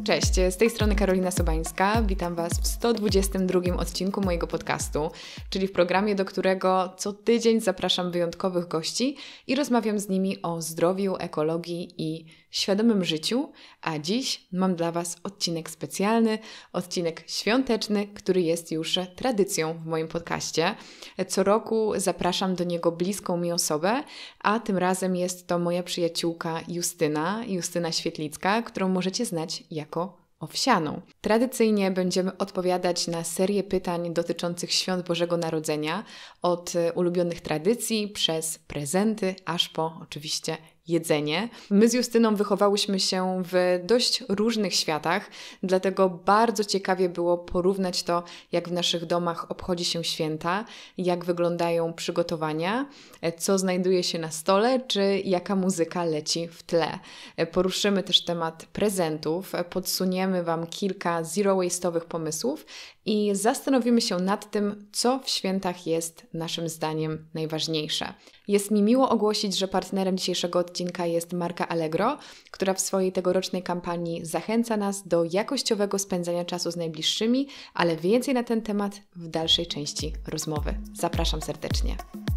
Cześć, z tej strony Karolina Sobańska. Witam Was w 122 odcinku mojego podcastu, czyli w programie, do którego co tydzień zapraszam wyjątkowych gości i rozmawiam z nimi o zdrowiu, ekologii i świadomym życiu. A dziś mam dla Was odcinek specjalny, odcinek świąteczny, który jest już tradycją w moim podcaście. Co roku zapraszam do niego bliską mi osobę, a tym razem jest to moja przyjaciółka Justyna Świetlicka, którą możecie znać jako Owsianą. Tradycyjnie będziemy odpowiadać na serię pytań dotyczących świąt Bożego Narodzenia, od ulubionych tradycji, przez prezenty, aż po oczywiście jedzenie. My z Justyną wychowałyśmy się w dość różnych światach, dlatego bardzo ciekawie było porównać to, jak w naszych domach obchodzi się święta, jak wyglądają przygotowania, co znajduje się na stole, czy jaka muzyka leci w tle. Poruszymy też temat prezentów, podsuniemy Wam kilka zero-waste'owych pomysłów i zastanowimy się nad tym, co w świętach jest naszym zdaniem najważniejsze. Jest mi miło ogłosić, że partnerem dzisiejszego odcinka jest marka Allegro, która w swojej tegorocznej kampanii zachęca nas do jakościowego spędzania czasu z najbliższymi, ale więcej na ten temat w dalszej części rozmowy. Zapraszam serdecznie.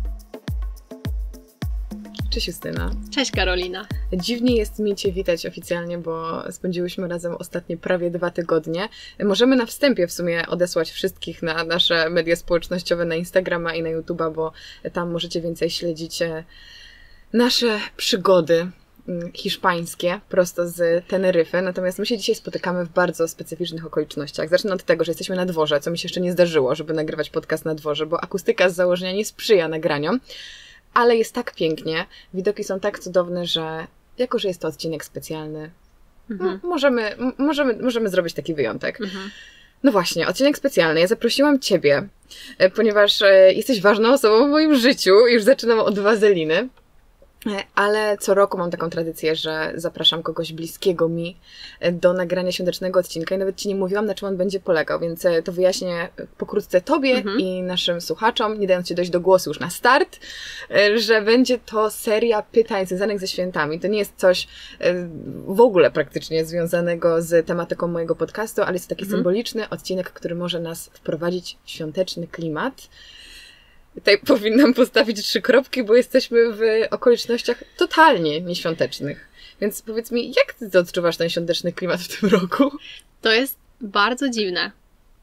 Cześć Justyna. Cześć Karolina. Dziwnie jest mi Cię witać oficjalnie, bo spędziłyśmy razem ostatnie prawie 2 tygodnie. Możemy na wstępie w sumie odesłać wszystkich na nasze media społecznościowe, na Instagrama i na YouTube'a, bo tam możecie więcej śledzić nasze przygody hiszpańskie prosto z Teneryfy. Natomiast my się dzisiaj spotykamy w bardzo specyficznych okolicznościach. Zacznę od tego, że jesteśmy na dworze, co mi się jeszcze nie zdarzyło, żeby nagrywać podcast na dworze, bo akustyka z założenia nie sprzyja nagraniom. Ale jest tak pięknie, widoki są tak cudowne, że jako, że jest to odcinek specjalny, możemy zrobić taki wyjątek. No właśnie, odcinek specjalny. Ja zaprosiłam Ciebie, ponieważ jesteś ważną osobą w moim życiu. Już zaczynam od wazeliny. Ale co roku mam taką tradycję, że zapraszam kogoś bliskiego mi do nagrania świątecznego odcinka i nawet Ci nie mówiłam, na czym on będzie polegał, więc to wyjaśnię pokrótce Tobie i naszym słuchaczom, nie dając Ci dojść do głosu już na start, że będzie to seria pytań związanych ze świętami. To nie jest coś w ogóle praktycznie związanego z tematyką mojego podcastu, ale jest to taki symboliczny odcinek, który może nas wprowadzić w świąteczny klimat. Tutaj powinnam postawić 3 kropki, bo jesteśmy w okolicznościach totalnie nieświątecznych. Więc powiedz mi, jak Ty odczuwasz ten świąteczny klimat w tym roku? To jest bardzo dziwne.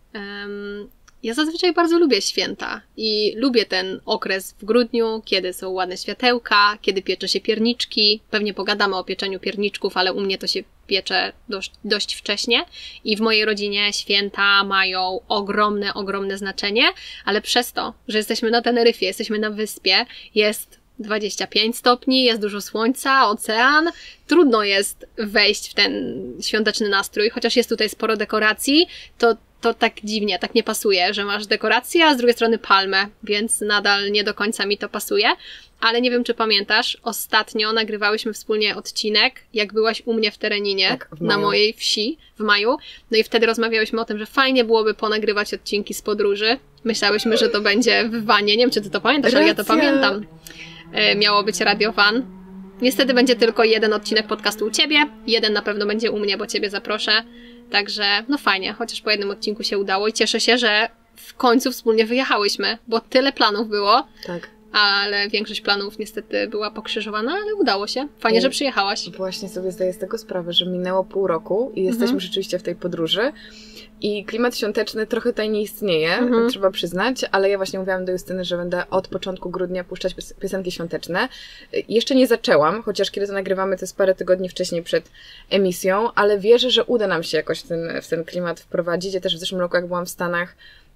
Ja zazwyczaj bardzo lubię święta i lubię ten okres w grudniu, kiedy są ładne światełka, kiedy piecze się pierniczki. Pewnie pogadamy o pieczeniu pierniczków, ale u mnie to się piecze dość wcześnie i w mojej rodzinie święta mają ogromne znaczenie, ale przez to, że jesteśmy na Teneryfie, jesteśmy na wyspie, jest 25 stopni, jest dużo słońca, ocean, trudno jest wejść w ten świąteczny nastrój, chociaż jest tutaj sporo dekoracji, to tak dziwnie, tak nie pasuje, że masz dekorację, a z drugiej strony palmę, więc nadal nie do końca mi to pasuje. Ale nie wiem, czy pamiętasz, ostatnio nagrywałyśmy wspólnie odcinek, jak byłaś u mnie w Tereninie, tak, na mojej wsi w maju. No i wtedy rozmawiałyśmy o tym, że fajnie byłoby ponagrywać odcinki z podróży. Myślałyśmy, że to będzie w wanie. Nie wiem, czy ty to pamiętasz, ale ja to pamiętam. Miało być Radio Van. Niestety będzie tylko 1 odcinek podcastu u Ciebie, 1 na pewno będzie u mnie, bo Ciebie zaproszę. Także no fajnie, chociaż po 1 odcinku się udało i cieszę się, że w końcu wspólnie wyjechałyśmy, bo tyle planów było, tak, ale większość planów niestety była pokrzyżowana, ale udało się. Fajnie, że przyjechałaś. Właśnie sobie zdaję z tego sprawę, że minęło pół roku i jesteśmy rzeczywiście w tej podróży i klimat świąteczny trochę tutaj nie istnieje, trzeba przyznać, ale ja właśnie mówiłam do Justyny, że będę od początku grudnia puszczać piosenki świąteczne. Jeszcze nie zaczęłam, chociaż kiedy to nagrywamy, to jest parę tygodni wcześniej przed emisją, ale wierzę, że uda nam się jakoś w ten klimat wprowadzić. Ja też w zeszłym roku, jak byłam w Stanach,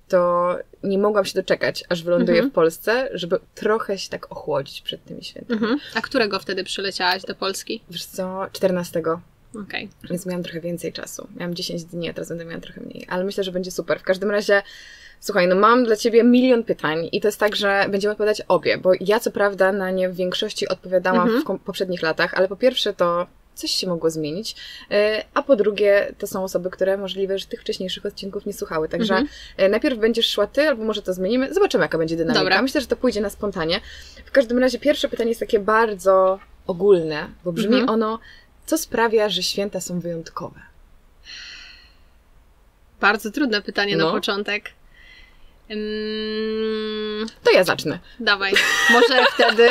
to nie mogłam się doczekać, aż wyląduję w Polsce, żeby trochę się tak ochłodzić przed tymi świętami. A którego wtedy przyleciałaś do Polski? Wiesz co, 14. Okej. Więc miałam trochę więcej czasu. Miałam 10 dni, a teraz będę miała trochę mniej. Ale myślę, że będzie super. W każdym razie, słuchaj, no mam dla Ciebie milion pytań i to jest tak, że będziemy odpowiadać obie, bo ja co prawda na nie w większości odpowiadałam w poprzednich latach, ale po pierwsze to coś się mogło zmienić, a po drugie to są osoby, które możliwe, że tych wcześniejszych odcinków nie słuchały, także najpierw będziesz szła Ty, albo może to zmienimy, zobaczymy jaka będzie dynamika. Dobra. Myślę, że to pójdzie na spontanie. W każdym razie pierwsze pytanie jest takie bardzo ogólne, bo brzmi ono, co sprawia, że święta są wyjątkowe? Bardzo trudne pytanie na początek. To ja zacznę. Dawaj, może wtedy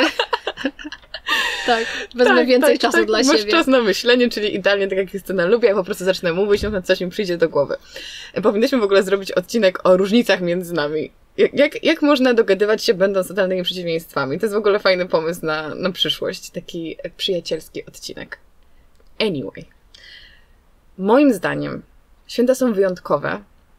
tak, wezmę więcej czasu dla siebie. Masz czas na myślenie, czyli idealnie tak jak Justyna lubi, ja po prostu zacznę mówić, no coś mi przyjdzie do głowy. Powinniśmy w ogóle zrobić odcinek o różnicach między nami. Jak można dogadywać się, będąc totalnymi przeciwieństwami? To jest w ogóle fajny pomysł na przyszłość, taki przyjacielski odcinek. Anyway. Moim zdaniem święta są wyjątkowe,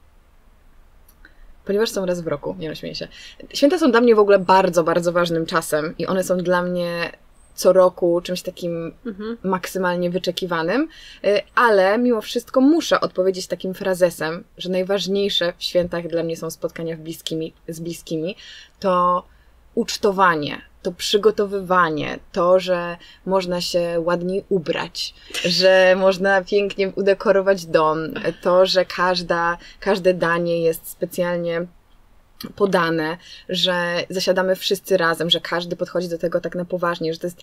ponieważ są raz w roku. Nie no, śmieję się. Święta są dla mnie w ogóle bardzo, bardzo ważnym czasem i one są dla mnie co roku czymś takim maksymalnie wyczekiwanym, ale mimo wszystko muszę odpowiedzieć takim frazesem, że najważniejsze w świętach dla mnie są spotkania z bliskimi, to ucztowanie, to przygotowywanie, to, że można się ładniej ubrać, że można pięknie udekorować dom, to, że każde danie jest specjalnie podane, że zasiadamy wszyscy razem, że każdy podchodzi do tego tak na poważnie, że to jest...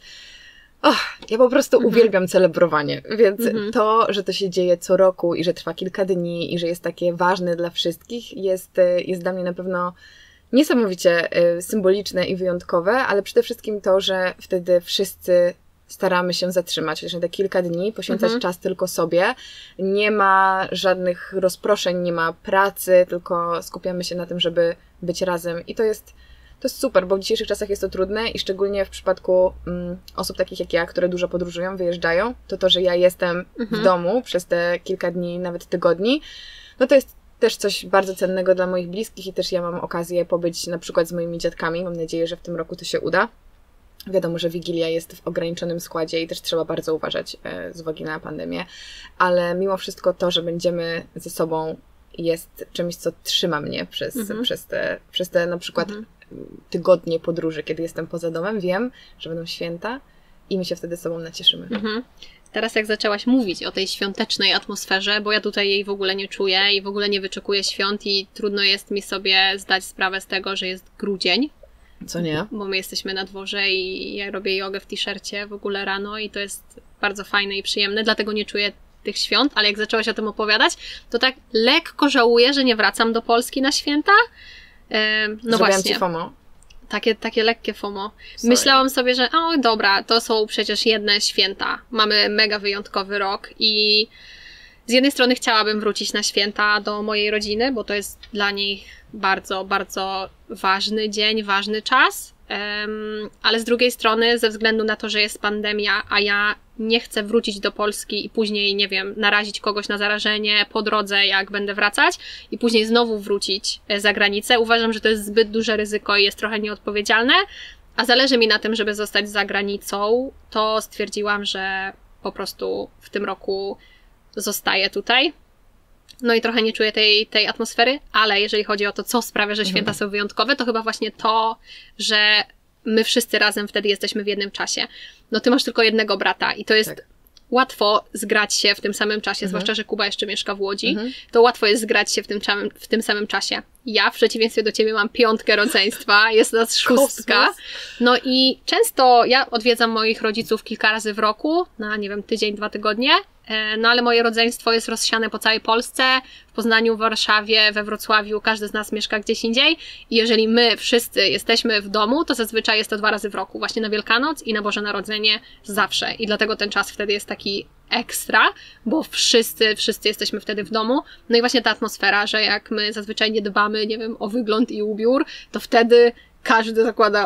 ja po prostu uwielbiam celebrowanie, więc to, że to się dzieje co roku i że trwa kilka dni i że jest takie ważne dla wszystkich, jest dla mnie na pewno niesamowicie symboliczne i wyjątkowe, ale przede wszystkim to, że wtedy wszyscy staramy się zatrzymać, chociaż na te kilka dni, poświęcać czas tylko sobie. Nie ma żadnych rozproszeń, nie ma pracy, tylko skupiamy się na tym, żeby być razem. I to jest super, bo w dzisiejszych czasach jest to trudne i szczególnie w przypadku osób takich jak ja, które dużo podróżują, wyjeżdżają, to, że ja jestem w domu przez te kilka dni, nawet tygodni, no to jest też coś bardzo cennego dla moich bliskich i też ja mam okazję pobyć na przykład z moimi dziadkami. Mam nadzieję, że w tym roku to się uda. Wiadomo, że Wigilia jest w ograniczonym składzie i też trzeba bardzo uważać z uwagi na pandemię, ale mimo wszystko to, że będziemy ze sobą, jest czymś, co trzyma mnie przez te na przykład tygodnie podróży, kiedy jestem poza domem. Wiem, że będą święta i my się wtedy sobą nacieszymy. Teraz jak zaczęłaś mówić o tej świątecznej atmosferze, bo ja tutaj jej w ogóle nie czuję i w ogóle nie wyczekuję świąt i trudno jest mi sobie zdać sprawę z tego, że jest grudzień. Co nie? Bo my jesteśmy na dworze i ja robię jogę w t-shircie w ogóle rano i to jest bardzo fajne i przyjemne, dlatego nie czuję tych świąt, ale jak zaczęłaś o tym opowiadać, to tak lekko żałuję, że nie wracam do Polski na święta. No właśnie. Ci FOMO. Takie lekkie FOMO. Sorry. Myślałam sobie, że dobra, to są przecież jedne święta. Mamy mega wyjątkowy rok i z jednej strony chciałabym wrócić na święta do mojej rodziny, bo to jest dla niej bardzo, bardzo ważny dzień, ważny czas, ale z drugiej strony ze względu na to, że jest pandemia, a ja nie chcę wrócić do Polski i później, nie wiem, narazić kogoś na zarażenie po drodze, jak będę wracać i później znowu wrócić za granicę. Uważam, że to jest zbyt duże ryzyko i jest trochę nieodpowiedzialne, a zależy mi na tym, żeby zostać za granicą, to stwierdziłam, że po prostu w tym roku zostaję tutaj. No i trochę nie czuję tej atmosfery, ale jeżeli chodzi o to, co sprawia, że święta są wyjątkowe, to chyba właśnie to, że my wszyscy razem wtedy jesteśmy w jednym czasie. No ty masz tylko jednego brata i to jest łatwo zgrać się w tym samym czasie, zwłaszcza, że Kuba jeszcze mieszka w Łodzi, to łatwo jest zgrać się w tym samym czasie. Ja w przeciwieństwie do ciebie mam 5 rodzeństwa, jest nas 6. No i często ja odwiedzam moich rodziców kilka razy w roku, na nie wiem, tydzień, 2 tygodnie, no ale moje rodzeństwo jest rozsiane po całej Polsce, w Poznaniu, w Warszawie, we Wrocławiu, każdy z nas mieszka gdzieś indziej i jeżeli my wszyscy jesteśmy w domu, to zazwyczaj jest to 2 razy w roku, właśnie na Wielkanoc i na Boże Narodzenie zawsze i dlatego ten czas wtedy jest taki ekstra, bo wszyscy jesteśmy wtedy w domu, no i właśnie ta atmosfera, że jak my zazwyczaj nie dbamy, nie wiem, o wygląd i ubiór, to wtedy każdy zakłada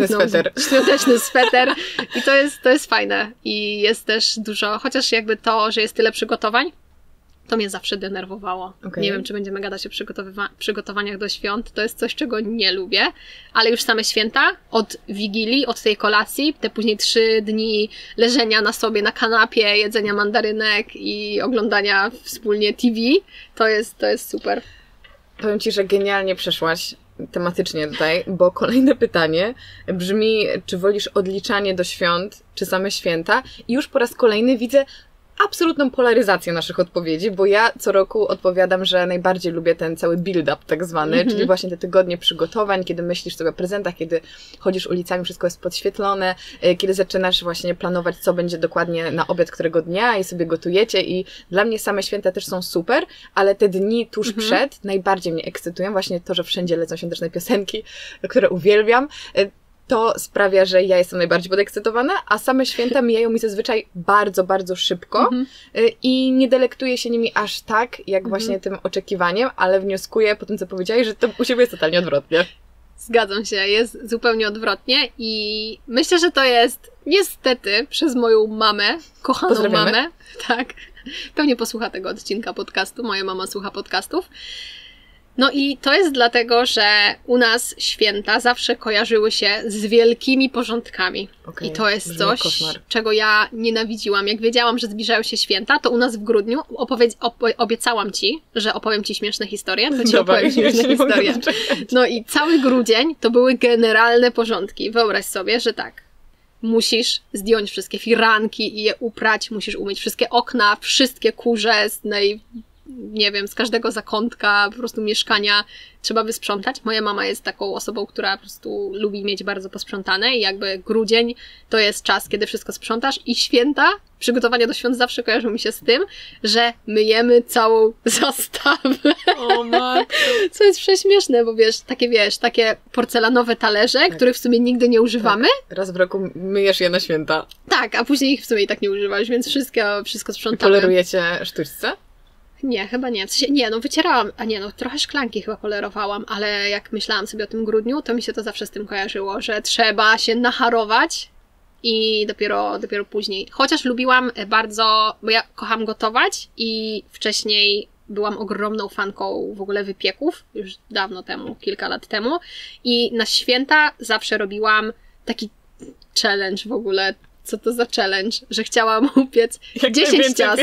świąteczny sweter i to jest fajne i jest też dużo, chociaż jakby to, że jest tyle przygotowań, to mnie zawsze denerwowało. Nie wiem, czy będziemy gadać o przygotowaniach do świąt, to jest coś, czego nie lubię, ale już same święta, od Wigilii, od tej kolacji, te później 3 dni leżenia na sobie na kanapie, jedzenia mandarynek i oglądania wspólnie TV, to jest super. Powiem Ci, że genialnie przeszłaś tematycznie tutaj, bo kolejne pytanie brzmi, czy wolisz odliczanie do świąt, czy same święta? I już po raz kolejny widzę, absolutną polaryzację naszych odpowiedzi, bo ja co roku odpowiadam, że najbardziej lubię ten cały build-up tak zwany, czyli właśnie te tygodnie przygotowań, kiedy myślisz sobie o prezentach, kiedy chodzisz ulicami, wszystko jest podświetlone, kiedy zaczynasz właśnie planować, co będzie dokładnie na obiad którego dnia i sobie gotujecie i dla mnie same święta też są super, ale te dni tuż przed najbardziej mnie ekscytują, właśnie to, że wszędzie lecą świąteczne piosenki, które uwielbiam. To sprawia, że ja jestem najbardziej podekscytowana, a same święta mijają mi zazwyczaj bardzo, bardzo szybko i nie delektuję się nimi aż tak, jak właśnie tym oczekiwaniem, ale wnioskuję po tym, co powiedziałeś, że to u siebie jest totalnie odwrotnie. Zgadzam się, jest zupełnie odwrotnie i myślę, że to jest niestety przez moją mamę, kochaną mamę, tak, pewnie posłucha tego odcinka podcastu, moja mama słucha podcastów. No i to jest dlatego, że u nas święta zawsze kojarzyły się z wielkimi porządkami. I to jest coś, czego ja nienawidziłam. Jak wiedziałam, że zbliżają się święta, to u nas w grudniu obiecałam Ci, że opowiem Ci śmieszne historie, to Ci opowiem śmieszne historie. No i cały grudzień to były generalne porządki. Wyobraź sobie, że tak. Musisz zdjąć wszystkie firanki i je uprać, musisz umyć wszystkie okna, wszystkie kurze z każdego zakątka po prostu mieszkania trzeba wysprzątać. Moja mama jest taką osobą, która po prostu lubi mieć bardzo posprzątane i jakby grudzień to jest czas, kiedy wszystko sprzątasz i święta, przygotowania do świąt zawsze kojarzą mi się z tym, że myjemy całą zastawę. O matko. Co jest prześmieszne, bo takie porcelanowe talerze, których w sumie nigdy nie używamy. Tak. Raz w roku myjesz je na święta. Tak, a później ich w sumie i tak nie używasz, więc wszystko sprzątamy. Polerujecie sztućce? Nie, chyba nie. W sensie, wycierałam, trochę szklanki chyba polerowałam, ale jak myślałam sobie o tym grudniu, to mi się to zawsze z tym kojarzyło, że trzeba się nacharować i dopiero później. Chociaż lubiłam bardzo, bo ja kocham gotować i wcześniej byłam ogromną fanką w ogóle wypieków, już dawno temu, kilka lat temu i na święta zawsze robiłam taki challenge w ogóle. Co to za challenge? Że chciałam upiec 10 ciast.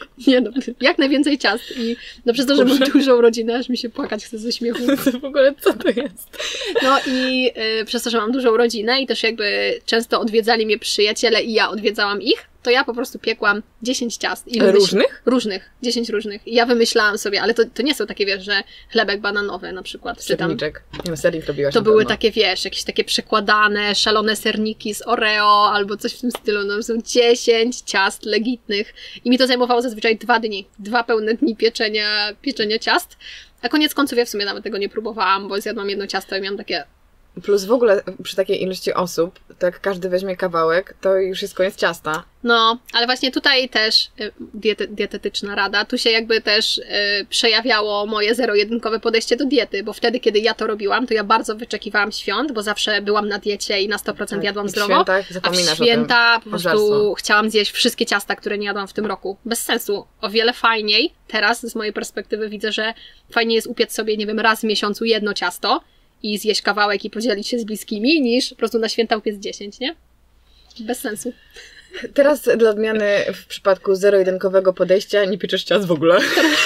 Jak najwięcej ciast. I przez to, że mam dużą rodzinę, aż mi się płakać chce ze śmiechu. W ogóle co to jest? No i przez to, że mam dużą rodzinę i też jakby często odwiedzali mnie przyjaciele i ja odwiedzałam ich, to ja po prostu piekłam 10 ciast. Różnych? Różnych. 10 różnych. I ja wymyślałam sobie, ale to nie są takie, że chlebek bananowy na przykład. Serniczek. Sernik robiłaś. To były takie, jakieś takie przekładane, szalone serniki z Oreo albo coś w tym stylu. No są 10 ciast legitnych. I mi to zajmowało zazwyczaj 2 dni. 2 pełne dni pieczenia ciast. A koniec końców ja w sumie nawet tego nie próbowałam, bo zjadłam jedno ciasto i miałam takie... Plus w ogóle przy takiej ilości osób, to jak każdy weźmie kawałek, to już jest koniec ciasta. No, ale właśnie tutaj też dietetyczna rada, tu się jakby też przejawiało moje zero-jedynkowe podejście do diety, bo wtedy, kiedy ja to robiłam, to ja bardzo wyczekiwałam świąt, bo zawsze byłam na diecie i na 100% jadłam zdrowo, a w święta po prostu chciałam zjeść wszystkie ciasta, które nie jadłam w tym roku. Bez sensu. O wiele fajniej, teraz z mojej perspektywy widzę, że fajnie jest upiec sobie, raz w miesiącu jedno ciasto, i zjeść kawałek i podzielić się z bliskimi, niż po prostu na święta upiec 10, nie? Bez sensu. Teraz dla odmiany w przypadku zero-jedynkowego podejścia nie pieczesz ciast w ogóle.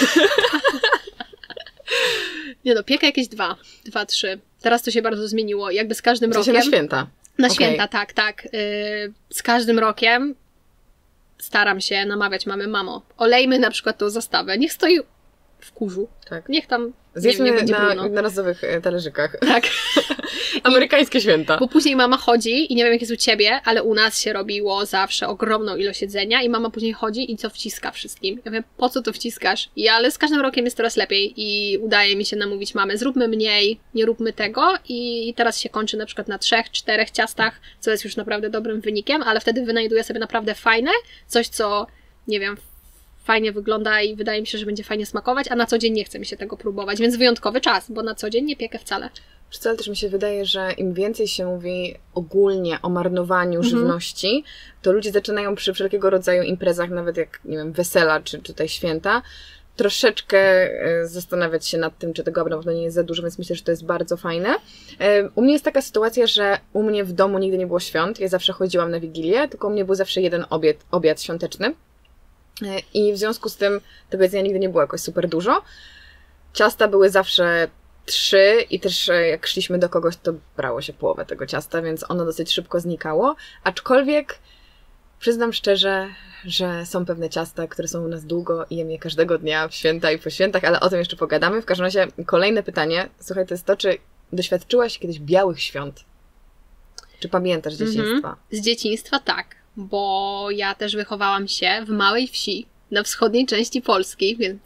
Piekę jakieś 2, 3. Teraz to się bardzo zmieniło. Jakby z każdym rokiem... na święta. Na święta, tak. Z każdym rokiem staram się namawiać mamy, mamo, olejmy na przykład tą zastawę. Niech stoi w kurzu. Tak. Niech tam zjedzmy na razowych talerzykach. Tak. Amerykańskie święta. Bo później mama chodzi i nie wiem jak jest u Ciebie, ale u nas się robiło zawsze ogromną ilość jedzenia i mama później chodzi i co wciska wszystkim. Ja wiem, po co to wciskasz? Ale z każdym rokiem jest coraz lepiej i udaje mi się namówić mamę, zróbmy mniej, nie róbmy tego i teraz się kończy na przykład na 3-4 ciastach, co jest już naprawdę dobrym wynikiem, ale wtedy wynajduję sobie naprawdę fajne, coś co, nie wiem, fajnie wygląda i wydaje mi się, że będzie fajnie smakować, a na co dzień nie chce mi się tego próbować, więc wyjątkowy czas, bo na co dzień nie piekę wcale. Ale też mi się wydaje, że im więcej się mówi ogólnie o marnowaniu żywności, to ludzie zaczynają przy wszelkiego rodzaju imprezach, nawet jak, nie wiem, wesela czy tutaj święta, troszeczkę zastanawiać się nad tym, czy tego na pewno nie jest za dużo, więc myślę, że to jest bardzo fajne. U mnie jest taka sytuacja, że u mnie w domu nigdy nie było świąt, ja zawsze chodziłam na Wigilię, tylko u mnie był zawsze jeden obiad świąteczny. I w związku z tym tego jedzenia nigdy nie było jakoś super dużo. Ciasta były zawsze 3 i też jak szliśmy do kogoś, to brało się połowę tego ciasta, więc ono dosyć szybko znikało. Aczkolwiek Przyznam szczerze, że są pewne ciasta, które są u nas długo i jem je każdego dnia w święta i po świętach, ale o tym jeszcze pogadamy. W każdym razie kolejne pytanie, słuchaj, to jest to, czy doświadczyłaś kiedyś białych świąt? Czy pamiętasz z dzieciństwa? Z dzieciństwa tak, bo ja też wychowałam się w małej wsi na wschodniej części Polski, więc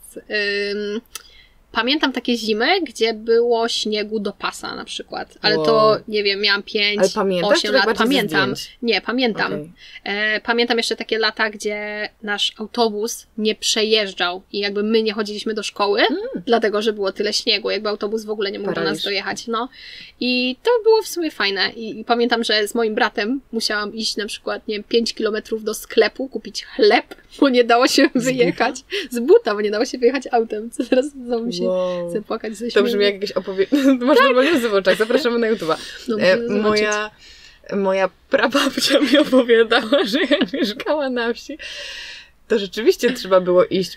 pamiętam takie zimy, gdzie było śniegu do pasa na przykład, ale to, nie wiem, miałam 5, 8 lat, pamiętam. Nie, pamiętam. Okay. Pamiętam jeszcze takie lata, gdzie nasz autobus nie przejeżdżał i jakby my nie chodziliśmy do szkoły, dlatego, że było tyle śniegu, jakby autobus w ogóle nie mógł do nas dojechać, no. I to było w sumie fajne i pamiętam, że z moim bratem musiałam iść na przykład, nie wiem, 5 kilometrów do sklepu, kupić chleb, bo nie dało się wyjechać z buta, bo nie dało się wyjechać autem, co teraz znowu mi się chcę płakać ze śmiechu. To brzmi jak jakieś masz normalnie łzy w oczach, zapraszamy na YouTube'a. No, moja prababcia mi opowiadała, że jak mieszkała na wsi, to rzeczywiście trzeba było iść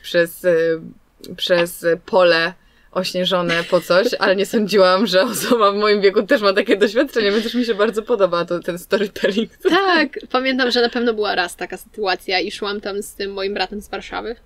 przez pole ośnieżone po coś, ale nie sądziłam, że osoba w moim wieku też ma takie doświadczenie, więc też mi się bardzo podoba ten storytelling. Tak, pamiętam, że na pewno była raz taka sytuacja i szłam tam z tym moim bratem z Warszawy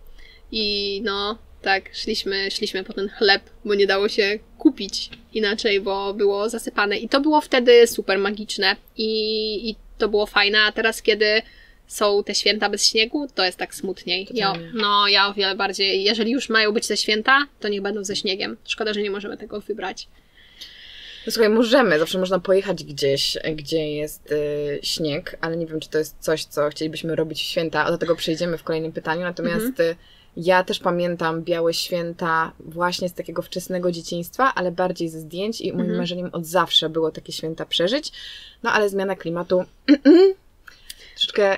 i no tak, szliśmy po ten chleb, bo nie dało się kupić inaczej, bo było zasypane i to było wtedy super magiczne i to było fajne, a teraz kiedy są te święta bez śniegu, to jest tak smutniej. Ja o wiele bardziej, jeżeli już mają być te święta, to niech będą ze śniegiem. Szkoda, że nie możemy tego wybrać. No słuchaj, zawsze można pojechać gdzieś, gdzie jest śnieg, ale nie wiem, czy to jest coś, co chcielibyśmy robić w święta, a do tego przejdziemy w kolejnym pytaniu, natomiast ja też pamiętam białe święta właśnie z takiego wczesnego dzieciństwa, ale bardziej ze zdjęć i moim marzeniem od zawsze było takie święta przeżyć, no ale zmiana klimatu troszeczkę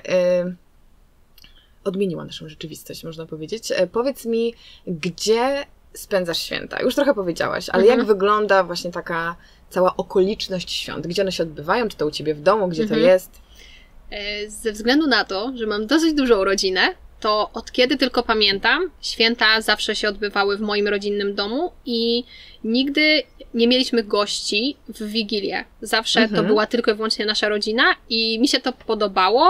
odmieniła naszą rzeczywistość, można powiedzieć. Powiedz mi, gdzie spędzasz święta? Już trochę powiedziałaś, ale jak wygląda właśnie taka cała okoliczność świąt? Gdzie one się odbywają? Czy to u Ciebie w domu? Gdzie to jest? Ze względu na to, że mam dosyć dużą rodzinę, to od kiedy tylko pamiętam, święta zawsze się odbywały w moim rodzinnym domu i nigdy nie mieliśmy gości w Wigilię. Zawsze to była tylko i wyłącznie nasza rodzina i mi się to podobało.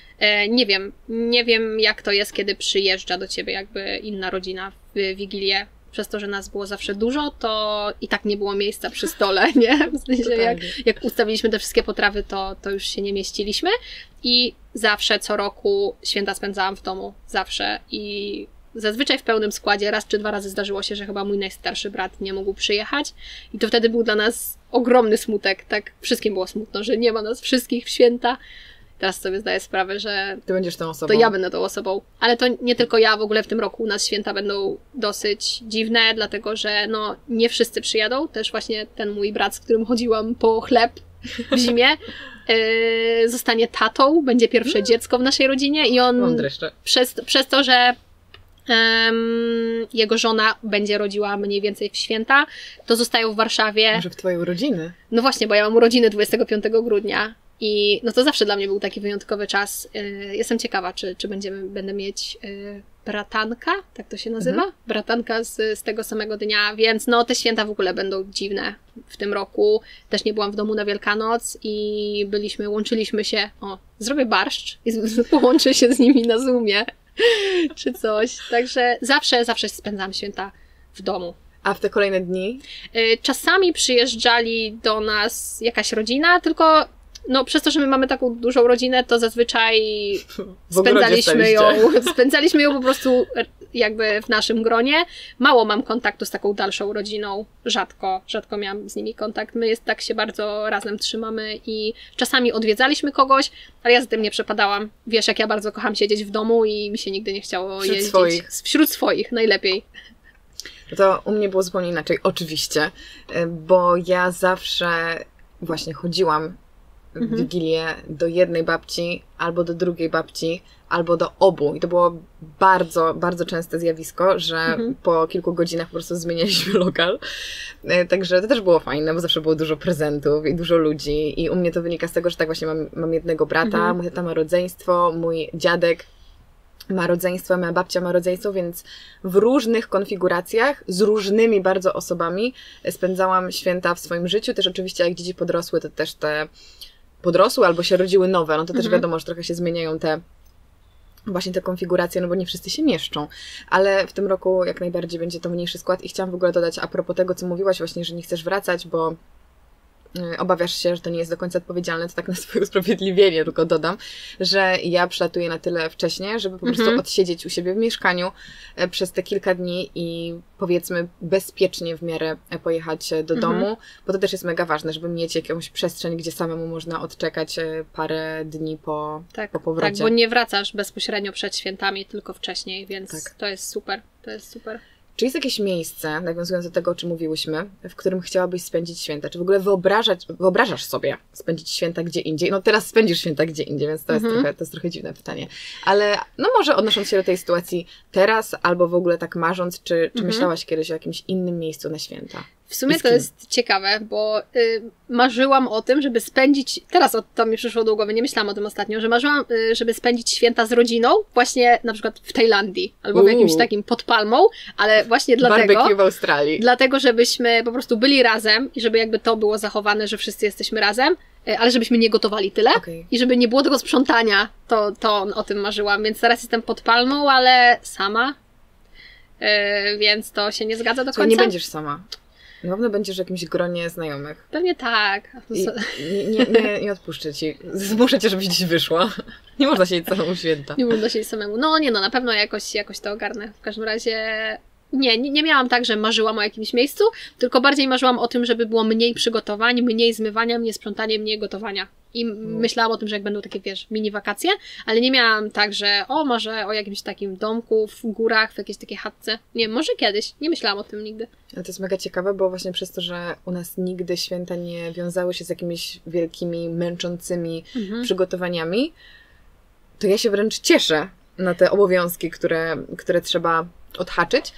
Nie wiem jak to jest, kiedy przyjeżdża do ciebie jakby inna rodzina w Wigilię. Przez to, że nas było zawsze dużo, to i tak nie było miejsca przy stole, nie? W sensie jak ustawiliśmy te wszystkie potrawy, to już się nie mieściliśmy. I zawsze, co roku święta spędzałam w domu. Zawsze. I zazwyczaj w pełnym składzie. Raz czy 2 razy zdarzyło się, że chyba mój najstarszy brat nie mógł przyjechać. I to wtedy był dla nas ogromny smutek. Tak wszystkim było smutno, że nie ma nas wszystkich w święta. Teraz sobie zdaję sprawę, że ty będziesz tą osobą. To ja będę tą osobą. Ale to nie tylko ja, w ogóle w tym roku u nas święta będą dosyć dziwne, dlatego że no nie wszyscy przyjadą. Też właśnie ten mój brat, z którym chodziłam po chleb w zimie, zostanie tatą, będzie pierwsze dziecko w naszej rodzinie i on przez to, że jego żona będzie rodziła mniej więcej w święta, to zostają w Warszawie. Może w twojej urodziny? No właśnie, bo ja mam urodziny 25 grudnia. I no to zawsze dla mnie był taki wyjątkowy czas. Jestem ciekawa, czy będę mieć bratanka, tak to się nazywa? Bratanka z tego samego dnia, więc no te święta w ogóle będą dziwne w tym roku. Też nie byłam w domu na Wielkanoc i łączyliśmy się, zrobię barszcz i połączę się z nimi na Zoomie, czy coś. Także zawsze spędzam święta w domu. A w te kolejne dni? Czasami przyjeżdżali do nas jakaś rodzina, tylko no przez to, że my mamy taką dużą rodzinę, to zazwyczaj spędzaliśmy ją po prostu jakby w naszym gronie. Mało mam kontaktu z taką dalszą rodziną. Rzadko miałam z nimi kontakt. My tak się bardzo razem trzymamy i czasami odwiedzaliśmy kogoś, ale ja z tym nie przepadałam. Wiesz, jak ja bardzo kocham siedzieć w domu i mi się nigdy nie chciało jeździć. Wśród swoich, najlepiej. To u mnie było zupełnie inaczej, oczywiście, bo ja zawsze właśnie chodziłam w Wigilię do jednej babci, albo do drugiej babci, albo do obu. I to było bardzo, bardzo częste zjawisko, że po kilku godzinach po prostu zmienialiśmy lokal. Także to też było fajne, bo zawsze było dużo prezentów i dużo ludzi. I u mnie to wynika z tego, że tak właśnie mam jednego brata, mój tata ma rodzeństwo, mój dziadek ma rodzeństwo, moja babcia ma rodzeństwo, więc w różnych konfiguracjach, z różnymi bardzo osobami spędzałam święta w swoim życiu. Też oczywiście jak dzieci podrosły, to też te podrosły albo się rodziły nowe, no to też wiadomo, że trochę się zmieniają te konfiguracje, no bo nie wszyscy się mieszczą. Ale w tym roku jak najbardziej będzie to mniejszy skład i chciałam w ogóle dodać a propos tego, co mówiłaś właśnie, że nie chcesz wracać, bo obawiasz się, że to nie jest do końca odpowiedzialne, to tak na swoje usprawiedliwienie tylko dodam, że ja przylatuję na tyle wcześnie, żeby po prostu odsiedzieć u siebie w mieszkaniu przez te kilka dni i powiedzmy bezpiecznie w miarę pojechać do domu, bo to też jest mega ważne, żeby mieć jakąś przestrzeń, gdzie samemu można odczekać parę dni po powrocie. Tak, bo nie wracasz bezpośrednio przed świętami, tylko wcześniej, więc to jest super, to jest super. Czy jest jakieś miejsce, nawiązując do tego, o czym mówiłyśmy, w którym chciałabyś spędzić święta? Czy w ogóle wyobrażasz sobie spędzić święta gdzie indziej? No teraz spędzisz święta gdzie indziej, więc to jest trochę dziwne pytanie. Ale no może odnosząc się do tej sytuacji teraz, albo w ogóle tak marząc, czy myślałaś kiedyś o jakimś innym miejscu na święta? W sumie to jest ciekawe, bo marzyłam o tym, żeby spędzić, teraz to mi przyszło do głowy, nie myślałam o tym ostatnio, że marzyłam, żeby spędzić święta z rodziną właśnie na przykład w Tajlandii, albo w jakimś takim pod palmą, ale właśnie dlatego... Barbecue w Australii. Dlatego, żebyśmy po prostu byli razem i żeby jakby to było zachowane, że wszyscy jesteśmy razem, ale żebyśmy nie gotowali tyle i żeby nie było tego sprzątania, to o tym marzyłam, więc teraz jestem pod palmą, ale sama, więc to się nie zgadza do końca. To nie będziesz sama. Na pewno będziesz w jakimś gronie znajomych. Pewnie tak. Nie odpuszczę ci. Zmuszę cię, żebyś dziś wyszła. Nie można siedzieć samemu święta. Nie można siedzieć samemu. No na pewno jakoś to ogarnę. W każdym razie nie miałam tak, że marzyłam o jakimś miejscu, tylko bardziej marzyłam o tym, żeby było mniej przygotowań, mniej zmywania, mniej sprzątania, mniej gotowania. I myślałam o tym, że jak będą takie, mini wakacje, ale nie miałam tak, że marzę o jakimś takim domku w górach, w jakiejś takiej chatce. Nie, może kiedyś. Nie myślałam o tym nigdy. Ale to jest mega ciekawe, bo właśnie przez to, że u nas nigdy święta nie wiązały się z jakimiś wielkimi, męczącymi przygotowaniami, to ja się wręcz cieszę na te obowiązki, które trzeba odhaczyć.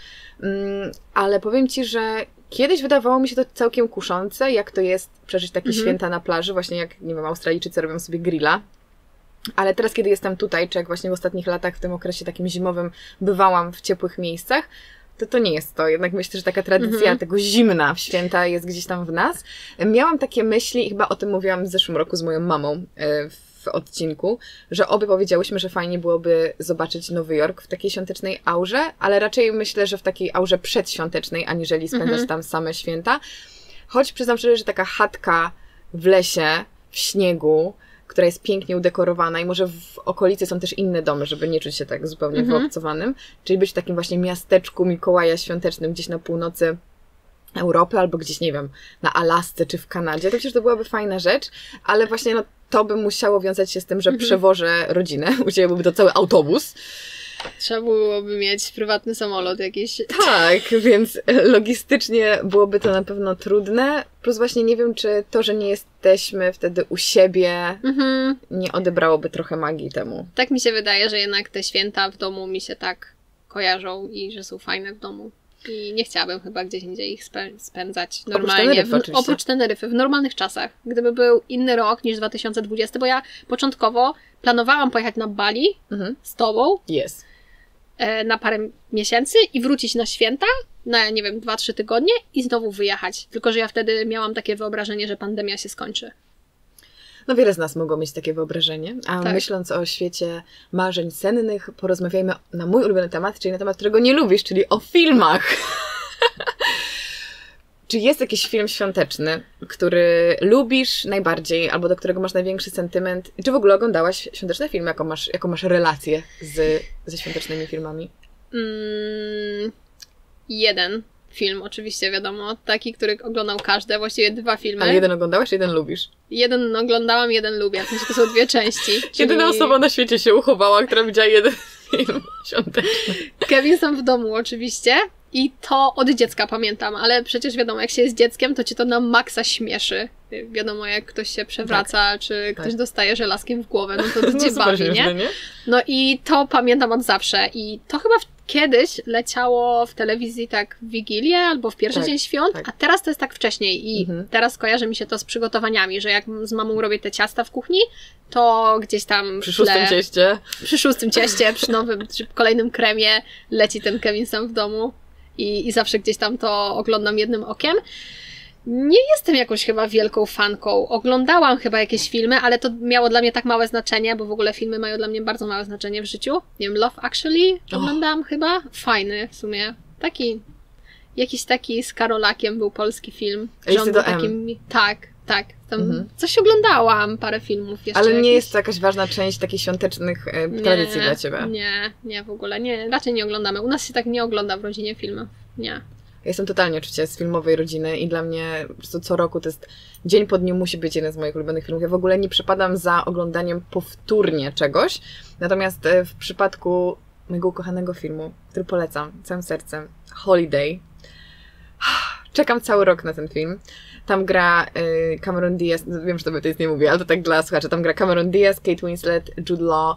Ale powiem Ci, że kiedyś wydawało mi się to całkiem kuszące, jak to jest przeżyć takie święta na plaży, właśnie jak, nie wiem, Australijczycy robią sobie grilla. Ale teraz, kiedy jestem tutaj, czy jak właśnie w ostatnich latach, w tym okresie takim zimowym, bywałam w ciepłych miejscach, to nie jest to. Jednak myślę, że taka tradycja tego zimna w święta jest gdzieś tam w nas. Miałam takie myśli i chyba o tym mówiłam w zeszłym roku z moją mamą w odcinku, że obie powiedziałyśmy, że fajnie byłoby zobaczyć Nowy Jork w takiej świątecznej aurze, ale raczej myślę, że w takiej aurze przedświątecznej, aniżeli spędzać tam same święta. Choć przyznam szczerze, że taka chatka w lesie, w śniegu, która jest pięknie udekorowana i może w okolicy są też inne domy, żeby nie czuć się tak zupełnie wyobcowanym, czyli być w takim właśnie miasteczku Mikołaja świątecznym gdzieś na północy Europy albo gdzieś, nie wiem, na Alasce czy w Kanadzie, to przecież to byłaby fajna rzecz, ale właśnie to by musiało wiązać się z tym, że przewożę rodzinę, u Ciebie byłby to cały autobus. Trzeba byłoby mieć prywatny samolot jakiś. Tak, więc logistycznie byłoby to na pewno trudne. Plus właśnie nie wiem, czy to, że nie jesteśmy wtedy u siebie, nie odebrałoby trochę magii temu. Tak mi się wydaje, że jednak te święta w domu mi się tak kojarzą i że są fajne w domu. I nie chciałabym chyba gdzieś indziej ich spędzać normalnie. Oprócz Teneryfy, w normalnych czasach. Gdyby był inny rok niż 2020, bo ja początkowo planowałam pojechać na Bali z Tobą. Na parę miesięcy i wrócić na święta, na nie wiem, 2-3 tygodnie i znowu wyjechać. Tylko że ja wtedy miałam takie wyobrażenie, że pandemia się skończy. No wiele z nas mogło mieć takie wyobrażenie, a myśląc o świecie marzeń sennych, porozmawiajmy na mój ulubiony temat, czyli na temat, którego nie lubisz, czyli o filmach. Czy jest jakiś film świąteczny, który lubisz najbardziej, albo do którego masz największy sentyment? Czy w ogóle oglądałaś świąteczne filmy? Jaką masz relację ze świątecznymi filmami? Jeden film, oczywiście, wiadomo. Taki, który oglądał każdy, właściwie 2 filmy. Ale jeden oglądałaś, jeden lubisz? Jeden oglądałam, jeden lubię. W sensie to są 2 części. Czyli... Jedyna osoba na świecie się uchowała, która widziała jeden film świąteczny. Kevin Sam w domu, oczywiście. I to od dziecka pamiętam, ale przecież wiadomo, jak się jest dzieckiem, to cię to na maksa śmieszy. Wiadomo, jak ktoś się przewraca, czy ktoś dostaje żelazkiem w głowę, no to cię bawi, nie? No i to pamiętam od zawsze. I to chyba kiedyś leciało w telewizji tak w Wigilię albo w pierwszy dzień świąt, a teraz to jest tak wcześniej. I teraz kojarzy mi się to z przygotowaniami, że jak z mamą robię te ciasta w kuchni, to gdzieś tam przy szóstym cieście, przy nowym, czy kolejnym kremie leci ten Kevin Sam w domu. I zawsze gdzieś tam to oglądam jednym okiem. Nie jestem jakąś chyba wielką fanką. Oglądałam chyba jakieś filmy, ale to miało dla mnie tak małe znaczenie, bo w ogóle filmy mają dla mnie bardzo małe znaczenie w życiu. Nie wiem, Love Actually oglądałam chyba. Fajny w sumie. Jakiś taki z Karolakiem był polski film. Że on był takim... Tak. Tam coś oglądałam, parę filmów jeszcze. Ale nie jest to jakaś ważna część takich świątecznych tradycji dla ciebie? Nie, w ogóle. Nie, raczej nie oglądamy. U nas się tak nie ogląda w rodzinie filmów. Nie. Ja jestem totalnie oczywiście z filmowej rodziny i dla mnie po prostu co roku to jest dzień po dniu musi być jeden z moich ulubionych filmów. Ja w ogóle nie przepadam za oglądaniem powtórnie czegoś, natomiast w przypadku mojego ukochanego filmu, który polecam całym sercem, Holiday, czekam cały rok na ten film. Tam gra Cameron Diaz, wiem, że tobie to jest nie mówię, ale to tak dla słuchaczy. Tam gra Cameron Diaz, Kate Winslet, Jude Law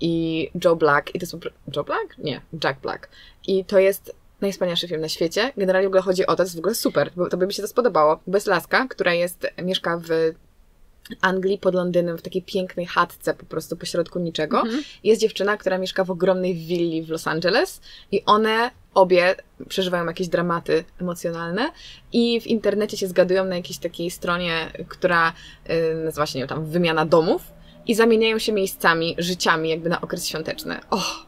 i Joe Black. I to są... Joe Black? Nie, Jack Black. I to jest najwspanialszy film na świecie. Generalnie w ogóle chodzi o to jest w ogóle super, bo tobie by się to spodobało. Bo jest laska, która mieszka w Anglii, pod Londynem, w takiej pięknej chatce po prostu pośrodku niczego. Jest dziewczyna, która mieszka w ogromnej willi w Los Angeles i one obie przeżywają jakieś dramaty emocjonalne i w internecie się zgadują na jakiejś takiej stronie, która nazywa się, nie wiem, tam wymiana domów i zamieniają się miejscami, życiami jakby na okres świąteczny.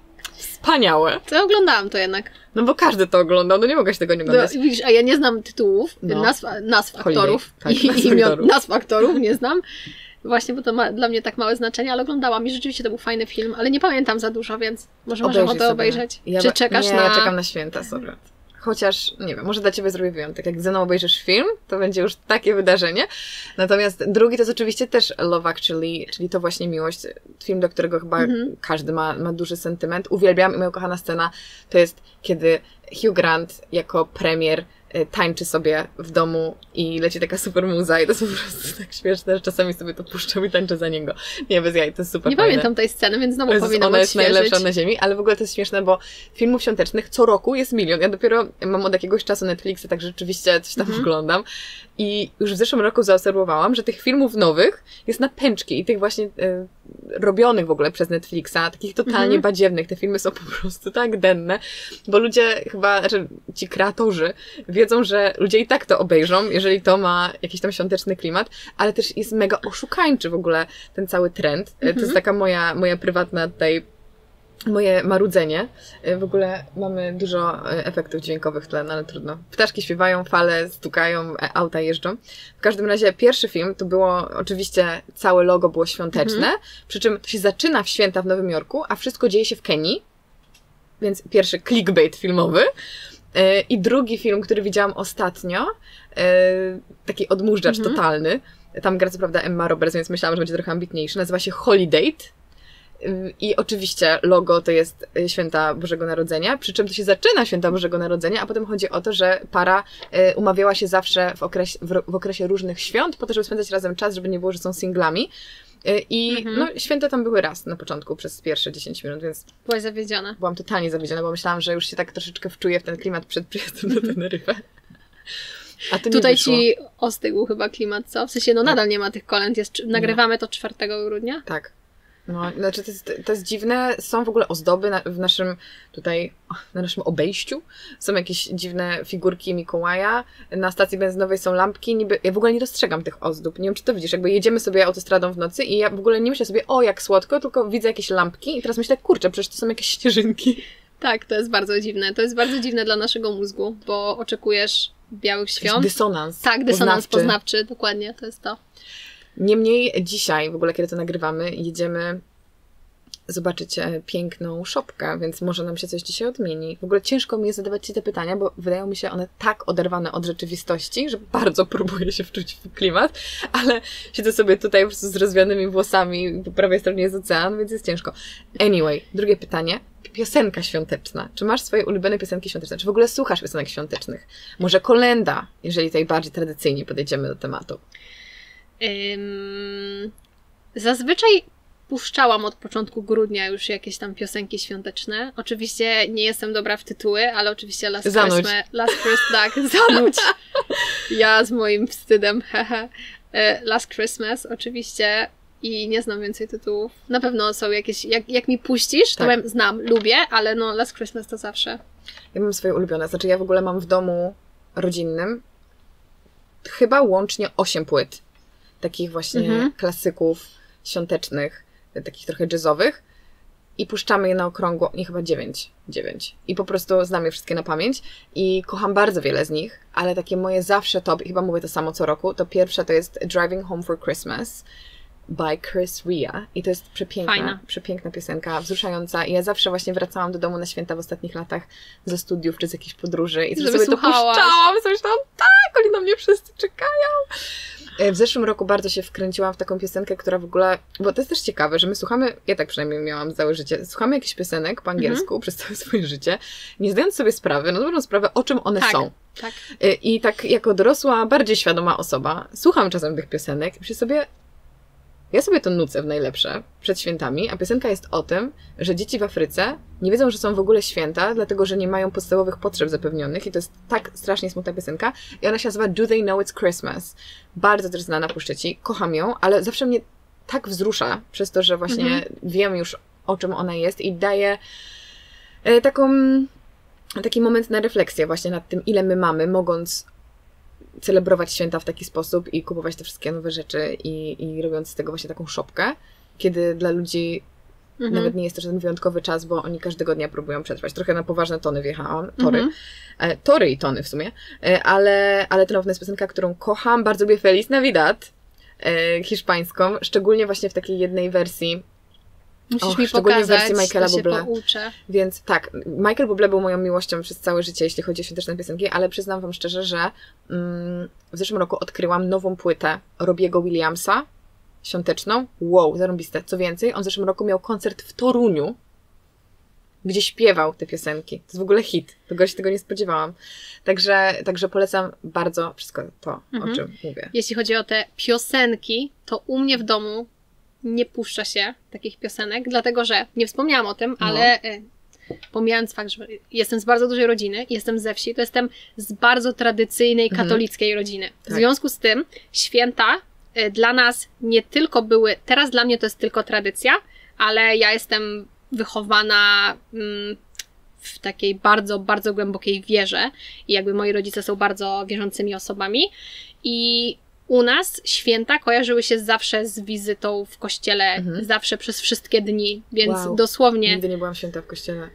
Wspaniałe! To oglądałam to jednak. No bo każdy to oglądał, no nie mogę się tego nie oglądać. No, widzisz, a ja nie znam tytułów, nazw aktorów i imion, nazw aktorów nie znam. Właśnie, bo to ma dla mnie tak małe znaczenie, ale oglądałam i rzeczywiście to był fajny film, ale nie pamiętam za dużo, więc może możemy to obejrzeć. Czy czekasz na... Nie, ja czekam na święta, sorry. Chociaż, nie wiem, może dla ciebie zrobię wyjątek. Jak ze mną obejrzysz film, to będzie już takie wydarzenie. Natomiast drugi to jest oczywiście też Love Actually, czyli to właśnie miłość. Film, do którego chyba każdy ma duży sentyment. Uwielbiam i moja kochana scena to jest, kiedy Hugh Grant jako premier tańczy sobie w domu i leci taka super muza i to jest po prostu tak śmieszne, że czasami sobie to puszczam i tańczę za niego. Nie, bez jaj, to jest super Nie fajne. pamiętam tej sceny, więc znowu powinnam Ona jest odświeżyć. najlepsza na ziemi, ale w ogóle to jest śmieszne, bo filmów świątecznych co roku jest milion. Ja dopiero mam od jakiegoś czasu Netflixa, tak rzeczywiście coś tam oglądam. I już w zeszłym roku zaobserwowałam, że tych filmów nowych jest na pęczki i tych właśnie robionych w ogóle przez Netflixa, takich totalnie badziewnych. Te filmy są po prostu tak denne, bo ludzie chyba, znaczy ci kreatorzy wiedzą, że ludzie i tak to obejrzą, jeżeli to ma jakiś tam świąteczny klimat, ale też jest mega oszukańczy w ogóle ten cały trend. To jest taka moja prywatna tutaj moje marudzenie. W ogóle mamy dużo efektów dźwiękowych w tle, no ale trudno. Ptaszki śpiewają, fale stukają, auta jeżdżą. W każdym razie pierwszy film to było, oczywiście całe logo było świąteczne, przy czym to się zaczyna w święta w Nowym Jorku, a wszystko dzieje się w Kenii, więc pierwszy clickbait filmowy. I drugi film, który widziałam ostatnio, taki odmóżdżacz totalny, tam gra co prawda Emma Roberts, więc myślałam, że będzie trochę ambitniejszy, nazywa się Holiday. I oczywiście logo to jest Święta Bożego Narodzenia, przy czym to się zaczyna Święta Bożego Narodzenia, a potem chodzi o to, że para umawiała się zawsze w okresie różnych świąt, po to, żeby spędzać razem czas, żeby nie było, że są singlami. I no, święta tam były raz na początku, przez pierwsze 10 minut, więc... Byłaś zawiedziona. Byłam totalnie zawiedziona, bo myślałam, że już się tak troszeczkę wczuję w ten klimat przed przyjazdem do Teneryfy. A to tutaj nie wyszło. ci ostygł chyba klimat, co? W sensie, no nadal nie ma tych kolęd, nagrywamy to 4 grudnia? Tak. No, znaczy to jest dziwne, są w ogóle ozdoby w naszym tutaj, na naszym obejściu, są jakieś dziwne figurki Mikołaja, na stacji benzynowej są lampki, niby, ja w ogóle nie dostrzegam tych ozdób, nie wiem czy to widzisz, jakby jedziemy sobie autostradą w nocy i ja w ogóle nie myślę sobie, o jak słodko, tylko widzę jakieś lampki i teraz myślę, kurczę, przecież to są jakieś śnieżynki. Tak, to jest bardzo dziwne, to jest bardzo dziwne dla naszego mózgu, bo oczekujesz białych świąt. Dysonans. Tak, dysonans poznawczy, dokładnie, to jest to. Niemniej dzisiaj, w ogóle kiedy to nagrywamy, jedziemy zobaczyć piękną szopkę, więc może nam się coś dzisiaj odmieni. W ogóle ciężko mi jest zadawać ci te pytania, bo wydają mi się one tak oderwane od rzeczywistości, że bardzo próbuję się wczuć w klimat, ale siedzę sobie tutaj po prostu z rozwianymi włosami, po prawej stronie jest ocean, więc jest ciężko. Anyway, drugie pytanie. Piosenka świąteczna. Czy masz swoje ulubione piosenki świąteczne? Czy w ogóle słuchasz piosenek świątecznych? Może kolęda, jeżeli tutaj bardziej tradycyjnie podejdziemy do tematu. Zazwyczaj puszczałam od początku grudnia już jakieś tam piosenki świąteczne. Oczywiście nie jestem dobra w tytuły, ale oczywiście Last Christmas, tak, zanuć. Ja z moim wstydem, hehe. Last Christmas oczywiście i nie znam więcej tytułów. Na pewno są jakieś, jak mi puścisz, to tak. Znam, lubię, ale no Last Christmas to zawsze. Ja mam swoje ulubione, znaczy ja w ogóle mam w domu rodzinnym chyba łącznie 8 płyt. Takich właśnie klasyków świątecznych, takich trochę jazzowych. I puszczamy je na okrągło, nie chyba 9. I po prostu znam je wszystkie na pamięć i kocham bardzo wiele z nich, ale takie moje zawsze top, i chyba mówię to samo co roku, to pierwsza to jest Driving Home for Christmas by Chris Rea i to jest przepiękna piosenka, wzruszająca i ja zawsze właśnie wracałam do domu na święta w ostatnich latach ze studiów czy z jakichś podróży i sobie to puszczałam, myślałam, tak, oni na mnie wszyscy czekają. W zeszłym roku bardzo się wkręciłam w taką piosenkę, która w ogóle, bo to jest też ciekawe, że my słuchamy, ja tak przynajmniej miałam całe życie, słuchamy jakichś piosenek po angielsku przez całe swoje życie, nie zdając sobie sprawy, na dobrą sprawę, o czym one są. Tak. I tak jako dorosła, bardziej świadoma osoba, słucham czasem tych piosenek i ja sobie to nucę w najlepsze przed świętami, a piosenka jest o tym, że dzieci w Afryce nie wiedzą, że są w ogóle święta, dlatego, że nie mają podstawowych potrzeb zapewnionych i to jest tak strasznie smutna piosenka i ona się nazywa Do They Know It's Christmas. Bardzo też znana, puszczę Ci, kocham ją, ale zawsze mnie tak wzrusza przez to, że właśnie wiem już, o czym ona jest i daje taki moment na refleksję właśnie nad tym, ile my mamy, mogąc celebrować święta w taki sposób i kupować te wszystkie nowe rzeczy i robiąc z tego właśnie taką szopkę, kiedy dla ludzi nawet nie jest to żaden wyjątkowy czas, bo oni każdego dnia próbują przetrwać. Trochę na poważne tony wjechałam, tory i tony w sumie, ale to nowa jest piosenka, którą kocham, bardzo lubię Feliz Navidad, hiszpańską, szczególnie właśnie w takiej jednej wersji. Musisz mi pokazać, wersji Michaela to się Bublé. pouczę. Więc tak, Michael Bublé był moją miłością przez całe życie, jeśli chodzi o świąteczne piosenki, ale przyznam wam szczerze, że w zeszłym roku odkryłam nową płytę Robiego Williamsa, świąteczną. Wow, zarąbiste. Co więcej, on w zeszłym roku miał koncert w Toruniu, gdzie śpiewał te piosenki. To jest w ogóle hit. Tego się nie spodziewałam. Także polecam bardzo wszystko to, o czym mówię. Jeśli chodzi o te piosenki, to u mnie w domu nie puszcza się takich piosenek, dlatego że nie wspomniałam o tym, ale pomijając fakt, że jestem z bardzo dużej rodziny, jestem ze wsi, to jestem z bardzo tradycyjnej, katolickiej rodziny. W związku z tym święta dla nas nie tylko były, teraz dla mnie to jest tylko tradycja, ale ja jestem wychowana w takiej bardzo, bardzo głębokiej wierze i jakby moi rodzice są bardzo wierzącymi osobami i u nas święta kojarzyły się zawsze z wizytą w kościele, zawsze przez wszystkie dni, więc dosłownie... Nigdy nie byłam święta w kościele.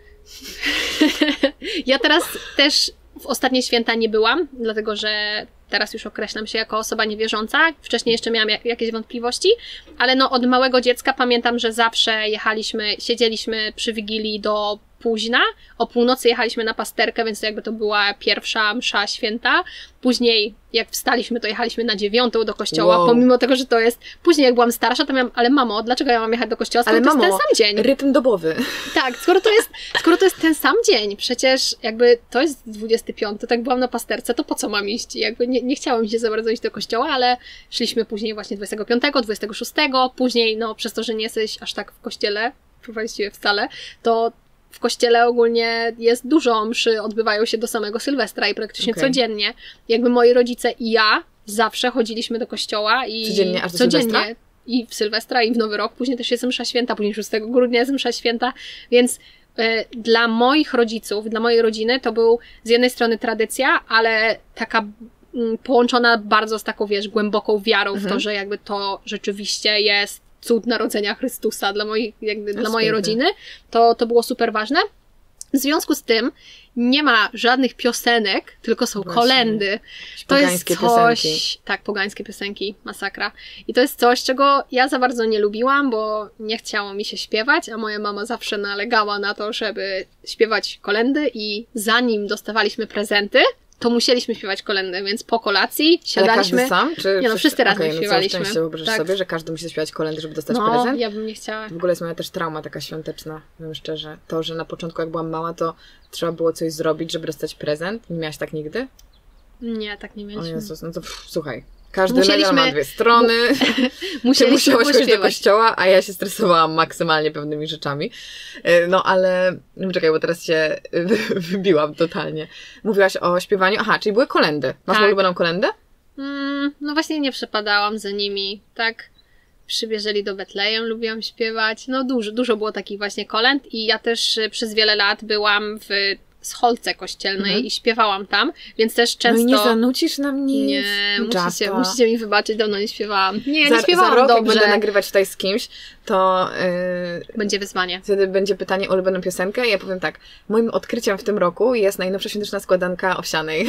Ja teraz też w ostatnie święta nie byłam, dlatego że teraz już określam się jako osoba niewierząca. Wcześniej jeszcze miałam jakieś wątpliwości, ale od małego dziecka pamiętam, że zawsze siedzieliśmy przy Wigilii do późna. O północy jechaliśmy na pasterkę, więc jakby to była pierwsza msza święta. Później jak wstaliśmy, to jechaliśmy na 9 do kościoła, pomimo tego, że to jest... Później jak byłam starsza, to miałam, ale mamo, dlaczego ja mam jechać do kościoła, skoro to jest ten sam dzień? Rytm dobowy. Tak, skoro to jest ten sam dzień, przecież jakby to jest 25, to tak byłam na pasterce, to po co mam iść? Jakby nie chciałam się za bardzo iść do kościoła, ale szliśmy później właśnie 25, 26, później przez to, że nie jesteś aż tak w kościele, właściwie wcale, to w kościele ogólnie jest dużo mszy, odbywają się do samego Sylwestra i praktycznie codziennie. Jakby moi rodzice i ja zawsze chodziliśmy do kościoła i codziennie, aż do Sylwestra? I w Sylwestra, i w Nowy Rok. Później też jest msza święta, później 6 grudnia jest msza święta, więc dla moich rodziców, dla mojej rodziny to był z jednej strony tradycja, ale taka połączona bardzo z taką, głęboką wiarą w to, że jakby to rzeczywiście jest cud narodzenia Chrystusa dla mojej rodziny, to było super ważne. W związku z tym nie ma żadnych piosenek, tylko są kolędy. To jest coś... Piosenki. Tak, pogańskie piosenki, masakra. I to jest coś, czego ja za bardzo nie lubiłam, bo nie chciało mi się śpiewać, a moja mama zawsze nalegała na to, żeby śpiewać kolędy i zanim dostawaliśmy prezenty, to musieliśmy śpiewać kolędy, więc po kolacji siadaliśmy... Ale każdy sam? Czy nie, wszyscy razem śpiewaliśmy. Całe szczęście, wyobrażasz sobie, że każdy musi śpiewać kolędy, żeby dostać prezent? Ja bym nie chciała. W ogóle jest moja też trauma taka świąteczna, powiem szczerze. To, że na początku jak byłam mała, to trzeba było coś zrobić, żeby dostać prezent. Nie miałaś tak nigdy? Nie, tak nie mieliśmy. O Jezus, no to słuchaj. Każdy medal ma dwie strony. Ty musiałaś chodzić do kościoła, a ja się stresowałam maksymalnie pewnymi rzeczami. No ale... Czekaj, bo teraz się wybiłam totalnie. Mówiłaś o śpiewaniu. Aha, czyli były kolędy. Masz ulubioną kolędę? No właśnie nie przepadałam za nimi. Tak, przybierzeli do Betlejem, lubiłam śpiewać. No dużo było takich właśnie kolęd i ja też przez wiele lat byłam w scholce kościelnej i śpiewałam tam, więc też często... No i nie zanucisz nam nic? Nie, musicie mi wybaczyć, dawno nie śpiewałam. Nie, nie śpiewałam za rok, dobrze. Jak będę nagrywać tutaj z kimś, to... będzie wyzwanie. Wtedy będzie pytanie o ulubioną piosenkę i ja powiem tak, moim odkryciem w tym roku jest najnowsza świąteczna składanka Owsianej.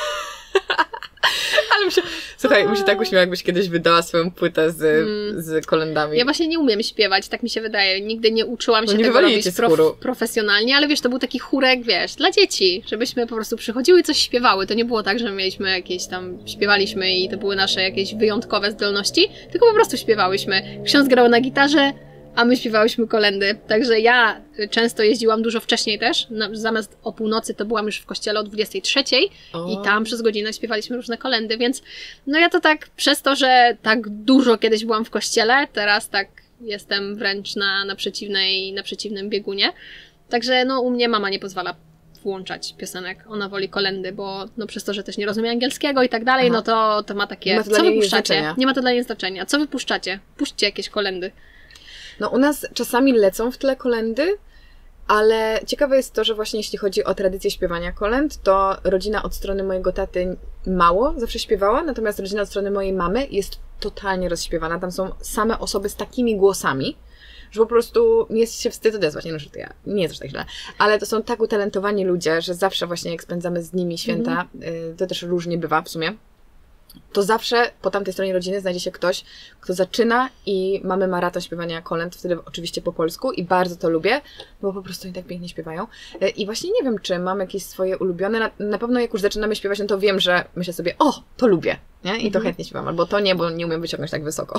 Ale słuchaj, mi się tak uśmiała, jakbyś kiedyś wydała swoją płytę z kolędami. Ja właśnie nie umiem śpiewać, tak mi się wydaje. Nigdy nie uczyłam się nie tego robić profesjonalnie, ale wiesz, to był taki chórek, wiesz, dla dzieci, żebyśmy po prostu przychodziły i coś śpiewały. To nie było tak, że mieliśmy jakieś tam, śpiewaliśmy i to były nasze jakieś wyjątkowe zdolności, tylko po prostu śpiewałyśmy. Ksiądz grał na gitarze, a my śpiewałyśmy kolędy. Także ja często jeździłam dużo wcześniej też. Zamiast o północy to byłam już w kościele o 23:00 i tam przez godzinę śpiewaliśmy różne kolędy, więc no ja to tak przez to, że tak dużo kiedyś byłam w kościele, teraz tak jestem wręcz na przeciwnym biegunie. Także no u mnie mama nie pozwala włączać piosenek. Ona woli kolędy, bo no przez to, że też nie rozumie angielskiego i tak dalej, no to ma takie... Co wypuszczacie? Nie ma to dla niej znaczenia. Co wypuszczacie? Puśćcie jakieś kolędy. No u nas czasami lecą w tle kolędy, ale ciekawe jest to, że właśnie jeśli chodzi o tradycję śpiewania kolęd, to rodzina od strony mojego taty mało zawsze śpiewała, natomiast rodzina od strony mojej mamy jest totalnie rozśpiewana. Tam są same osoby z takimi głosami, że po prostu nie jest się wstyd odezwać. Nie no, że to ja, nie jest aż tak źle, ale to są tak utalentowani ludzie, że zawsze właśnie jak spędzamy z nimi święta, to też różnie bywa w sumie, to zawsze po tamtej stronie rodziny znajdzie się ktoś, kto zaczyna i mamy maraton śpiewania kolęd, wtedy oczywiście po polsku i bardzo to lubię, bo po prostu oni tak pięknie śpiewają. I właśnie nie wiem, czy mam jakieś swoje ulubione, na pewno jak już zaczynamy śpiewać, no to wiem, że myślę sobie, o, to lubię, nie? I to chętnie śpiewam, albo to nie, bo nie umiem wyciągnąć tak wysoko.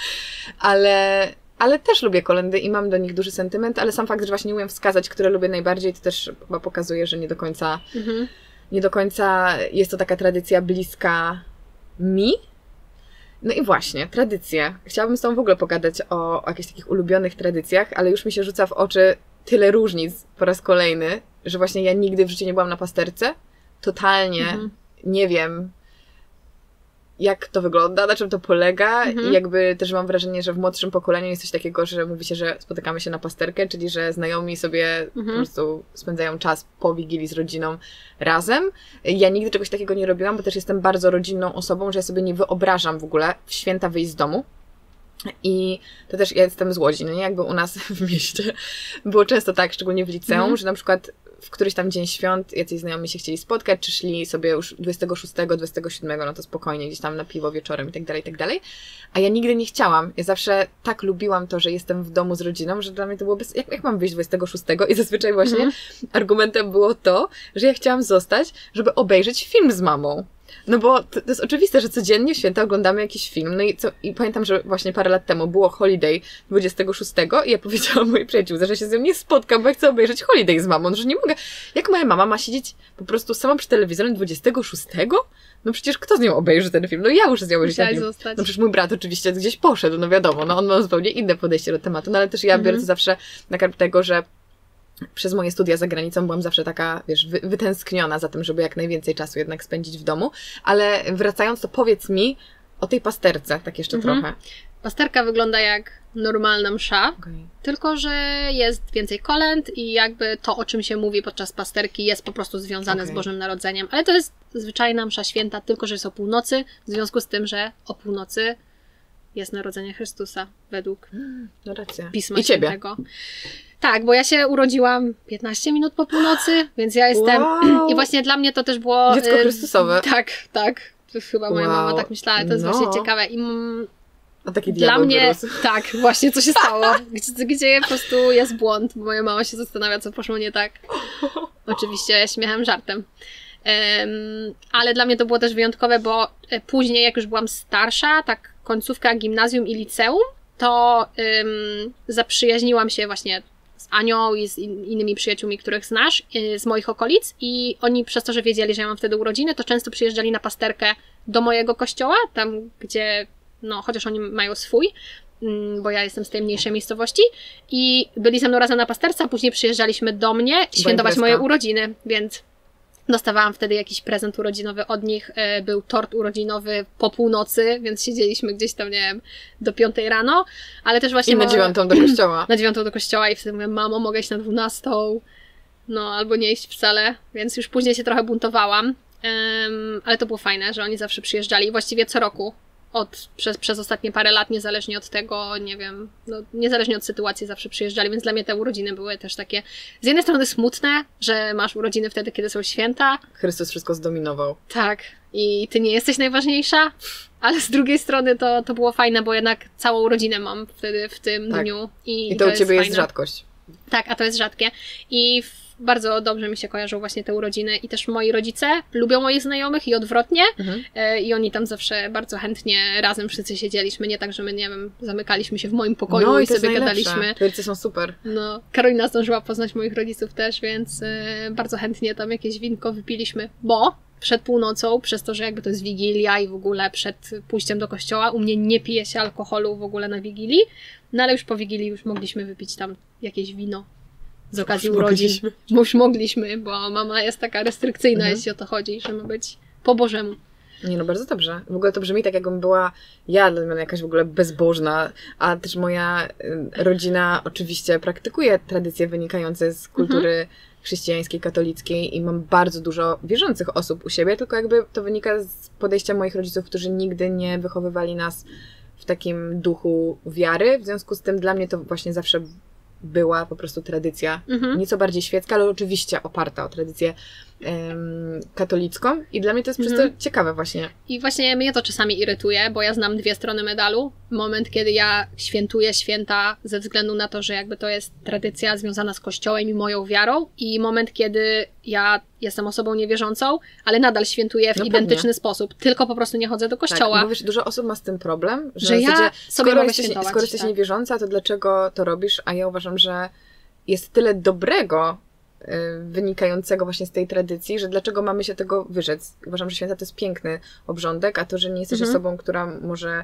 Ale też lubię kolędy i mam do nich duży sentyment, ale sam fakt, że właśnie nie umiem wskazać, które lubię najbardziej, to też chyba pokazuje, że nie do końca jest to taka tradycja bliska mi. No i właśnie, tradycje. Chciałabym z Tobą w ogóle pogadać o jakichś takich ulubionych tradycjach, ale już mi się rzuca w oczy tyle różnic po raz kolejny, że właśnie ja nigdy w życiu nie byłam na pasterce. Totalnie nie wiem, jak to wygląda, na czym to polega i jakby też mam wrażenie, że w młodszym pokoleniu jest coś takiego, że mówi się, że spotykamy się na pasterkę, czyli że znajomi sobie po prostu spędzają czas po Wigilii z rodziną razem. Ja nigdy czegoś takiego nie robiłam, bo też jestem bardzo rodzinną osobą, że ja sobie nie wyobrażam w ogóle w święta wyjść z domu. I to też ja jestem z Łodzi, no nie? Jakby u nas w mieście było często tak, szczególnie w liceum, że na przykład w któryś tam dzień świąt jacyś znajomi się chcieli spotkać, czy szli sobie już 26, 27, no to spokojnie, gdzieś tam na piwo wieczorem i tak dalej. A ja nigdy nie chciałam. Ja zawsze tak lubiłam to, że jestem w domu z rodziną, że dla mnie to byłoby... Jak mam wyjść 26? I zazwyczaj właśnie argumentem było to, że ja chciałam zostać, żeby obejrzeć film z mamą. No bo to jest oczywiste, że codziennie w święta oglądamy jakiś film. No i pamiętam, że właśnie parę lat temu było Holiday 26 i ja powiedziałam mojej przyjaciółce, że się z nią nie spotkam, bo ja chcę obejrzeć Holiday z mamą, że nie mogę. Jak moja mama ma siedzieć po prostu sama przy telewizorem 26? No przecież kto z nią obejrzy ten film? No ja muszę z nią obejrzeć ten film. No przecież mój brat oczywiście gdzieś poszedł, no wiadomo, no on ma zupełnie inne podejście do tematu, no ale też ja biorę to zawsze na karb tego, że przez moje studia za granicą byłam zawsze taka, wiesz, wytęskniona za tym, żeby jak najwięcej czasu jednak spędzić w domu. Ale wracając, to powiedz mi o tej pasterce, tak jeszcze trochę. Pasterka wygląda jak normalna msza, tylko że jest więcej kolęd i jakby to, o czym się mówi podczas pasterki, jest po prostu związane z Bożym Narodzeniem. Ale to jest zwyczajna msza święta, tylko że jest o północy, w związku z tym, że o północy jest narodzenie Chrystusa według Pisma Świętego. Tak, bo ja się urodziłam 15 minut po północy, więc ja jestem... Wow. I właśnie dla mnie to też było... Dziecko Chrystusowe. Tak. Chyba moja mama tak myślała. To jest właśnie ciekawe. I a taki dla mnie... wyrósł. Tak, właśnie co się stało. Gdzie po prostu jest błąd, bo moja mama się zastanawia, co poszło nie tak. Oczywiście śmiechem, żartem. Ale dla mnie to było też wyjątkowe, bo później, jak już byłam starsza, tak końcówka gimnazjum i liceum, to zaprzyjaźniłam się właśnie z Anią i z innymi przyjaciółmi, których znasz, z moich okolic i oni przez to, że wiedzieli, że ja mam wtedy urodziny, to często przyjeżdżali na pasterkę do mojego kościoła, tam gdzie, no chociaż oni mają swój, bo ja jestem z tej mniejszej miejscowości i byli ze mną razem na pasterce, a później przyjeżdżaliśmy do mnie świętować moje urodziny, więc dostawałam wtedy jakiś prezent urodzinowy od nich, był tort urodzinowy po północy, więc siedzieliśmy gdzieś tam, nie wiem, do 5 rano, ale też właśnie... I na 9 do kościoła. Na 9 do kościoła i wtedy mówię, mamo, mogę iść na 12? no albo nie iść wcale, więc już później się trochę buntowałam, ale to było fajne, że oni zawsze przyjeżdżali właściwie co roku. Przez ostatnie parę lat, niezależnie od tego, nie wiem, no, niezależnie od sytuacji zawsze przyjeżdżali, więc dla mnie te urodziny były też takie z jednej strony smutne, że masz urodziny wtedy, kiedy są święta. Chrystus wszystko zdominował. Tak, i ty nie jesteś najważniejsza, ale z drugiej strony to było fajne, bo jednak całą rodzinę mam wtedy w tym dniu. I to u ciebie jest fajne. rzadkość. Tak, a to jest rzadkie. I bardzo dobrze mi się kojarzą właśnie te urodziny i też moi rodzice lubią moich znajomych i odwrotnie. I oni tam zawsze bardzo chętnie razem wszyscy siedzieliśmy, nie tak, że my, nie wiem, zamykaliśmy się w moim pokoju i sobie gadaliśmy. Rodzice są super. No, Karolina zdążyła poznać moich rodziców też, więc bardzo chętnie tam jakieś winko wypiliśmy, bo przed północą, przez to, że jakby to jest Wigilia i w ogóle przed pójściem do kościoła, u mnie nie pije się alkoholu w ogóle na Wigilii, no ale już po Wigilii już mogliśmy wypić tam jakieś wino. Z okazji urodzin. Już mogliśmy, bo mama jest taka restrykcyjna, jeśli o to chodzi, że ma być po Bożemu. Nie no, bardzo dobrze. W ogóle to brzmi tak, jakbym była ja dla mnie jakaś w ogóle bezbożna, a też moja rodzina oczywiście praktykuje tradycje wynikające z kultury chrześcijańskiej, katolickiej i mam bardzo dużo wierzących osób u siebie, tylko jakby to wynika z podejścia moich rodziców, którzy nigdy nie wychowywali nas w takim duchu wiary. W związku z tym dla mnie to właśnie zawsze była po prostu tradycja, nieco bardziej świecka, ale oczywiście oparta o tradycję katolicką i dla mnie to jest przez to ciekawe właśnie. I właśnie mnie to czasami irytuje, bo ja znam dwie strony medalu. Moment, kiedy ja świętuję święta ze względu na to, że jakby to jest tradycja związana z Kościołem i moją wiarą i moment, kiedy ja jestem osobą niewierzącą, ale nadal świętuję w identyczny sposób, tylko po prostu nie chodzę do kościoła. Tak, bo wiesz, dużo osób ma z tym problem, że ja sobie skoro mogę jesteś, świętować. skoro jesteś niewierząca, to dlaczego to robisz? A ja uważam, że jest tyle dobrego wynikającego właśnie z tej tradycji, że dlaczego mamy się tego wyrzec? Uważam, że święta to jest piękny obrządek, a to, że nie jesteś osobą, która może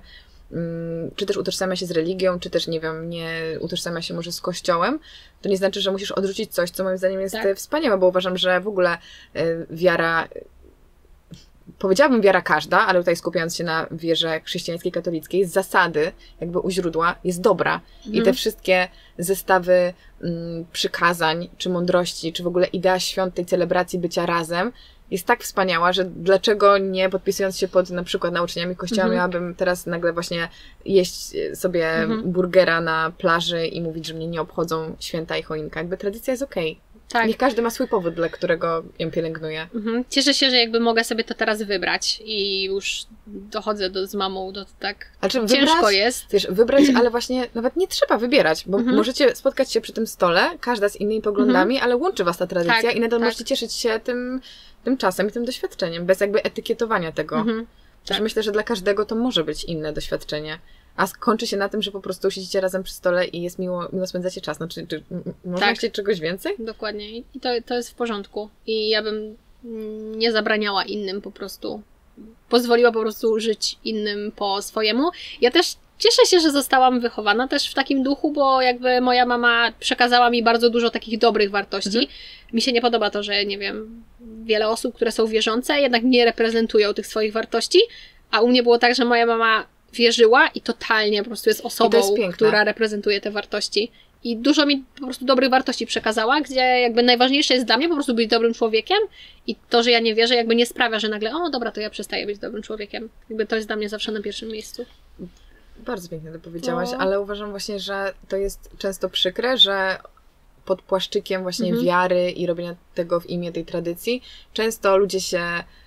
czy też utożsamia się z religią, czy też, nie wiem, nie utożsamia się może z Kościołem, to nie znaczy, że musisz odrzucić coś, co moim zdaniem jest wspaniałe, bo uważam, że w ogóle wiara, powiedziałabym wiara każda, ale tutaj skupiając się na wierze chrześcijańskiej, katolickiej, z zasady, jakby u źródła, jest dobra. I te wszystkie zestawy przykazań, czy mądrości, czy w ogóle idea świąt tej celebracji bycia razem, jest tak wspaniała, że dlaczego nie podpisując się pod na przykład nauczeniami Kościoła miałabym teraz nagle właśnie jeść sobie burgera na plaży i mówić, że mnie nie obchodzą święta i choinka. Jakby tradycja jest okej. Tak. Niech każdy ma swój powód, dla którego ją pielęgnuje. Cieszę się, że jakby mogę sobie to teraz wybrać i już dochodzę z mamą, tak ciężko jest. Wiesz, wybrać, ale właśnie nawet nie trzeba wybierać, bo możecie spotkać się przy tym stole, każda z innymi poglądami, ale łączy was ta tradycja i nadal możecie cieszyć się tym czasem i tym doświadczeniem, bez jakby etykietowania tego. Że myślę, że dla każdego to może być inne doświadczenie. A skończy się na tym, że po prostu siedzicie razem przy stole i jest miło spędzacie czas. No, czy można chcieć czegoś więcej? Dokładnie. I to jest w porządku. I ja bym nie zabraniała innym po prostu. Pozwoliła po prostu żyć innym po swojemu. Ja też cieszę się, że zostałam wychowana też w takim duchu, bo jakby moja mama przekazała mi bardzo dużo takich dobrych wartości. Mi się nie podoba to, że nie wiem, wiele osób, które są wierzące, jednak nie reprezentują tych swoich wartości, a u mnie było tak, że moja mama wierzyła i totalnie po prostu jest osobą, która reprezentuje te wartości. I dużo mi po prostu dobrych wartości przekazała, gdzie jakby najważniejsze jest dla mnie po prostu być dobrym człowiekiem i to, że ja nie wierzę, jakby nie sprawia, że nagle, o dobra, to ja przestaję być dobrym człowiekiem. Jakby to jest dla mnie zawsze na pierwszym miejscu. Bardzo pięknie to powiedziałaś, ale uważam właśnie, że to jest często przykre, że pod płaszczykiem właśnie wiary i robienia tego w imię tej tradycji, często ludzie się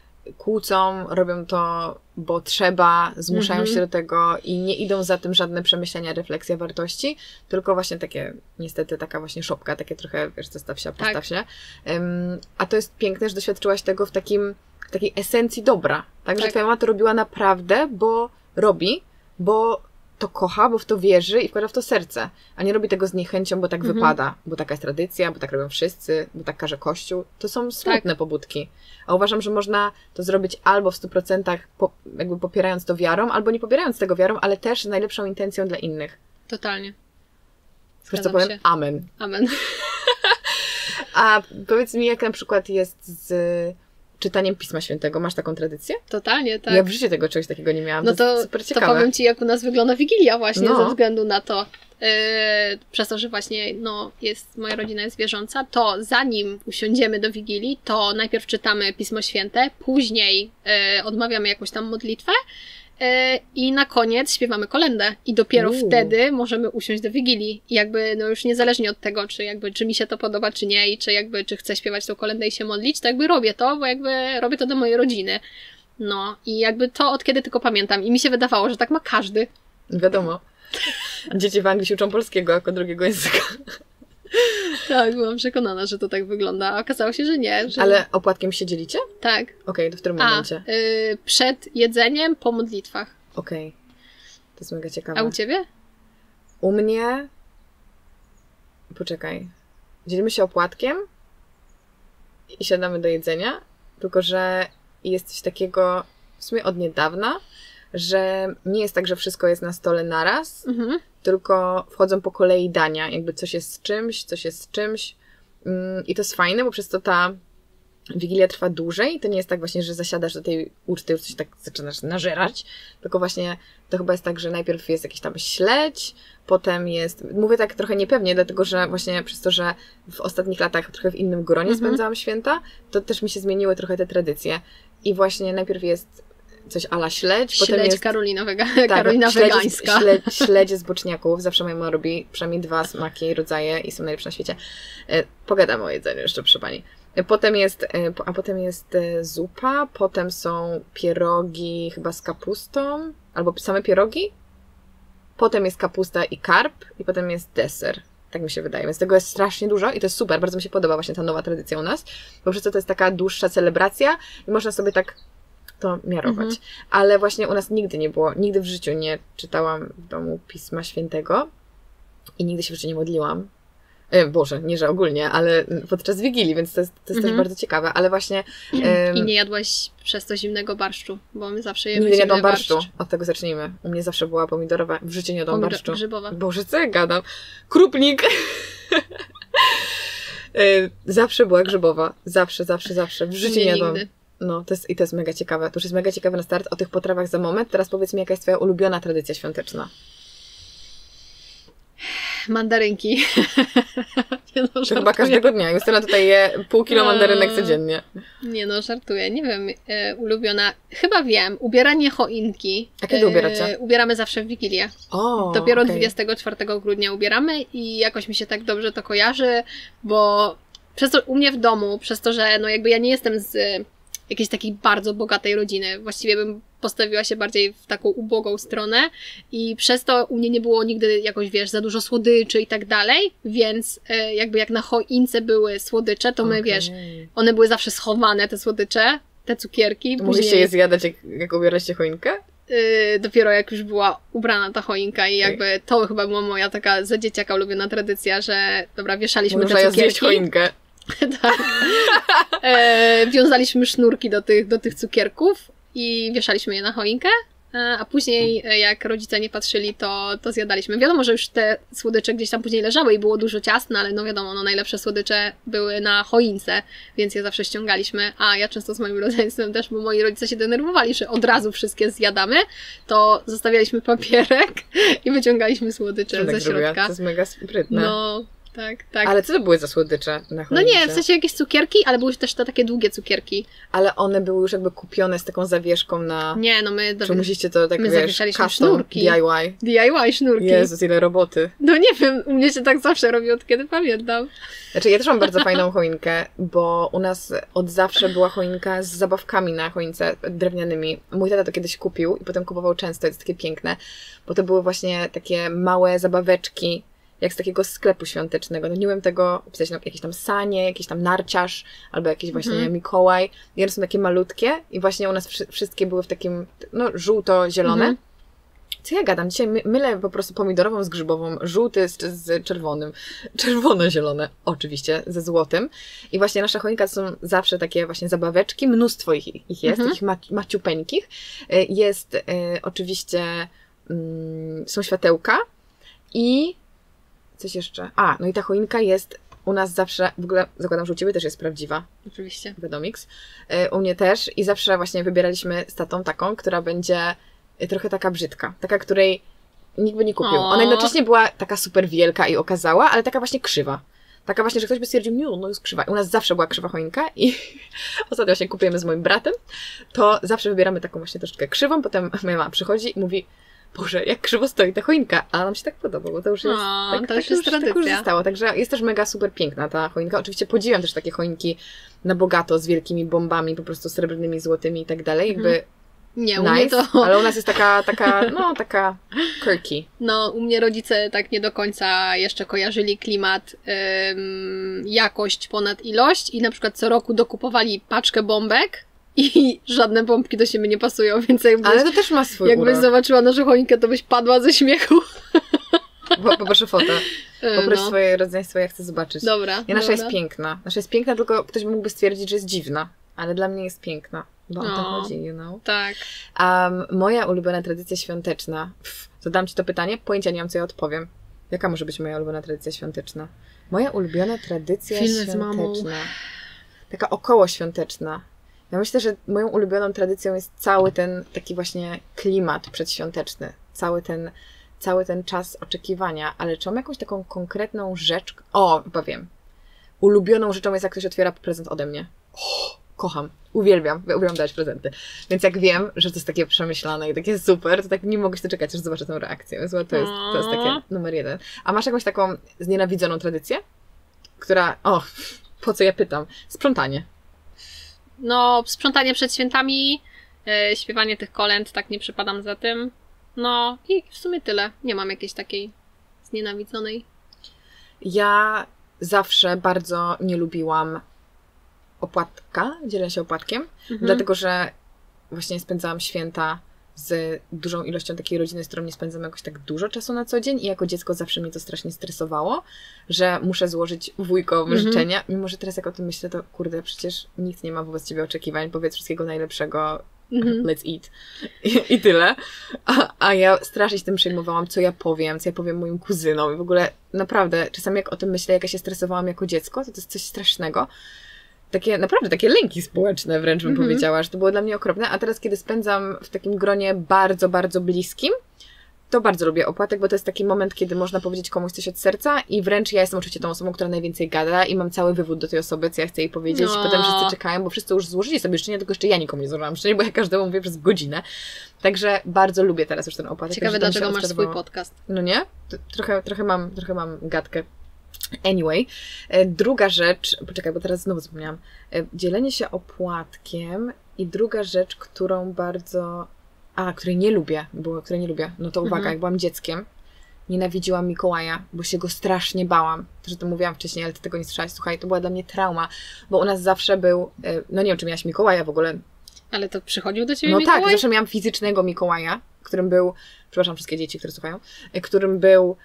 kłócą, robią to, bo trzeba, zmuszają się do tego i nie idą za tym żadne przemyślenia, refleksja wartości, tylko właśnie takie, niestety taka właśnie szopka, takie trochę, wiesz, zostaw się, postaw się. A to jest piękne, że doświadczyłaś tego w takiej esencji dobra, tak? Że twoja mama to robiła naprawdę, bo robi, bo to kocha, bo w to wierzy i wkłada w to serce, a nie robi tego z niechęcią, bo tak wypada, bo taka jest tradycja, bo tak robią wszyscy, bo tak każe Kościół. To są smutne pobudki. A uważam, że można to zrobić albo w 100% jakby popierając to wiarą, albo nie popierając tego wiarą, ale też z najlepszą intencją dla innych. Totalnie. Wiesz co powiem? Amen. Amen. A powiedz mi, jak na przykład jest z czytaniem Pisma Świętego. Masz taką tradycję? Totalnie, tak. Ja w życiu czegoś takiego nie miałam. No to super ciekawe. To powiem Ci, jak u nas wygląda Wigilia właśnie ze względu na to. przez to, że właśnie moja rodzina jest wierząca, to zanim usiądziemy do Wigilii, to najpierw czytamy Pismo Święte, później odmawiamy jakąś tam modlitwę i na koniec śpiewamy kolędę i dopiero wtedy możemy usiąść do Wigilii. I jakby już niezależnie od tego, czy mi się to podoba, czy nie i czy chcę śpiewać tą kolędę i się modlić, to jakby robię to, bo jakby robię to do mojej rodziny. No i jakby to od kiedy tylko pamiętam i mi się wydawało, że tak ma każdy. Wiadomo. Dzieci w Anglii się uczą polskiego jako drugiego języka. Tak, byłam przekonana, że to tak wygląda, a okazało się, że nie. Ale opłatkiem się dzielicie? Tak. Okej, to w którym momencie? Przed jedzeniem, po modlitwach. Okej. To jest mega ciekawe. A u Ciebie? U mnie... Poczekaj. Dzielimy się opłatkiem i siadamy do jedzenia, tylko że jest coś takiego w sumie od niedawna, że nie jest tak, że wszystko jest na stole naraz, tylko wchodzą po kolei dania. Jakby coś jest z czymś. I to jest fajne, bo przez to ta Wigilia trwa dłużej. To nie jest tak właśnie, że zasiadasz do tej uczty, już coś tak zaczynasz nażerać, tylko właśnie to chyba jest tak, że najpierw jest jakiś tam śledź, potem jest... Mówię tak trochę niepewnie, dlatego że właśnie przez to, że w ostatnich latach trochę w innym gronie spędzałam święta, to też mi się zmieniły trochę te tradycje. I właśnie najpierw jest coś a la śledź, potem jest... Karolina wegańska. Śledzie z boczniaków. Zawsze moja mama robi przynajmniej 2 smaki, rodzaje i są najlepsze na świecie. Pogadamy o jedzeniu jeszcze, proszę pani. Potem jest zupa, potem są pierogi chyba z kapustą, albo same pierogi. Potem jest kapusta i karp i potem jest deser. Tak mi się wydaje. Więc tego jest strasznie dużo i to jest super. Bardzo mi się podoba właśnie ta nowa tradycja u nas, bo przez to jest taka dłuższa celebracja i można sobie tak to miarować. Ale właśnie u nas nigdy nie było, nigdy w życiu nie czytałam w domu Pisma Świętego i nigdy się w życiu nie modliłam. Boże, nie, że ogólnie, ale podczas Wigilii, więc to jest też bardzo ciekawe, ale właśnie... I nie jadłaś przez to zimnego barszczu, bo my zawsze jemy nigdy nie jadłam barszcz. barszczu, od tego zacznijmy. U mnie zawsze była pomidorowa, w życiu nie jadłam barszczu. Grzybowa. Boże, co ja gadam? Krupnik! Zawsze była grzybowa. Zawsze. W życiu nie jadłam. Nigdy. No, to jest mega ciekawe. To już jest mega ciekawe na start o tych potrawach za moment. Teraz powiedz mi, jaka jest twoja ulubiona tradycja świąteczna? Mandarynki. To chyba każdego dnia. Justyna tutaj je pół kilo mandarynek codziennie. Nie no, żartuję. Nie wiem, ulubiona. Chyba wiem. Ubieranie choinki. A kiedy ubieracie? Ubieramy zawsze w Wigilię. Dopiero 24 grudnia ubieramy i jakoś mi się tak dobrze to kojarzy, bo przez to u mnie w domu, przez to, że jakby ja nie jestem z jakiejś takiej bardzo bogatej rodziny. Właściwie bym postawiła się bardziej w taką ubogą stronę i przez to u mnie nie było nigdy jakoś, za dużo słodyczy i tak dalej, więc jakby jak na choince były słodycze, to my, one były zawsze schowane, te słodycze, te cukierki. Mogliście je zjadać, jak ubieraliście choinkę? Dopiero jak już była ubrana ta choinka i jakby to chyba była moja taka za dzieciaka ulubiona tradycja, że dobra, wieszaliśmy te cukierki. Zjeść choinkę. Tak. Wiązaliśmy sznurki do tych cukierków i wieszaliśmy je na choinkę, a później jak rodzice nie patrzyli, to zjadaliśmy. Wiadomo, że już te słodycze gdzieś tam później leżały i było dużo ciast, ale no wiadomo, najlepsze słodycze były na choince, więc je zawsze ściągaliśmy, a ja często z moim rodzeństwem też, bo moi rodzice się denerwowali, że od razu wszystkie zjadamy, to zostawialiśmy papierek i wyciągaliśmy słodycze ze środka. To jest mega sprytne. No, tak. Ale co to były za słodycze na choince? No nie, w sensie jakieś cukierki, ale były też te takie długie cukierki. Ale one były już jakby kupione z taką zawieszką na... Nie, no my... Czy musicie to tak, zawieszaliśmy custom, sznurki. DIY sznurki. Jezus, ile roboty. No nie wiem, u mnie się tak zawsze robi, od kiedy pamiętam. Znaczy, ja też mam bardzo fajną choinkę, bo u nas od zawsze była choinka z zabawkami na choince drewnianymi. Mój tata to kiedyś kupił i potem kupował często, to jest takie piękne, bo to były właśnie takie małe zabaweczki, jak z takiego sklepu świątecznego. No nie umiem tego opisać, jakieś tam sanie, jakiś tam narciarz, albo jakiś właśnie Mikołaj. I one są takie malutkie i właśnie u nas wszystkie były w takim, żółto-zielone. Co ja gadam? Dzisiaj mylę po prostu pomidorową z grzybową, żółty z czerwonym, czerwono-zielone, oczywiście, ze złotym. I właśnie nasza choinka to są zawsze takie właśnie zabaweczki, mnóstwo ich jest, takich maciupeńkich. Jest oczywiście, są światełka i coś jeszcze. No i ta choinka jest u nas zawsze, w ogóle zakładam, że u Ciebie też jest prawdziwa. Oczywiście. Wiadomix. U mnie też i zawsze właśnie wybieraliśmy z tatą taką, która będzie trochę taka brzydka. Taka, której nikt by nie kupił. Ona jednocześnie była taka super wielka i okazała, ale taka właśnie krzywa. Taka właśnie, że ktoś by stwierdził, nie, no jest krzywa. I u nas zawsze była krzywa choinka i ostatnio właśnie kupujemy z moim bratem, to zawsze wybieramy taką właśnie troszeczkę krzywą, potem moja mama przychodzi i mówi, Boże, jak krzywo stoi ta choinka, a nam się tak podoba, bo to już jest, tradycja. Tak już zostało. Także jest też mega super piękna ta choinka. Oczywiście podziwiam też takie choinki na bogato, z wielkimi bombami, po prostu srebrnymi, złotymi i tak dalej. Jakby nie, u mnie to... ale u nas jest taka quirky. No, u mnie rodzice tak nie do końca jeszcze kojarzyli klimat jakość ponad ilość i na przykład co roku dokupowali paczkę bombek i żadne bombki do siebie nie pasują, więc ale to też ma swój jakbyś zobaczyła naszą choinkę, to byś padła ze śmiechu. Poproszę fotę. Poproszę swoje rodzeństwo, ja chcę zobaczyć. Dobra. Nasza jest piękna. Nasza jest piękna, tylko ktoś mógłby stwierdzić, że jest dziwna. Ale dla mnie jest piękna. Bo o to chodzi, you know? Tak. Moja ulubiona tradycja świąteczna. Zadam Ci to pytanie, pojęcia nie mam, co ja odpowiem. Jaka może być moja ulubiona tradycja świąteczna? Moja ulubiona tradycja świąteczna. Taka okołoświąteczna. Ja myślę, że moją ulubioną tradycją jest cały ten taki właśnie klimat przedświąteczny. Cały ten czas oczekiwania. Ale czy mam jakąś taką konkretną rzecz? O, chyba wiem. Ulubioną rzeczą jest, jak ktoś otwiera prezent ode mnie. Kocham. Uwielbiam dać prezenty. Więc jak wiem, że to jest takie przemyślane i takie super, to tak nie mogę się doczekać, aż zobaczę tę reakcję. Więc to jest takie numer 1. A masz jakąś taką znienawidzoną tradycję? Która... po co ja pytam? Sprzątanie. No, sprzątanie przed świętami, śpiewanie tych kolęd, tak nie przypadam za tym. No i w sumie tyle. Nie mam jakiejś takiej znienawidzonej. Ja zawsze bardzo nie lubiłam opłatka, dzielę się opłatkiem, dlatego że właśnie spędzałam święta z dużą ilością takiej rodziny, z którą nie spędzam jakoś tak dużo czasu na co dzień i jako dziecko zawsze mnie to strasznie stresowało, że muszę złożyć wujkowe życzenia, mimo że teraz jak o tym myślę, to kurde, przecież nikt nie ma wobec ciebie oczekiwań, powiedz wszystkiego najlepszego, let's eat i tyle. A ja strasznie się tym przejmowałam, co ja powiem moim kuzynom i w ogóle naprawdę, czasami jak o tym myślę, jak ja się stresowałam jako dziecko, to jest coś strasznego. Naprawdę takie lęki społeczne wręcz bym powiedziała, że to było dla mnie okropne, a teraz kiedy spędzam w takim gronie bardzo, bardzo bliskim, to bardzo lubię opłatek, bo to jest taki moment, kiedy można powiedzieć komuś coś od serca i wręcz ja jestem oczywiście tą osobą, która najwięcej gada i mam cały wywód do tej osoby, co ja chcę jej powiedzieć i potem wszyscy czekają, bo wszyscy już złożyli sobie życzenia, tylko jeszcze ja nikomu nie złożyłam życzenia, bo ja każdemu mówię przez godzinę. Także bardzo lubię teraz już ten opłatek. Ciekawe, dlaczego masz swój podcast. No nie? Trochę mam gadkę. Anyway, druga rzecz, poczekaj, bo teraz znowu zapomniałam, dzielenie się opłatkiem i druga rzecz, której nie lubię, no to uwaga, jak byłam dzieckiem, nienawidziłam Mikołaja, bo się go strasznie bałam, że to mówiłam wcześniej, ale ty tego nie słyszałaś, słuchaj, to była dla mnie trauma, bo u nas zawsze był, no nie wiem, czy miałaś Mikołaja w ogóle. Ale to przychodził do ciebie Mikołaj? No tak, zawsze miałam fizycznego Mikołaja, którym był, przepraszam wszystkie dzieci, które słuchają, którym był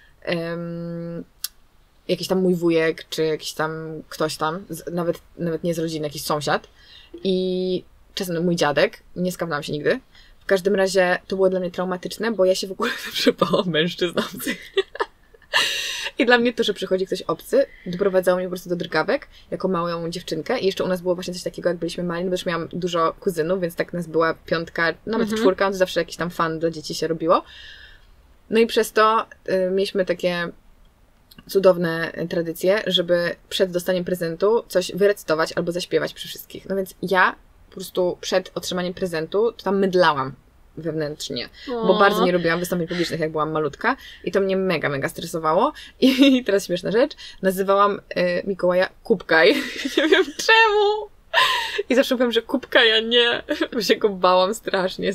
jakiś tam mój wujek, czy jakiś tam ktoś tam, nawet nie z rodziny, jakiś sąsiad i czasem mój dziadek, nie skapnęłam się nigdy. W każdym razie to było dla mnie traumatyczne, bo ja się w ogóle zawsze bałam mężczyzn obcych. I dla mnie to, że przychodzi ktoś obcy, doprowadzało mnie po prostu do drgawek, jako małą dziewczynkę i jeszcze u nas było właśnie coś takiego, jak byliśmy mali, no bo też miałam dużo kuzynów, więc tak nas była 5, nawet 4, to zawsze jakiś tam fan dla dzieci się robiło. No i przez to mieliśmy takie cudowne tradycje, żeby przed dostaniem prezentu coś wyrecytować albo zaśpiewać przy wszystkich. No więc ja po prostu przed otrzymaniem prezentu to tam mydlałam wewnętrznie, bo bardzo nie lubiłam wystąpień publicznych, jak byłam malutka i to mnie mega, mega stresowało. I teraz śmieszna rzecz, nazywałam Mikołaja Kubkaj. Nie wiem czemu. I zawsze powiem, że Kubkaja nie, bo się go bałam strasznie.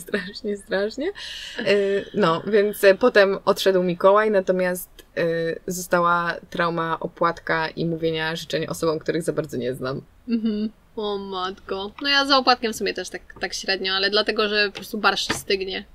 No, więc potem odszedł Mikołaj, natomiast została trauma opłatka i mówienia życzeń osobom, których za bardzo nie znam. O matko. No ja za opłatkiem w sumie też tak średnio, ale dlatego, że po prostu barszcz stygnie.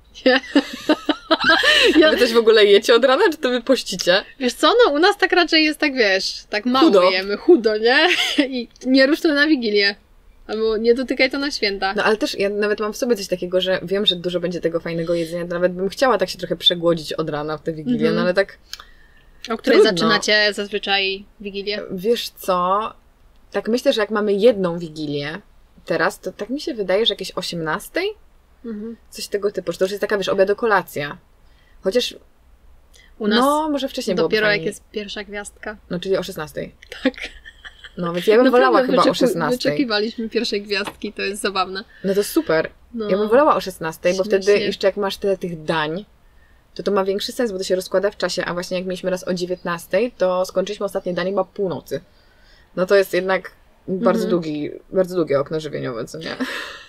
Wy coś w ogóle jecie od rana, czy to wy pościcie? Wiesz co, no u nas tak raczej jest tak, wiesz, tak mało jemy, chudo, nie? I nie rusz to na Wigilię. Albo nie dotykaj to na święta. No ale też ja nawet mam w sobie coś takiego, że wiem, że dużo będzie tego fajnego jedzenia, to nawet bym chciała tak się trochę przegłodzić od rana w tę Wigilię, no ale tak... O której zaczynacie zazwyczaj Wigilię? Wiesz co, tak myślę, że jak mamy jedną Wigilię teraz, to tak mi się wydaje, że jakieś 18? Coś tego typu, że to już jest taka, wiesz, obiad-kolacja. Chociaż U nas No, może wcześniej było dopiero jak fajniej. jest pierwsza gwiazdka. No, czyli o 16. Tak. No, więc ja bym wolała chyba o 16. Wyczekiwaliśmy pierwszej gwiazdki, to jest zabawne. No to super. No. Ja bym wolała o 16, bo wtedy Śmiesznie. jeszcze jak masz tyle tych dań, to ma większy sens, bo to się rozkłada w czasie, a właśnie jak mieliśmy raz o 19, to skończyliśmy ostatnie danie chyba północy. No to jest jednak bardzo długie okno żywieniowe, co nie?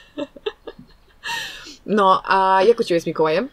No, a jak u Ciebie z Mikołajem?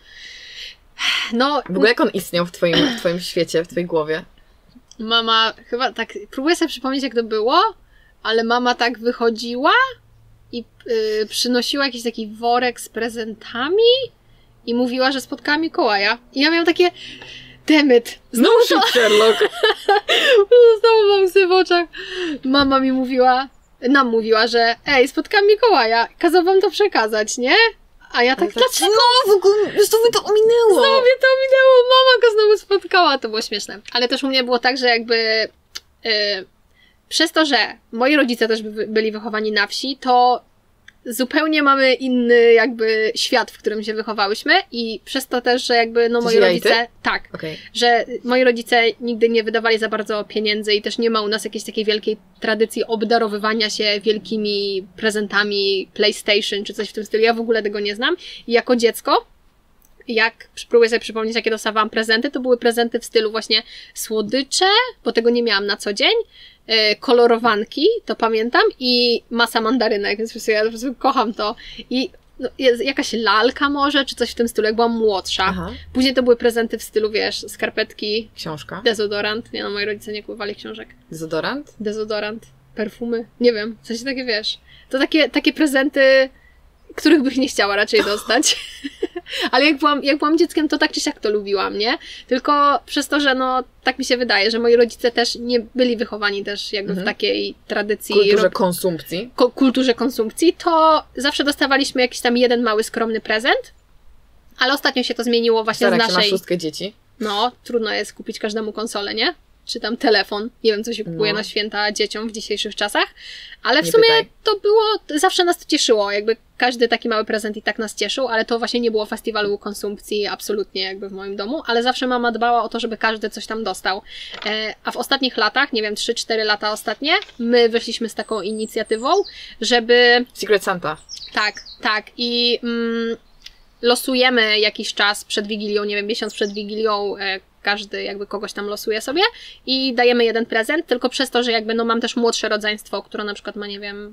No, W ogóle jak on istniał w twoim świecie, w Twojej głowie? mama chyba tak, próbuję sobie przypomnieć jak to było, ale mama tak wychodziła i przynosiła jakiś taki worek z prezentami i mówiła, że spotkała Mikołaja. I ja miałam takie, demyt, Znowu Sherlock! znowu mam łzy w oczach. Mama mi nam mówiła, że spotkałam Mikołaja, kazał wam to przekazać, nie? A ja tak, dlaczego? No, w ogóle, znowu mi to ominęło! Znowu mnie to ominęło, mama go znowu spotkała, to było śmieszne. Ale też u mnie było tak, że jakby przez to, że moi rodzice też byli wychowani na wsi, to zupełnie mamy inny jakby świat, w którym się wychowałyśmy i przez to też, że jakby no moi rodzice, tak, że moi rodzice nigdy nie wydawali za bardzo pieniędzy i też nie ma u nas jakiejś takiej wielkiej tradycji obdarowywania się wielkimi prezentami PlayStation czy coś w tym stylu. Ja w ogóle tego nie znam i jako dziecko, jak próbuję sobie przypomnieć, jakie dostawałam prezenty, to były prezenty w stylu właśnie słodycze, bo tego nie miałam na co dzień, kolorowanki, to pamiętam, i masa mandarynek, więc ja po prostu kocham to. I no, jakaś lalka może, czy coś w tym stylu, jak byłam młodsza. Aha. Później to były prezenty w stylu, wiesz, skarpetki, Książka. dezodorant. Nie no, moi rodzice nie kupowali książek. Dezodorant? Perfumy. Nie wiem, coś takie, wiesz. To takie prezenty, których bych nie chciała raczej dostać. Ale jak byłam dzieckiem, to tak czy siak to lubiłam, nie? Tylko przez to, że no, tak mi się wydaje, że moi rodzice też nie byli wychowani też jakby w takiej tradycji... Kulturze konsumpcji, to zawsze dostawaliśmy jakiś tam jeden mały, skromny prezent, ale ostatnio się to zmieniło właśnie z naszej... Jak się ma 6 dzieci. No, trudno jest kupić każdemu konsolę, nie? Czy tam telefon. Nie wiem, co się kupuje na święta dzieciom w dzisiejszych czasach. Ale w sumie to było... Zawsze nas to cieszyło. Jakby każdy taki mały prezent i tak nas cieszył, ale to właśnie nie było festiwalu konsumpcji absolutnie jakby w moim domu. Ale zawsze mama dbała o to, żeby każdy coś tam dostał. A w ostatnich latach, nie wiem, 3-4 lata ostatnie, my wyszliśmy z taką inicjatywą, żeby... Secret Santa. Tak. I losujemy jakiś czas przed Wigilią, nie wiem, miesiąc przed Wigilią, każdy jakby kogoś tam losuje sobie i dajemy jeden prezent, tylko przez to, że jakby no mam też młodsze rodzeństwo, które na przykład ma, nie wiem,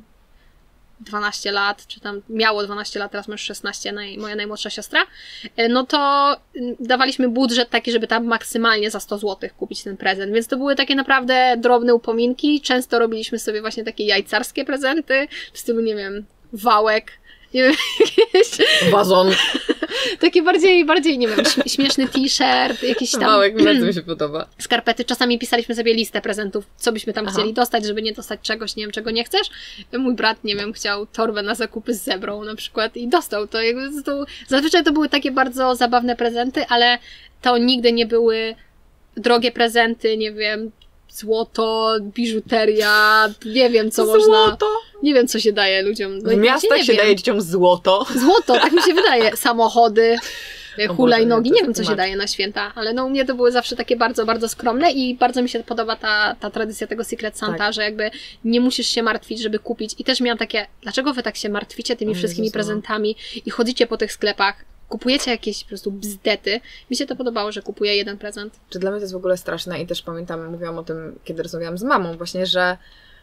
12 lat, czy tam miało 12 lat, teraz ma już 16, moja najmłodsza siostra, no to dawaliśmy budżet taki, żeby tam maksymalnie za 100 zł kupić ten prezent, więc to były takie naprawdę drobne upominki, często robiliśmy sobie właśnie takie jajcarskie prezenty, w stylu, nie wiem, wałek, nie wiem, jakieś... Wazon. Takie bardziej, nie wiem, śmieszny t-shirt, jakiś tam... Małek, bardzo mi się podoba. Skarpety. Czasami pisaliśmy sobie listę prezentów, co byśmy tam chcieli dostać, żeby nie dostać czegoś, nie wiem, czego nie chcesz. Mój brat, nie wiem, chciał torbę na zakupy z zebrą na przykład i dostał to. Zazwyczaj to były takie bardzo zabawne prezenty, ale to nigdy nie były drogie prezenty, nie wiem, złoto, biżuteria, nie wiem, co można... Nie wiem, co się daje ludziom. W miastach się daje dzieciom złoto. Złoto, tak mi się wydaje. Samochody, hulajnogi, nie wiem, co się daje na święta, ale no u mnie to były zawsze takie bardzo, bardzo skromne i bardzo mi się podoba ta tradycja tego Secret Santa, że jakby nie musisz się martwić, żeby kupić. I też miałam takie, dlaczego wy tak się martwicie tymi wszystkimi prezentami i chodzicie po tych sklepach, kupujecie jakieś po prostu bzdety. Mi się to podobało, że kupuję jeden prezent. Czy dla mnie to jest w ogóle straszne i też pamiętam, mówiłam o tym, kiedy rozmawiałam z mamą właśnie, że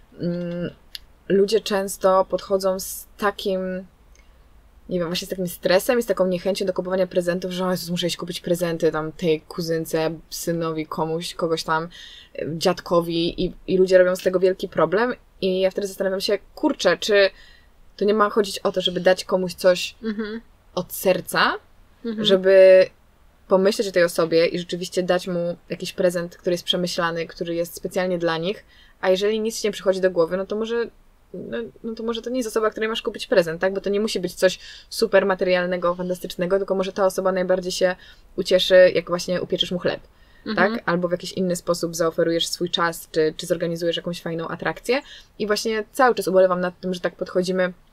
ludzie często podchodzą z takim, nie wiem, właśnie z takim stresem i z taką niechęcią do kupowania prezentów, że Jezus, muszę iść kupić prezenty tam tej kuzynce, synowi, kogoś tam, dziadkowi i ludzie robią z tego wielki problem i ja wtedy zastanawiam się, kurczę, czy to nie ma chodzić o to, żeby dać komuś coś od serca, żeby pomyśleć o tej osobie i rzeczywiście dać mu jakiś prezent, który jest przemyślany, który jest specjalnie dla nich, a jeżeli nic ci nie przychodzi do głowy, no to może to nie jest osoba, której masz kupić prezent, tak? Bo to nie musi być coś super materialnego, fantastycznego, tylko może ta osoba najbardziej się ucieszy, jak właśnie upieczysz mu chleb, tak? Albo w jakiś inny sposób zaoferujesz swój czas, czy zorganizujesz jakąś fajną atrakcję. I właśnie cały czas ubolewam nad tym, że tak podchodzimy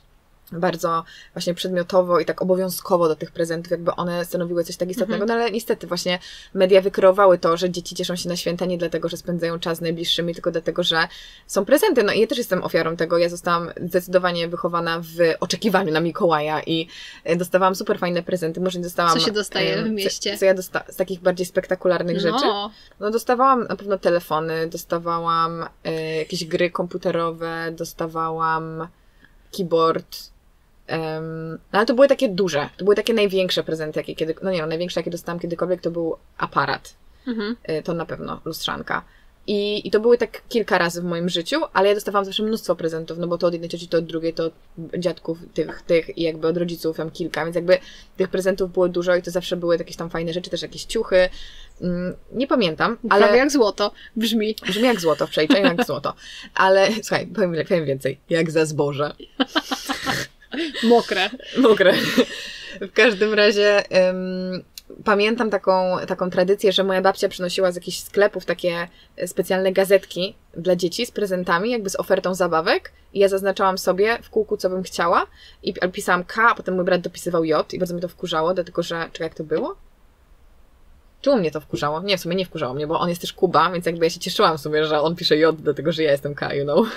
bardzo właśnie przedmiotowo i tak obowiązkowo do tych prezentów, jakby one stanowiły coś tak istotnego, no ale niestety właśnie media wykreowały to, że dzieci cieszą się na święta nie dlatego, że spędzają czas z najbliższymi, tylko dlatego, że są prezenty. No i ja też jestem ofiarą tego. Ja zostałam zdecydowanie wychowana w oczekiwaniu na Mikołaja i dostawałam super fajne prezenty. Może nie dostałam... Co się dostaje w mieście? Co ja dostałam z takich bardziej spektakularnych rzeczy? No dostawałam na pewno telefony, dostawałam jakieś gry komputerowe, dostawałam keyboard. No ale to były takie duże, to były takie największe prezenty, jakie kiedy, no nie no, największe jakie dostałam kiedykolwiek to był aparat. To na pewno lustrzanka. I to były tak kilka razy w moim życiu, ale ja dostawałam zawsze mnóstwo prezentów, no bo to od jednej cioci, to od drugiej, to od dziadków tych i jakby od rodziców tam kilka, więc jakby tych prezentów było dużo i to zawsze były jakieś tam fajne rzeczy, też jakieś ciuchy. Nie pamiętam, ale... Prawie jak złoto brzmi. Brzmi jak złoto, w przeliczeniu jak złoto. Ale słuchaj, powiem więcej, jak za zboże. Mokre. W każdym razie pamiętam taką tradycję, że moja babcia przynosiła z jakichś sklepów takie specjalne gazetki dla dzieci z prezentami, jakby z ofertą zabawek i ja zaznaczałam sobie w kółku, co bym chciała i pisałam K, a potem mój brat dopisywał J i bardzo mnie to wkurzało, dlatego że... Czekaj, jak to było? Czemu mnie to wkurzało? Nie, w sumie nie wkurzało mnie, bo on jest też Kuba, więc jakby ja się cieszyłam sobie, że on pisze J, dlatego że ja jestem K, you know.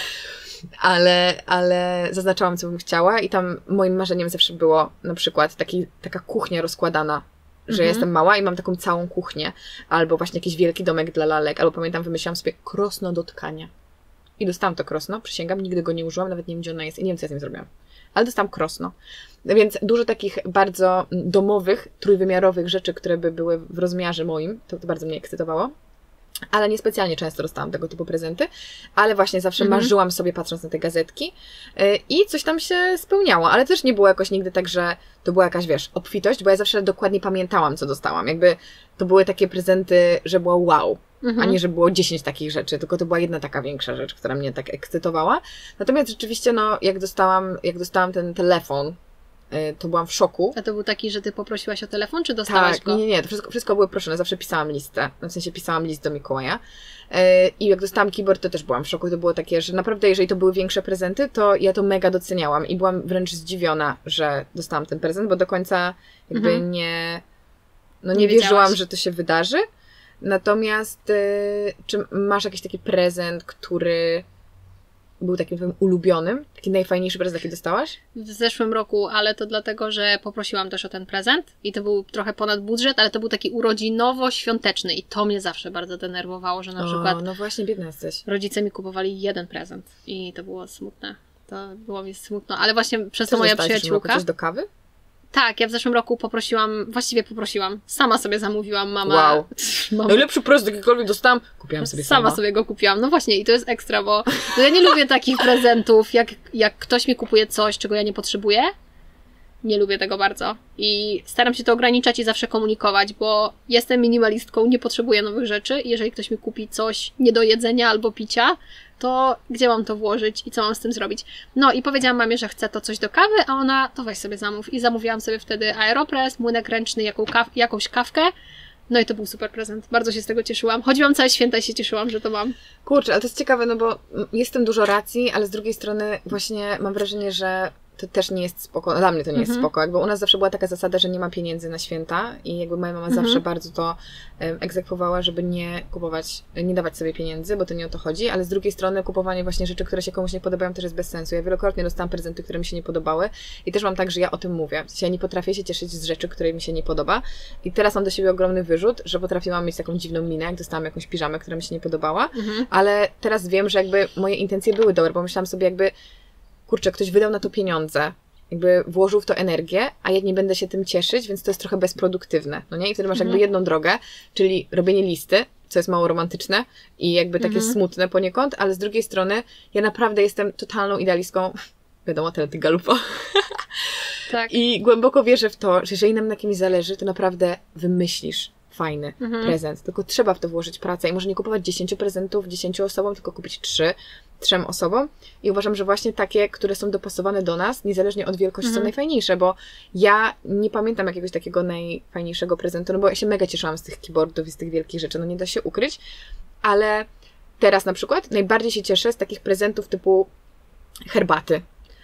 Ale zaznaczałam, co bym chciała i tam moim marzeniem zawsze było na przykład taka kuchnia rozkładana, że ja jestem mała i mam taką całą kuchnię, albo właśnie jakiś wielki domek dla lalek, albo pamiętam, wymyślałam sobie krosno do tkania. I dostałam to krosno, przysięgam, nigdy go nie użyłam, nawet nie wiem, gdzie ona jest i nie wiem, co ja z nim zrobiłam. Ale dostałam krosno. Więc dużo takich bardzo domowych, trójwymiarowych rzeczy, które by były w rozmiarze moim, to bardzo mnie ekscytowało. Ale niespecjalnie często dostałam tego typu prezenty, ale właśnie zawsze marzyłam sobie, patrząc na te gazetki i coś tam się spełniało, ale też nie było jakoś nigdy tak, że to była jakaś, wiesz, obfitość, bo ja zawsze dokładnie pamiętałam, co dostałam. Jakby to były takie prezenty, że było wow, a nie, że było 10 takich rzeczy, tylko to była jedna taka większa rzecz, która mnie tak ekscytowała. Natomiast rzeczywiście, no, jak dostałam ten telefon, to byłam w szoku. A to był taki, że ty poprosiłaś o telefon, czy dostałaś go? Nie, to wszystko były proszone. Zawsze pisałam listę, w sensie pisałam list do Mikołaja. I jak dostałam keyboard, to też byłam w szoku. To było takie, że naprawdę, jeżeli to były większe prezenty, to ja to mega doceniałam i byłam wręcz zdziwiona, że dostałam ten prezent, bo do końca jakby nie wierzyłam, że to się wydarzy. Natomiast czy masz jakiś taki prezent, który był takim twoim ulubionym? Taki najfajniejszy prezent, jaki dostałaś? W zeszłym roku, ale to dlatego, że poprosiłam też o ten prezent i to był trochę ponad budżet, ale to był taki urodzinowo-świąteczny i to mnie zawsze bardzo denerwowało, że na przykład no właśnie, biedna jesteś. Rodzice mi kupowali jeden prezent i to było smutne. To było mi smutno, ale właśnie przez to moja przyjaciółka... Coś do kawy? Tak, ja w zeszłym roku poprosiłam, sama sobie zamówiła mama. Wow. Najlepszy prezent, jakikolwiek dostałam, kupiłam sobie sama. Sama sobie go kupiłam. No właśnie, i to jest ekstra, bo ja nie lubię takich prezentów, jak ktoś mi kupuje coś, czego ja nie potrzebuję. Nie lubię tego bardzo. I staram się to ograniczać i zawsze komunikować, bo jestem minimalistką, nie potrzebuję nowych rzeczy. Jeżeli ktoś mi kupi coś nie do jedzenia albo picia, to gdzie mam to włożyć i co mam z tym zrobić? No i powiedziałam mamie, że chcę to coś do kawy, a ona, to weź sobie zamów. I zamówiłam sobie wtedy Aeropress, młynek ręczny, jakąś kawkę. No i to był super prezent. Bardzo się z tego cieszyłam. Chodziłam całe święta i się cieszyłam, że to mam. Kurczę, ale to jest ciekawe, no bo jest w tym dużo racji, ale z drugiej strony właśnie mam wrażenie, że to też nie jest spoko. Dla mnie to nie jest spoko. Jakby u nas zawsze była taka zasada, że nie ma pieniędzy na święta i jakby moja mama zawsze bardzo to egzekwowała, żeby nie kupować, nie dawać sobie pieniędzy, bo to nie o to chodzi, ale z drugiej strony kupowanie właśnie rzeczy, które się komuś nie podobają, też jest bez sensu. Ja wielokrotnie dostałam prezenty, które mi się nie podobały i też mam tak, że ja o tym mówię. W sensie ja nie potrafię się cieszyć z rzeczy, które mi się nie podoba i teraz mam do siebie ogromny wyrzut, że potrafiłam mieć taką dziwną minę, jak dostałam jakąś piżamę, która mi się nie podobała, ale teraz wiem, że jakby moje intencje były dobre, bo myślałam sobie jakby kurczę, ktoś wydał na to pieniądze, jakby włożył w to energię, a ja nie będę się tym cieszyć, więc to jest trochę bezproduktywne, no nie? I wtedy masz jakby jedną drogę, czyli robienie listy, co jest mało romantyczne i jakby takie smutne poniekąd, ale z drugiej strony ja naprawdę jestem totalną idealistką, wiadomo, Telety Galupa. Tak. I głęboko wierzę w to, że jeżeli nam na kimś zależy, to naprawdę wymyślisz fajny prezent, tylko trzeba w to włożyć pracę i może nie kupować 10 prezentów 10 osobom, tylko kupić 3 osobom i uważam, że właśnie takie, które są dopasowane do nas, niezależnie od wielkości są najfajniejsze, bo ja nie pamiętam jakiegoś takiego najfajniejszego prezentu, no bo ja się mega cieszyłam z tych keyboardów i z tych wielkich rzeczy, no nie da się ukryć, ale teraz na przykład najbardziej się cieszę z takich prezentów typu herbaty,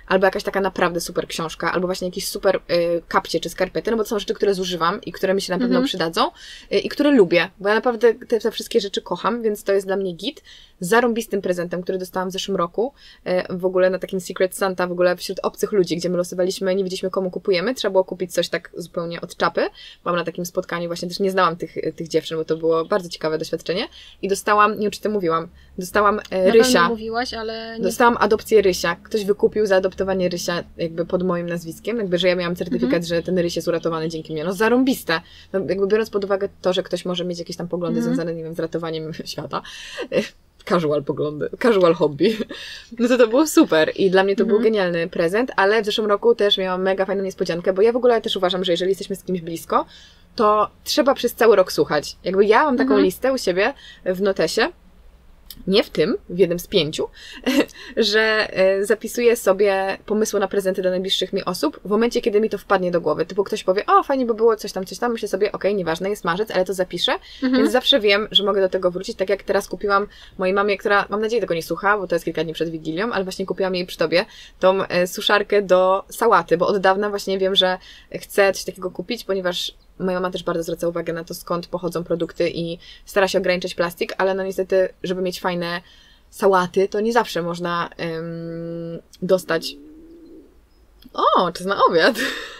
albo jakaś taka naprawdę super książka, albo właśnie jakieś super kapcie czy skarpety, no bo to są rzeczy, które zużywam i które mi się na pewno przydadzą i które lubię, bo ja naprawdę te wszystkie rzeczy kocham, więc to jest dla mnie git. Zarąbistym prezentem, który dostałam w zeszłym roku, w ogóle na takim Secret Santa, w ogóle wśród obcych ludzi, gdzie my losowaliśmy, nie wiedzieliśmy komu kupujemy, trzeba było kupić coś tak zupełnie od czapy. Byłam na takim spotkaniu, właśnie też nie znałam tych dziewczyn, bo to było bardzo ciekawe doświadczenie i dostałam, nie wiem czy to mówiłam, dostałam Rysia. Mówiłaś, ale nie... Dostałam adopcję Rysia. Ktoś wykupił zaadoptowanie Rysia jakby pod moim nazwiskiem, jakby, że ja miałam certyfikat, że ten Ryś jest uratowany dzięki mnie. No zarąbiste. No, jakby biorąc pod uwagę to, że ktoś może mieć jakieś tam poglądy związane, nie wiem, z ratowaniem świata. Casual poglądy, casual hobby. No to było super i dla mnie to był genialny prezent, ale w zeszłym roku też miałam mega fajną niespodziankę, bo ja w ogóle też uważam, że jeżeli jesteśmy z kimś blisko, to trzeba przez cały rok słuchać. Jakby ja mam taką listę u siebie w notesie, nie w tym, w jednym z 5, że zapisuję sobie pomysły na prezenty dla najbliższych mi osób w momencie, kiedy mi to wpadnie do głowy. Typu ktoś powie, o fajnie by było coś tam, myślę sobie, okej, nieważne, jest marzec, ale to zapiszę, więc zawsze wiem, że mogę do tego wrócić, tak jak teraz kupiłam mojej mamie, która, mam nadzieję, tego nie słucha, bo to jest kilka dni przed Wigilią, ale właśnie kupiłam jej przy tobie tą suszarkę do sałaty, bo od dawna właśnie wiem, że chcę coś takiego kupić, ponieważ moja mama też bardzo zwraca uwagę na to, skąd pochodzą produkty i stara się ograniczać plastik, ale no niestety, żeby mieć fajne sałaty, to nie zawsze można dostać... O, czas na obiad!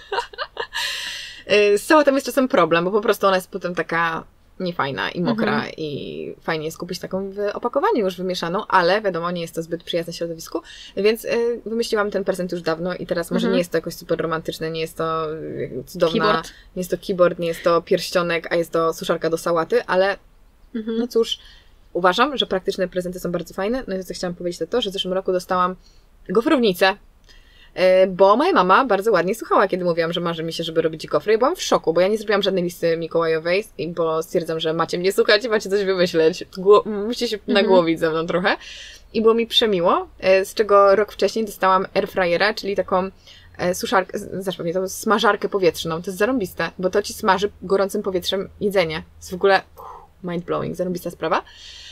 Z sałatą jest czasem problem, bo po prostu ona jest potem taka niefajna i mokra i fajnie jest kupić taką w opakowaniu już wymieszaną, ale wiadomo, nie jest to zbyt przyjazne środowisku, więc wymyśliłam ten prezent już dawno i teraz może nie jest to jakoś super romantyczne, nie jest to cudowna, keyboard. Nie jest to keyboard, nie jest to pierścionek, a jest to suszarka do sałaty, ale no cóż, uważam, że praktyczne prezenty są bardzo fajne. No i to, co chciałam powiedzieć, to, że w zeszłym roku dostałam gofrownicę, bo moja mama bardzo ładnie słuchała, kiedy mówiłam, że marzy mi się, żeby robić gofry. I byłam w szoku, bo ja nie zrobiłam żadnej listy mikołajowej, bo stwierdzam, że macie mnie słuchać i macie coś wymyśleć. Musicie się nagłowić ze mną trochę. I było mi przemiło, z czego rok wcześniej dostałam airfryera, czyli taką suszarkę, zapewne tą smażarkę powietrzną. To jest zarąbiste, bo to ci smaży gorącym powietrzem jedzenie. To jest w ogóle mind-blowing, zarąbista sprawa.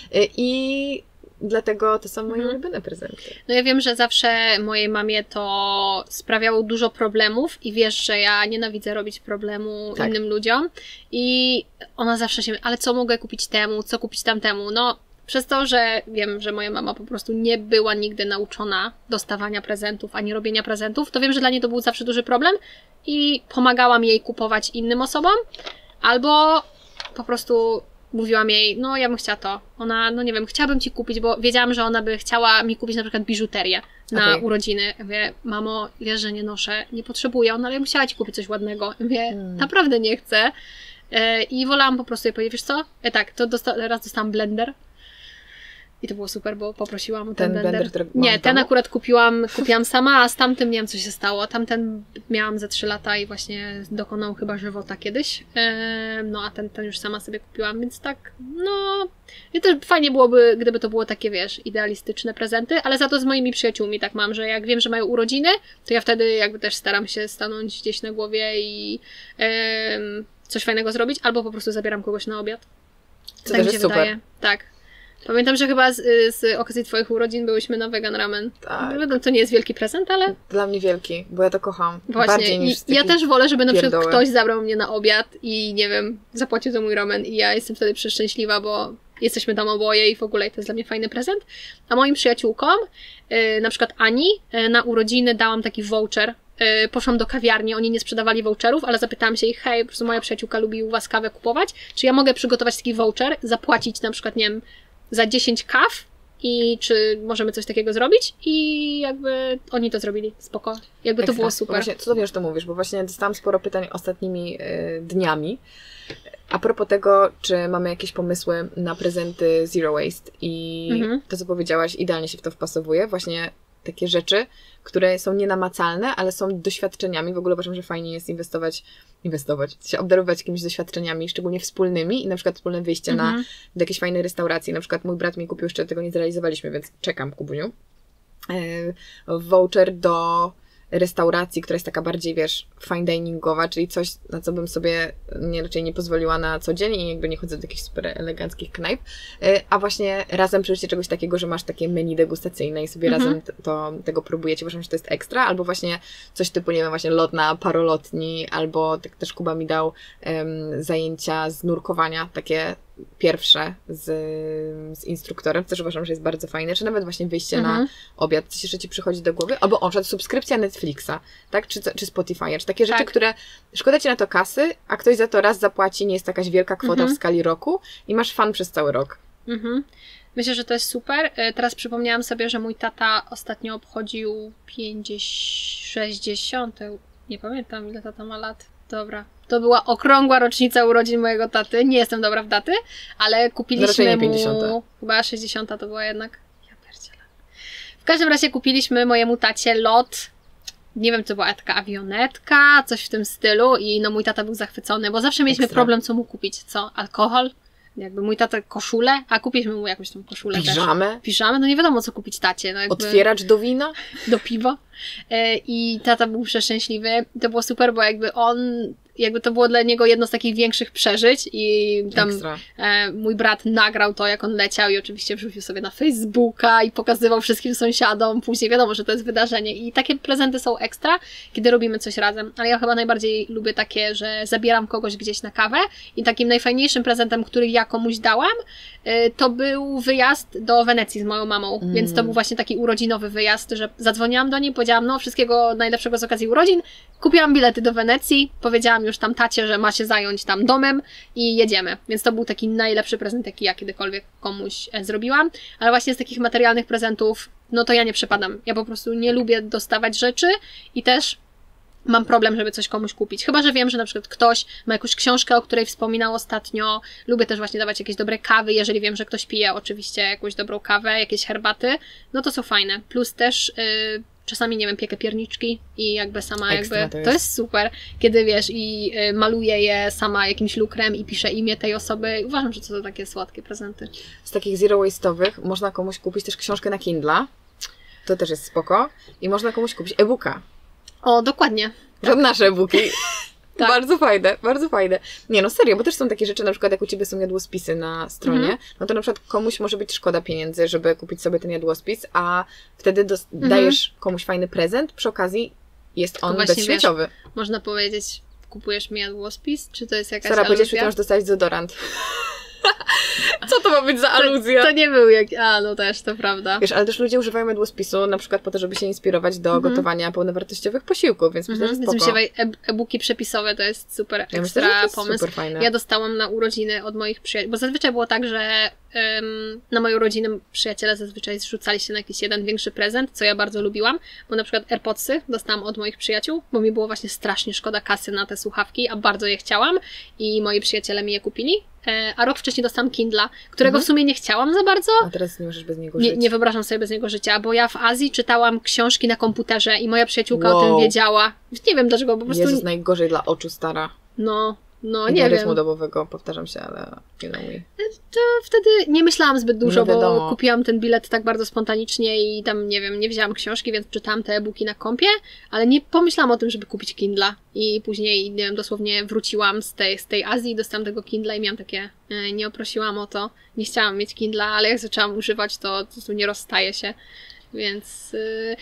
I dlatego to są moje ulubione prezenty. No ja wiem, że zawsze mojej mamie to sprawiało dużo problemów i wiesz, że ja nienawidzę robić problemu innym ludziom i ona zawsze się, ale co mogę kupić temu, co kupić tamtemu? No przez to, że wiem, że moja mama po prostu nie była nigdy nauczona dostawania prezentów, ani robienia prezentów, to wiem, że dla niej to był zawsze duży problem i pomagałam jej kupować innym osobom, albo po prostu mówiłam jej, no ja bym chciała to. Ona, no nie wiem, chciałabym ci kupić, bo wiedziałam, że ona by chciała mi kupić na przykład biżuterię na urodziny. Ja mówię, mamo, wiesz, że nie noszę, nie potrzebuję. Ona, ale ja bym chciała ci kupić coś ładnego. Ja mówię, naprawdę nie chcę. I wolałam po prostu jej powiedzieć, wiesz co? Tak, to raz dostałam blender. I to było super, bo poprosiłam o ten blender. Nie, ten akurat kupiłam sama, a z tamtym nie wiem, co się stało. Tamten miałam ze 3 lata i właśnie dokonał chyba żywota kiedyś. No, a ten już sama sobie kupiłam, więc tak, no... I też fajnie byłoby, gdyby to było takie, wiesz, idealistyczne prezenty, ale za to z moimi przyjaciółmi tak mam, że jak wiem, że mają urodziny, to ja wtedy jakby też staram się stanąć gdzieś na głowie i coś fajnego zrobić, albo po prostu zabieram kogoś na obiad. Co tak mi się wydaje. Tak. Pamiętam, że chyba z okazji twoich urodzin byłyśmy na vegan ramen. Tak. To nie jest wielki prezent, ale... Dla mnie wielki, bo ja to kocham. Właśnie. Bardziej niż ja też wolę, żeby na przykład ktoś zabrał mnie na obiad i nie wiem, zapłacił za mój ramen i ja jestem wtedy przeszczęśliwa, bo jesteśmy tam oboje i w ogóle to jest dla mnie fajny prezent. A moim przyjaciółkom, na przykład Ani, na urodziny dałam taki voucher. Poszłam do kawiarni, oni nie sprzedawali voucherów, ale zapytałam się ich, hej, po prostu moja przyjaciółka lubi u was kawę kupować, czy ja mogę przygotować taki voucher, zapłacić na przykład, nie wiem, za 10 kaw i czy możemy coś takiego zrobić? I jakby oni to zrobili, spoko. Jakby to było super. Właśnie, cudownie, że to mówisz, bo właśnie dostałam sporo pytań ostatnimi dniami a propos tego, czy mamy jakieś pomysły na prezenty Zero Waste i to, co powiedziałaś, idealnie się w to wpasowuje. Właśnie takie rzeczy, które są nienamacalne, ale są doświadczeniami. W ogóle uważam, że fajnie jest się obdarowywać jakimiś doświadczeniami, szczególnie wspólnymi i na przykład wspólne wyjście do jakiejś fajnej restauracji. Na przykład mój brat mi kupił, jeszcze tego nie zrealizowaliśmy, więc czekam, Kubuniu. Voucher do restauracji, która jest taka bardziej, wiesz, fine diningowa, czyli coś, na co bym sobie raczej nie pozwoliła na co dzień i jakby nie chodzę do jakichś super eleganckich knajp, a właśnie razem przeżycie czegoś takiego, że masz takie menu degustacyjne i sobie razem tego próbujecie, uważam, że to jest ekstra, albo właśnie coś typu, nie wiem, właśnie lot na parolotni, albo tak też Kuba mi dał zajęcia z nurkowania, takie pierwsze z instruktorem, też uważam, że jest bardzo fajne, czy nawet właśnie wyjście na obiad, coś jeszcze Ci przychodzi do głowy, albo na przykład subskrypcja Netflixa, tak, czy Spotify'a, czy takie rzeczy, które szkoda Ci na to kasy, a ktoś za to raz zapłaci, nie jest jakaś wielka kwota w skali roku i masz fan przez cały rok. Myślę, że to jest super. Teraz przypomniałam sobie, że mój tata ostatnio obchodził 60. Nie pamiętam, ile tata ma lat. Dobra. To była okrągła rocznica urodzin mojego taty. Nie jestem dobra w daty, ale kupiliśmy mu... 50. Chyba 60 to była jednak. Ja pierdzielę. W każdym razie kupiliśmy mojemu tacie lot. Nie wiem, co była taka awionetka, coś w tym stylu i no mój tata był zachwycony, bo zawsze mieliśmy problem, co mu kupić. Co? Alkohol? Jakby mój tata koszulę, a kupiliśmy mu jakąś tą koszulę Piżamę? też. Piżamę? No nie wiadomo, co kupić tacie. No jakby... Otwieracz do wina? Do piwa. I tata był przeszczęśliwy. To było super, bo jakby to było dla niego jedno z takich większych przeżyć i tam mój brat nagrał to, jak on leciał i oczywiście wrzucił sobie na Facebooka i pokazywał wszystkim sąsiadom. Później wiadomo, że to jest wydarzenie i takie prezenty są ekstra, kiedy robimy coś razem. Ale ja chyba najbardziej lubię takie, że zabieram kogoś gdzieś na kawę i takim najfajniejszym prezentem, który ja komuś dałam, to był wyjazd do Wenecji z moją mamą, więc to był właśnie taki urodzinowy wyjazd, że zadzwoniłam do niej, powiedziałam, no wszystkiego najlepszego z okazji urodzin, kupiłam bilety do Wenecji, powiedziałam już tam tacie, że ma się zająć tam domem i jedziemy, więc to był taki najlepszy prezent, jaki ja kiedykolwiek komuś zrobiłam, ale właśnie z takich materialnych prezentów, no to ja nie przepadam, ja po prostu nie lubię dostawać rzeczy i też mam problem, żeby coś komuś kupić. Chyba że wiem, że na przykład ktoś ma jakąś książkę, o której wspominał ostatnio. Lubię też właśnie dawać jakieś dobre kawy, jeżeli wiem, że ktoś pije oczywiście jakąś dobrą kawę, jakieś herbaty, no to są fajne. Plus też czasami, nie wiem, piekę pierniczki i jakby sama Ekstra to jest super, kiedy wiesz i maluję je sama jakimś lukrem i piszę imię tej osoby. Uważam, że to są takie słodkie prezenty. Z takich zero waste'owych można komuś kupić też książkę na Kindle. To też jest spoko. I można komuś kupić e-booka. O, dokładnie. Tak. Nasze e-booki. Tak. Bardzo fajne, bardzo fajne. Nie no, serio, bo też są takie rzeczy, na przykład jak u Ciebie są jadłospisy na stronie, no to na przykład komuś może być szkoda pieniędzy, żeby kupić sobie ten jadłospis, a wtedy dajesz komuś fajny prezent, przy okazji jest on bezśmieciowy. Wiesz, można powiedzieć, kupujesz mi jadłospis? Czy to jest jakaś Sara, powiedziałeś, że masz dostać dezodorant. Co to ma być za aluzja? To nie był jak... A, no też, to prawda. Wiesz, ale też ludzie używają jadłospisu na przykład po to, żeby się inspirować do gotowania pełnowartościowych posiłków, więc myślę, że spoko. Więc mi się e-booki przepisowe to jest super ekstra myślę, że to jest pomysł. Super fajne. Ja dostałam na urodziny od moich przyjaciół, bo zazwyczaj było tak, że na moje urodziny przyjaciele zazwyczaj zrzucali się na jakiś jeden większy prezent, co ja bardzo lubiłam, bo na przykład AirPodsy dostałam od moich przyjaciół, bo mi było właśnie strasznie szkoda kasy na te słuchawki, a bardzo je chciałam i moi przyjaciele mi je kupili. A rok wcześniej dostałam Kindla, którego w sumie nie chciałam za bardzo. A teraz nie możesz bez niego żyć. Nie wyobrażam sobie bez niego życia, bo ja w Azji czytałam książki na komputerze i moja przyjaciółka o tym wiedziała. Nie wiem dlaczego, po prostu... Jezus, najgorzej dla oczu, stara. No, nie wiem. rytmu dobowego, powtarzam się, ale you know me. To wtedy nie myślałam zbyt dużo, no bo kupiłam ten bilet tak bardzo spontanicznie i tam, nie wiem, nie wzięłam książki, więc czytałam te e-booki na kompie, ale nie pomyślałam o tym, żeby kupić Kindla. I później, nie wiem, dosłownie wróciłam z tej Azji, dostałam tego Kindla i miałam takie, nie oprosiłam o to, nie chciałam mieć Kindla, ale jak zaczęłam używać, to po prostu nie rozstaje się. Więc,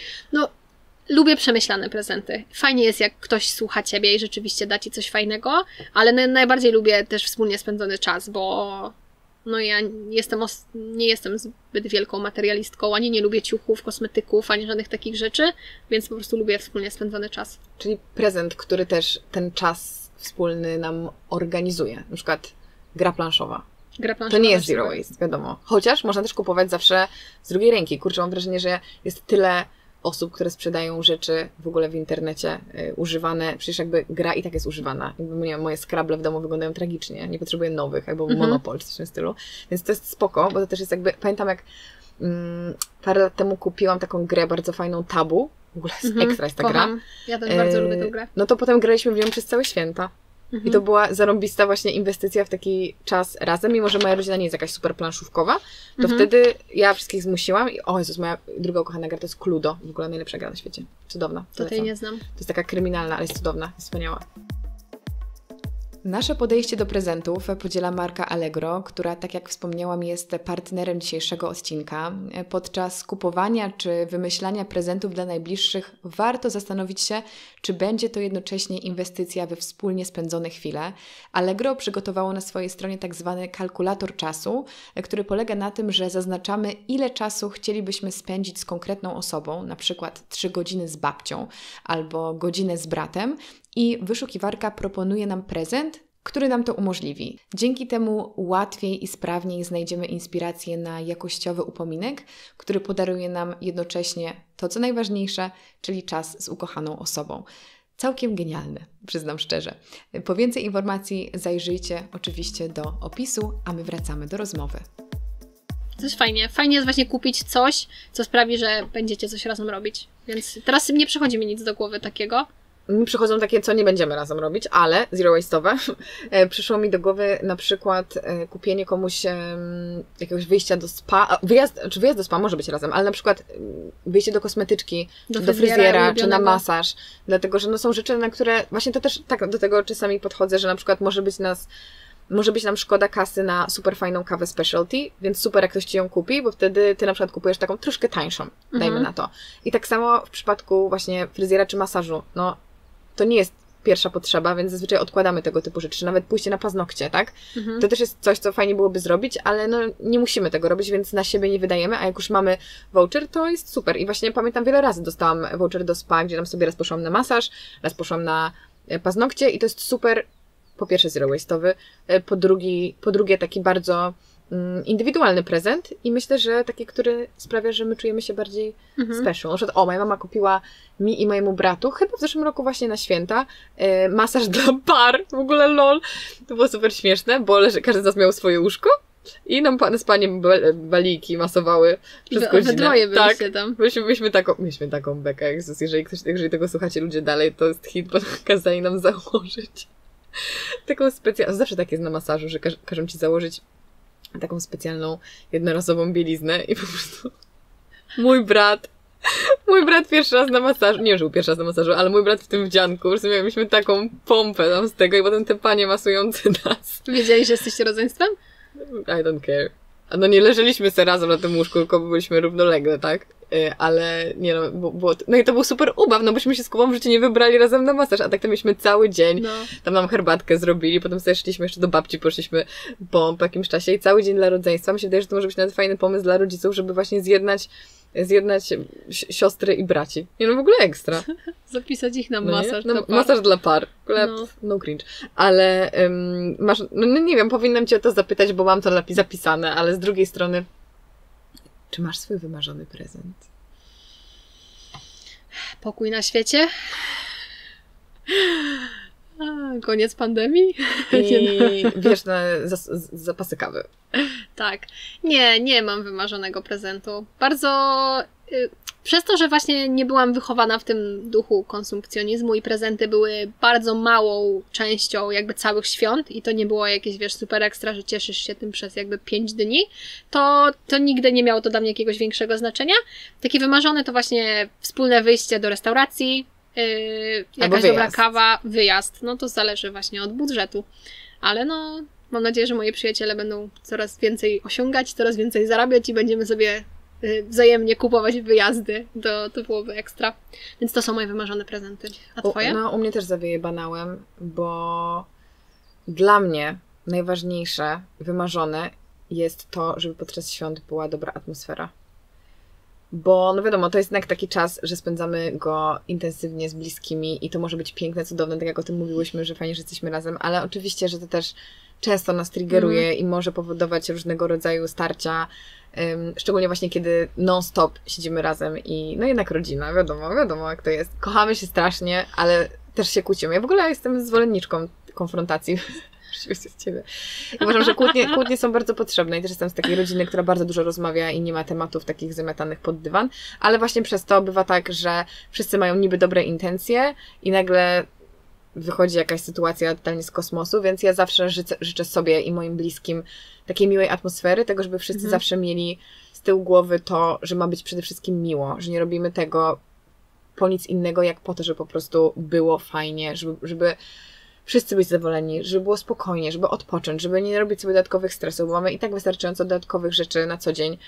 lubię przemyślane prezenty. Fajnie jest, jak ktoś słucha Ciebie i rzeczywiście da Ci coś fajnego, ale najbardziej lubię też wspólnie spędzony czas, bo ja nie jestem zbyt wielką materialistką, ani nie lubię ciuchów, kosmetyków, ani żadnych takich rzeczy, więc po prostu lubię wspólnie spędzony czas. Czyli prezent, który też ten czas wspólny nam organizuje. Na przykład gra planszowa. To nie jest zero waste, wiadomo. Chociaż można też kupować zawsze z drugiej ręki. Kurczę, mam wrażenie, że jest tyle osób, które sprzedają rzeczy w ogóle w internecie używane. Przecież jakby gra i tak jest używana. Jakby moje Scrabble w domu wyglądają tragicznie. Nie potrzebuję nowych, albo Monopol, coś w tym stylu. Więc to jest spoko, bo to też jest jakby... Pamiętam, jak parę lat temu kupiłam taką grę bardzo fajną, Tabu. W ogóle jest ekstra jest ta gra. Ja też bardzo lubię tę grę. No to potem graliśmy w nią przez całe święta. I to była zarąbista właśnie inwestycja w taki czas razem, mimo że moja rodzina nie jest jakaś super planszówkowa, to wtedy ja wszystkich zmusiłam i o Jezus, moja druga ukochana gra to jest Cluedo, w ogóle najlepsza gra na świecie. Cudowna. To tej nie znam. To jest taka kryminalna, ale jest cudowna, jest wspaniała. Nasze podejście do prezentów podziela marka Allegro, która, tak jak wspomniałam, jest partnerem dzisiejszego odcinka. Podczas kupowania czy wymyślania prezentów dla najbliższych warto zastanowić się, czy będzie to jednocześnie inwestycja we wspólnie spędzone chwile. Allegro przygotowało na swojej stronie tak zwany kalkulator czasu, który polega na tym, że zaznaczamy, ile czasu chcielibyśmy spędzić z konkretną osobą, na przykład 3 godziny z babcią albo godzinę z bratem, i wyszukiwarka proponuje nam prezent, który nam to umożliwi. Dzięki temu łatwiej i sprawniej znajdziemy inspirację na jakościowy upominek, który podaruje nam jednocześnie to, co najważniejsze, czyli czas z ukochaną osobą. Całkiem genialne, przyznam szczerze. Po więcej informacji zajrzyjcie oczywiście do opisu, a my wracamy do rozmowy. To jest fajnie. Fajnie jest właśnie kupić coś, co sprawi, że będziecie coś razem robić. Więc teraz nie przychodzi mi nic do głowy takiego. Mi przychodzą takie, co nie będziemy razem robić, ale zero waste'owe. Przyszło mi do głowy na przykład kupienie komuś jakiegoś wyjścia do spa, wyjazd do spa może być razem, ale na przykład wyjście do kosmetyczki, do fryzjera, czy na masaż, dlatego, że no są rzeczy, na które właśnie to też tak do tego czasami podchodzę, że na przykład może być nam szkoda kasy na super fajną kawę specialty, więc super jak ktoś Ci ją kupi, bo wtedy Ty na przykład kupujesz taką troszkę tańszą, dajmy na to. I tak samo w przypadku właśnie fryzjera czy masażu, no to nie jest pierwsza potrzeba, więc zazwyczaj odkładamy tego typu rzeczy, czy nawet pójście na paznokcie, tak? To też jest coś, co fajnie byłoby zrobić, ale no nie musimy tego robić, więc na siebie nie wydajemy, a jak już mamy voucher, to jest super. I właśnie pamiętam, wiele razy dostałam voucher do spa, gdzie tam sobie raz poszłam na masaż, raz poszłam na paznokcie i to jest super, po pierwsze zero waste'owy, po drugie taki bardzo indywidualny prezent i myślę, że taki, który sprawia, że my czujemy się bardziej special. Na przykład, moja mama kupiła mi i mojemu bratu, chyba w zeszłym roku właśnie na święta, masaż dla par, w ogóle lol. To było super śmieszne, bo każdy z nas miał swoje łóżko i nam z paniem baliki masowały przez godzinę. We dwoje byliście tam. Mieliśmy taką bekę, jeżeli tego słuchacie ludzie dalej, to jest hit, bo kazali nam założyć taką specjalną, zawsze tak jest na masażu, że każą Ci założyć taką specjalną, jednorazową bieliznę i po prostu mój brat pierwszy raz na masażu, nie żył pierwszy raz na masażu, ale mój brat w tym wdzianku, po prostu mieliśmy taką pompę tam z tego i potem te panie masujące nas. Wiedzieli, że jesteście rodzeństwem? I don't care. No nie leżeliśmy sobie razem na tym łóżku, tylko byliśmy równolegle, tak? Ale nie no, no i to był super ubaw, no bośmy się z Kubą w życiu nie wybrali razem na masaż, a tak to mieliśmy cały dzień, tam nam herbatkę zrobili, potem sobie szliśmy jeszcze do babci, poszliśmy po jakimś czasie i cały dzień dla rodzeństwa. Mi się wydaje, że to może być nawet fajny pomysł dla rodziców, żeby właśnie zjednać siostry i braci. Nie no, w ogóle ekstra. Zapisać ich na masaż no, dla par. Masaż dla par. W ogóle no cringe. Ale masz, no nie wiem, powinnam Cię o to zapytać, bo mam to zapisane, ale z drugiej strony, czy masz swój wymarzony prezent? Pokój na świecie? Koniec pandemii? I wiesz, zapasy kawy. Tak. Nie mam wymarzonego prezentu. Bardzo... Przez to, że właśnie nie byłam wychowana w tym duchu konsumpcjonizmu i prezenty były bardzo małą częścią jakby całych świąt i to nie było jakieś, wiesz, super ekstra, że cieszysz się tym przez jakby 5 dni, to nigdy nie miało to dla mnie jakiegoś większego znaczenia. Takie wymarzone to właśnie wspólne wyjście do restauracji, jakaś dobra kawa, wyjazd. No to zależy właśnie od budżetu. Ale no, mam nadzieję, że moi przyjaciele będą coraz więcej osiągać, coraz więcej zarabiać i będziemy sobie wzajemnie kupować wyjazdy. To byłoby ekstra. Więc to są moje wymarzone prezenty. A Twoje? U mnie też zawieje banałem, bo dla mnie najważniejsze, wymarzone jest to, żeby podczas świąt była dobra atmosfera. Bo no wiadomo, to jest jednak taki czas, że spędzamy go intensywnie z bliskimi i to może być piękne, cudowne, tak jak o tym mówiłyśmy, że fajnie, że jesteśmy razem, ale oczywiście, że to też często nas triggeruje i może powodować różnego rodzaju starcia, szczególnie właśnie kiedy non-stop siedzimy razem i no jednak rodzina, wiadomo jak to jest. Kochamy się strasznie, ale też się kłócimy. Ja w ogóle jestem zwolenniczką konfrontacji. Z ciebie. I uważam, że kłótnie są bardzo potrzebne i też jestem z takiej rodziny, która bardzo dużo rozmawia i nie ma tematów takich zamiatanych pod dywan, ale właśnie przez to bywa tak, że wszyscy mają niby dobre intencje i nagle wychodzi jakaś sytuacja totalnie z kosmosu, więc ja zawsze życzę sobie i moim bliskim takiej miłej atmosfery, tego, żeby wszyscy zawsze mieli z tyłu głowy to, że ma być przede wszystkim miło, że nie robimy tego po nic innego, jak po to, żeby po prostu było fajnie, żeby wszyscy byli zadowoleni, żeby było spokojnie, żeby odpocząć, żeby nie robić sobie dodatkowych stresów, bo mamy i tak wystarczająco dodatkowych rzeczy na co dzień,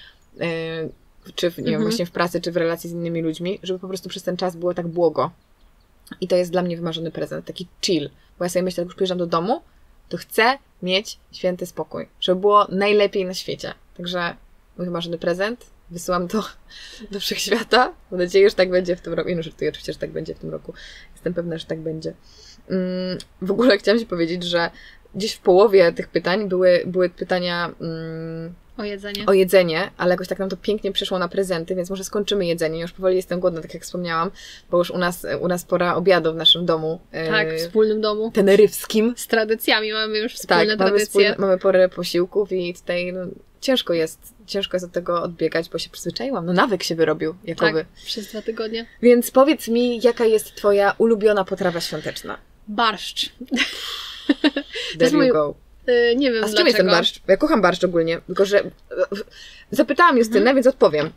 czy nie wiem, właśnie w pracy, czy w relacji z innymi ludźmi, żeby po prostu przez ten czas było tak błogo. I to jest dla mnie wymarzony prezent, taki chill. Bo ja sobie myślę, jak już przyjeżdżam do domu, to chcę mieć święty spokój, żeby było najlepiej na świecie. Także mój wymarzony prezent, wysyłam to do wszechświata. Mam nadzieję, że tak będzie w tym roku. I no, żartuję oczywiście, że tak będzie w tym roku. Jestem pewna, że tak będzie. W ogóle chciałam Ci powiedzieć, że gdzieś w połowie tych pytań były pytania O jedzenie, ale jakoś tak nam to pięknie przeszło na prezenty, więc może skończymy jedzenie. Ja już powoli jestem głodna, tak jak wspomniałam, bo już u nas pora obiadu w naszym domu. Tak, w wspólnym domu. Teneryfskim. Z tradycjami mamy już wspólne tradycje. Mamy porę posiłków i tutaj ciężko jest od tego odbiegać, bo się przyzwyczaiłam. No nawyk się wyrobił jakoby. Tak, przez 2 tygodnie. Więc powiedz mi, jaka jest Twoja ulubiona potrawa świąteczna? Barszcz. There you go. Nie wiem A z czym jest ten barszcz? Ja kocham barszcz ogólnie, tylko że zapytałam Justynę, więc odpowiem.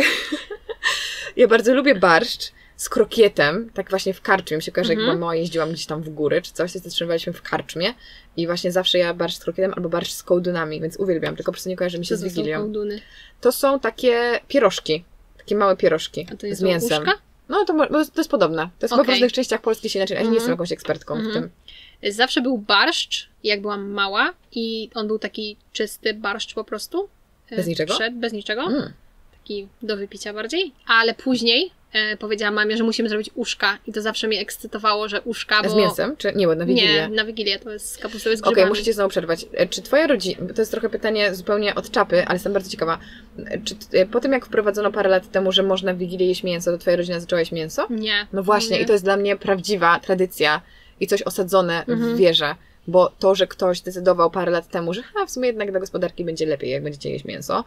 Ja bardzo lubię barszcz z krokietem, tak właśnie w karczmie. Mi się kojarzy, jak była mała, jeździłam gdzieś tam w góry, czy coś, to zatrzymywaliśmy w karczmie i właśnie zawsze ja barszcz z krokietem albo barszcz z kołdunami, więc uwielbiam, tylko po prostu nie kojarzy mi się z Wigilią. Kołduny? To są takie pierożki, takie małe pierożki z mięsem. Uszka? No to jest podobne. To jest chyba w różnych częściach Polski się inaczej, ja nie jestem jakąś ekspertką w tym. Zawsze był barszcz, jak byłam mała i on był taki czysty barszcz po prostu. Bez niczego? Bez niczego. Taki do wypicia bardziej. Ale później powiedziałam mamie, że musimy zrobić uszka i to zawsze mnie ekscytowało, że uszka, bo... Z mięsem? Czy nie, na Wigilię? Nie, na Wigilię, to jest kapustowe z grzybami. Okej, muszę Cię znowu przerwać. Czy Twoja rodzina, to jest trochę pytanie zupełnie od czapy, ale jestem bardzo ciekawa, czy po tym jak wprowadzono parę lat temu, że można w Wigilię jeść mięso, to Twoja rodzina zaczęła jeść mięso? Nie. No właśnie, nie. I to jest dla mnie prawdziwa tradycja i coś osadzone w wierze, bo to, że ktoś decydował parę lat temu, że w sumie jednak dla gospodarki będzie lepiej, jak będziecie jeść mięso,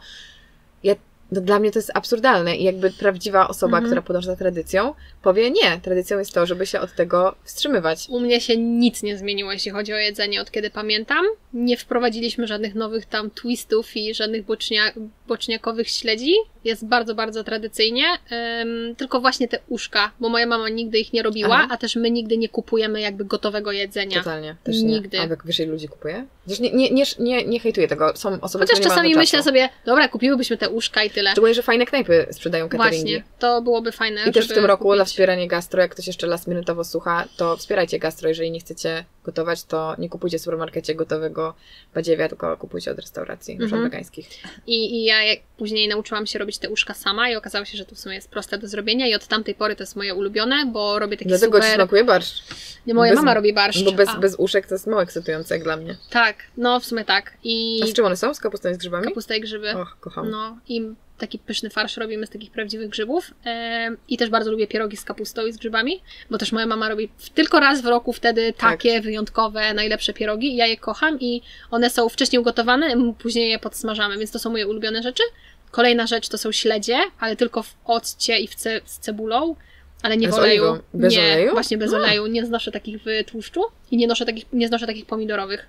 no dla mnie to jest absurdalne i jakby prawdziwa osoba, która podąża za tradycją, powie nie, tradycją jest to, żeby się od tego wstrzymywać. U mnie się nic nie zmieniło, jeśli chodzi o jedzenie, od kiedy pamiętam. Nie wprowadziliśmy żadnych nowych tam twistów i żadnych boczniakowych śledzi. Jest bardzo, bardzo tradycyjnie. Tylko właśnie te uszka, bo moja mama nigdy ich nie robiła, a też my nigdy nie kupujemy jakby gotowego jedzenia. Totalnie. Też nigdy. Nie. A jak wiesz, ludzi kupuje? Zresztą nie hejtuję tego. Są osoby, chociaż które nie czasami mają myślę czasu. sobie, dobra, kupiłybyśmy te uszka i tyle. Szczególnie, że fajne knajpy sprzedają cateringi. Właśnie, to byłoby fajne. I też w tym roku kupić. dla wspierania gastro, jak ktoś jeszcze last-minutowo słucha, to wspierajcie gastro. Jeżeli nie chcecie gotować, to nie kupujcie w supermarkecie gotowego badziewia, tylko kupujcie od restauracji, na przykład wegańskich. I ja później nauczyłam się robić te uszka sama i okazało się, że to w sumie jest proste do zrobienia i od tamtej pory to jest moje ulubione, bo robię taki Dlatego super... Ci smakuje barszcz. Nie, moja mama robi barszcz. Bo bez uszek to jest mało ekscytujące jak dla mnie. Tak, no w sumie tak. A z czym one są? Z kapustą i z grzybami? Kapusta i grzyby. Och, kocham. No i taki pyszny farsz robimy z takich prawdziwych grzybów. I też bardzo lubię pierogi z kapustą i z grzybami, bo też moja mama robi tylko raz w roku wtedy takie wyjątkowe, najlepsze pierogi. Ja je kocham i one są wcześniej ugotowane, my później je podsmażamy, więc to są moje ulubione rzeczy. Kolejna rzecz to są śledzie, ale tylko w occie i z cebulą, ale nie w oleju. Bez oleju? Właśnie bez oleju. Nie znoszę takich w tłuszczu i nie znoszę takich pomidorowych.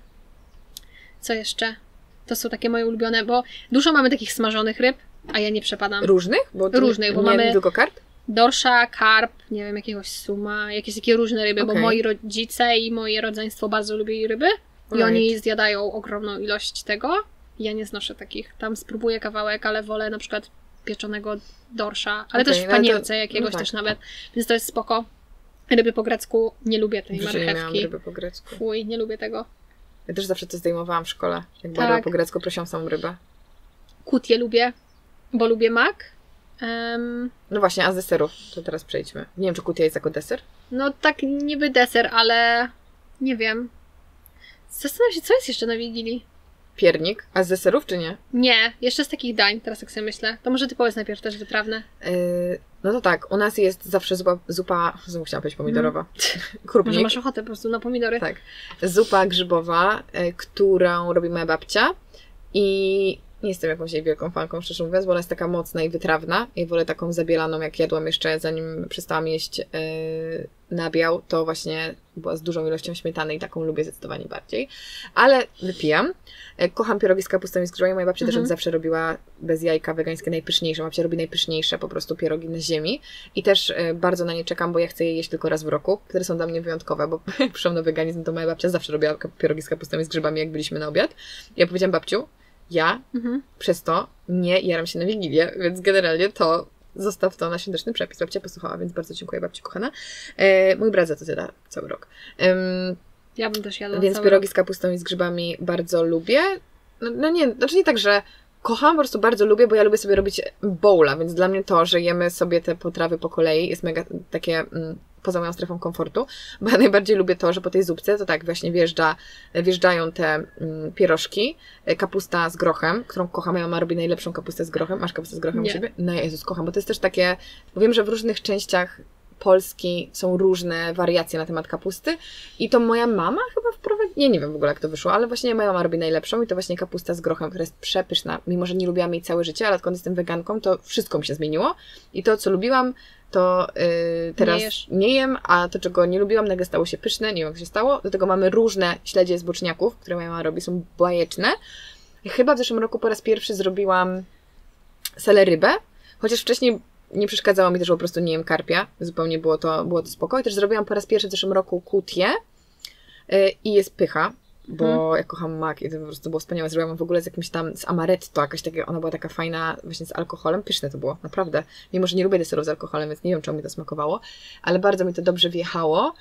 Co jeszcze? To są takie moje ulubione, bo dużo mamy takich smażonych ryb, a ja nie przepadam. Różnych? Różnych, bo mamy tylko karp? dorsza, karp, nie wiem, jakiegoś suma, jakieś takie różne ryby, bo moi rodzice i moje rodzeństwo bardzo lubią ryby i oni zjadają ogromną ilość tego. Ja nie znoszę takich. Tam spróbuję kawałek, ale wolę na przykład pieczonego dorsza, ale też w panierce jakiegoś też nawet, więc to jest spoko. Ryby po grecku nie lubię tej marchewki. Nie miałam ryby po grecku. Fuj, nie lubię tego. Ja też zawsze to zdejmowałam w szkole. Jak była ryba po grecku, prosiłam samą rybę. Kutię lubię, bo lubię mak. No właśnie, a z deserów to teraz przejdźmy. Nie wiem, czy kutia jest jako deser? No tak niby deser, ale nie wiem. Zastanawiam się, co jest jeszcze na Wigilii. Piernik. A z deserów, czy nie? Nie, jeszcze z takich dań, teraz jak sobie myślę. To może ty powiedz najpierw też wytrawne. No to tak, u nas jest zawsze zupa znowu chciałam powiedzieć pomidorowa. Krupnik. Może masz ochotę po prostu na pomidory? Tak. Zupa grzybowa, którą robi moja babcia. I nie jestem jakąś jej wielką fanką, szczerze mówiąc, bo ona jest taka mocna i wytrawna. Ja wolę taką zabielaną, jak jadłam jeszcze, zanim przestałam jeść nabiał, to właśnie była z dużą ilością śmietany i taką lubię zdecydowanie bardziej. Ale wypijam. Kocham pierogi z kapustą i z grzybami. Moja babcia też od zawsze robiła bez jajka wegańskie najpyszniejsze. Babcia robi najpyszniejsze po prostu pierogi na ziemi. I też bardzo na nie czekam, bo ja chcę je jeść tylko raz w roku, które są dla mnie wyjątkowe, bo jak przyszłam na weganizm, to moja babcia zawsze robiła pierogi z kapustą i z grzybami, jak byliśmy na obiad. Ja powiedziałam: babciu, ja przez to nie jaram się na Wigilię, więc generalnie to zostaw to na świąteczny przepis. Babcia posłuchała, więc bardzo dziękuję, babci kochana. Mój brat za to zjada cały rok. Ja bym też jadła Więc cały pierogi rok. z kapustą i z grzybami bardzo lubię. No nie, znaczy nie tak, że kocham, po prostu bardzo lubię, bo ja lubię sobie robić bowla, więc dla mnie to, że jemy sobie te potrawy po kolei jest mega takie poza moją strefą komfortu, bo ja najbardziej lubię to, że po tej zupce to tak właśnie wjeżdżają te pierożki, kapusta z grochem, którą kocham. Ja mama robi najlepszą kapustę z grochem. Masz kapustę z grochem u siebie? No Jezus, kocham, bo to jest też takie, bo wiem, że w różnych częściach Polski są różne wariacje na temat kapusty i to moja mama chyba wprowadziła, nie wiem w ogóle jak to wyszło, ale właśnie moja mama robi najlepszą i to właśnie kapusta z grochem, która jest przepyszna, mimo że nie lubiłam jej całe życie, ale odkąd jestem weganką, to wszystko mi się zmieniło i to, co lubiłam, to teraz nie jem, a to, czego nie lubiłam, nagle stało się pyszne, nie wiem jak się stało. Do tego mamy różne śledzie z boczniaków, które moja mama robi, są bajeczne. Chyba w zeszłym roku po raz pierwszy zrobiłam selerybę, chociaż wcześniej nie przeszkadzało mi też, że po prostu nie jem karpia. Zupełnie było to spoko. I też zrobiłam po raz pierwszy w zeszłym roku kutię i jest pycha, bo ja kocham mak i to po prostu było wspaniałe. Zrobiłam w ogóle z jakimś tam, z amaretto, jakaś taka, ona była taka fajna właśnie z alkoholem. Pyszne to było, naprawdę. Mimo, że nie lubię deserów z alkoholem, więc nie wiem, czemu mi to smakowało, ale bardzo mi to dobrze wjechało.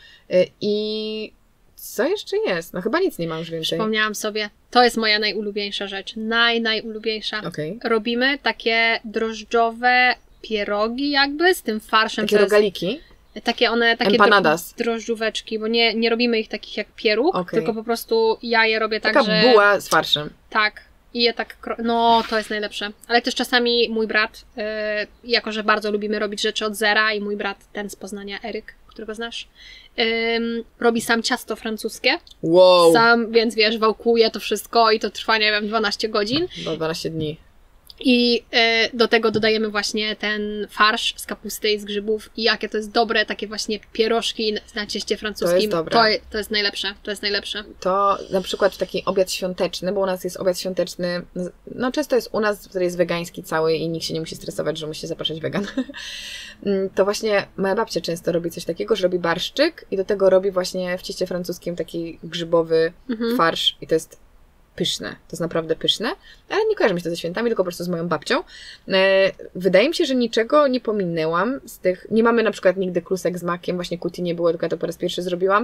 I co jeszcze jest? No chyba nic nie mam już więcej. Przypomniałam sobie, to jest moja najulubieńsza rzecz. Najulubieńsza. Okay. Robimy takie drożdżowe pierogi jakby z tym farszem. Takie rogaliki? Takie empanadas. Drożdżóweczki, bo nie robimy ich takich jak pieróg, tylko po prostu ja je robię tak, taka że... buła z farszem. Tak. I je tak... No, to jest najlepsze. Ale też czasami mój brat, jako że bardzo lubimy robić rzeczy od zera i mój brat, ten z Poznania, Eryk, którego znasz, robi sam ciasto francuskie. Wow. Sam, więc wiesz, wałkuje to wszystko i to trwa, nie wiem, 12 godzin. 12 dni. I do tego dodajemy właśnie ten farsz z kapusty i z grzybów i jakie to jest dobre, takie właśnie pierożki na cieście francuskim. To jest dobre. To jest najlepsze, to jest najlepsze. To na przykład taki obiad świąteczny, bo u nas jest obiad świąteczny, no często jest u nas, który jest wegański cały i nikt się nie musi stresować, że musi zapraszać wegan. To właśnie moja babcia często robi coś takiego, że robi barszczyk i do tego robi właśnie w cieście francuskim taki grzybowy farsz i to jest pyszne. To jest naprawdę pyszne, ale nie kojarzy mi się to ze świętami, tylko po prostu z moją babcią. Wydaje mi się, że niczego nie pominęłam z tych... Nie mamy na przykład nigdy klusek z makiem, właśnie kuti nie było, tylko ja to po raz pierwszy zrobiłam.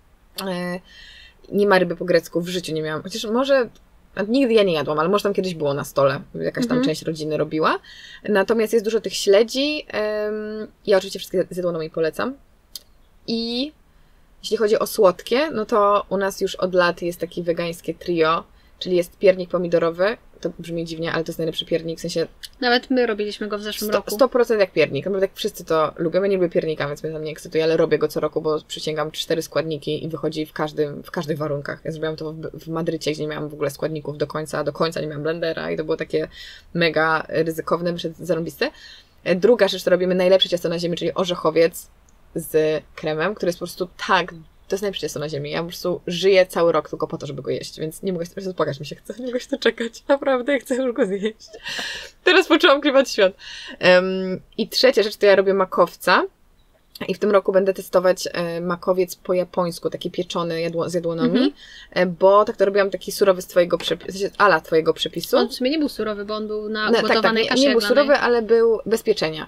Nie ma ryby po grecku, w życiu nie miałam. Chociaż może... Nigdy ja nie jadłam, ale może tam kiedyś było na stole. Jakaś tam część rodziny robiła. Natomiast jest dużo tych śledzi. Ja oczywiście wszystkie z jadłoną i polecam. I jeśli chodzi o słodkie, no to u nas już od lat jest taki wegańskie trio, czyli jest piernik pomidorowy. To brzmi dziwnie, ale to jest najlepszy piernik, w sensie... Nawet my robiliśmy go w zeszłym roku. 100% jak piernik. Naprawdę jak wszyscy to lubią. Ja nie lubię piernika, więc mnie tam nie ekscytuje, ale robię go co roku, bo przysięgam 4 składniki i wychodzi w każdych warunkach. Ja zrobiłam to w Madrycie, gdzie nie miałam w ogóle składników do końca nie miałam blendera i to było takie mega ryzykowne, zarąbiste. Druga rzecz, to robimy najlepsze ciasto na ziemi, czyli orzechowiec z kremem, który jest po prostu tak... To jest najlepsze ciasto na ziemi. Ja po prostu żyję cały rok tylko po to, żeby go jeść, więc nie mogę się spłakać, mi się chce, nie mogę się doczekać. Naprawdę, ja chcę już go zjeść. Teraz poczułam klimat świąt. I trzecia rzecz, to ja robię makowca. I w tym roku będę testować makowiec po japońsku, taki pieczony z jadłonami, bo tak to robiłam taki surowy z twojego przepisu, ala twojego przepisu. On w sumie nie był surowy, bo on był na ugotowanej kasie nie był surowy, ale był bez pieczenia.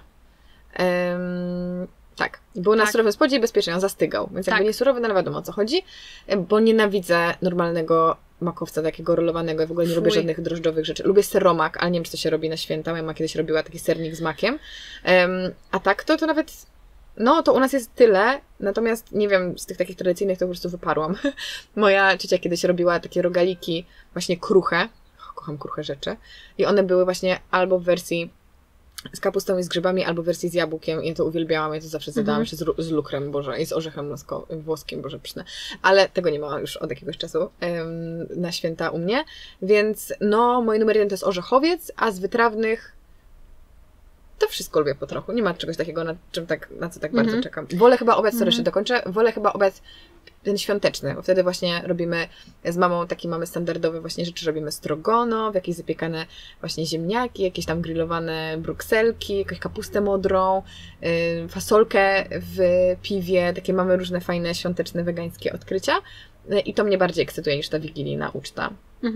Tak, był na surowym spodzie i bezpiecznie, on zastygał, więc jakby nie surowy, no ale wiadomo o co chodzi, bo nienawidzę normalnego makowca takiego rolowanego, ja w ogóle nie lubię żadnych drożdżowych rzeczy. Lubię seromak, ale nie wiem, czy to się robi na święta, moja mama kiedyś robiła taki sernik z makiem, a tak to nawet, no to u nas jest tyle, natomiast nie wiem, z tych takich tradycyjnych to po prostu wyparłam. Moja ciocia kiedyś robiła takie rogaliki właśnie kruche, kocham kruche rzeczy, i one były właśnie albo w wersji z kapustą i z grzybami, albo wersji z jabłkiem. Ja to uwielbiałam, ja to zawsze zjadałam jeszcze z lukrem, Boże, i z orzechem włoskim, Boże, pyszne. Ale tego nie ma już od jakiegoś czasu na święta u mnie. Więc no, mój numer 1 to jest orzechowiec, a z wytrawnych to wszystko lubię po trochu. Nie ma czegoś takiego, na co tak bardzo czekam. Wolę chyba obiad, sorry, jeszcze dokończę, wolę chyba obiad ten świąteczny, bo wtedy właśnie robimy z mamą takie mamy standardowe właśnie rzeczy, robimy strogonow, jakieś zapiekane właśnie ziemniaki, jakieś tam grillowane brukselki, jakąś kapustę modrą, fasolkę w piwie, takie mamy różne fajne świąteczne, wegańskie odkrycia i to mnie bardziej ekscytuje niż ta wigilijna uczta.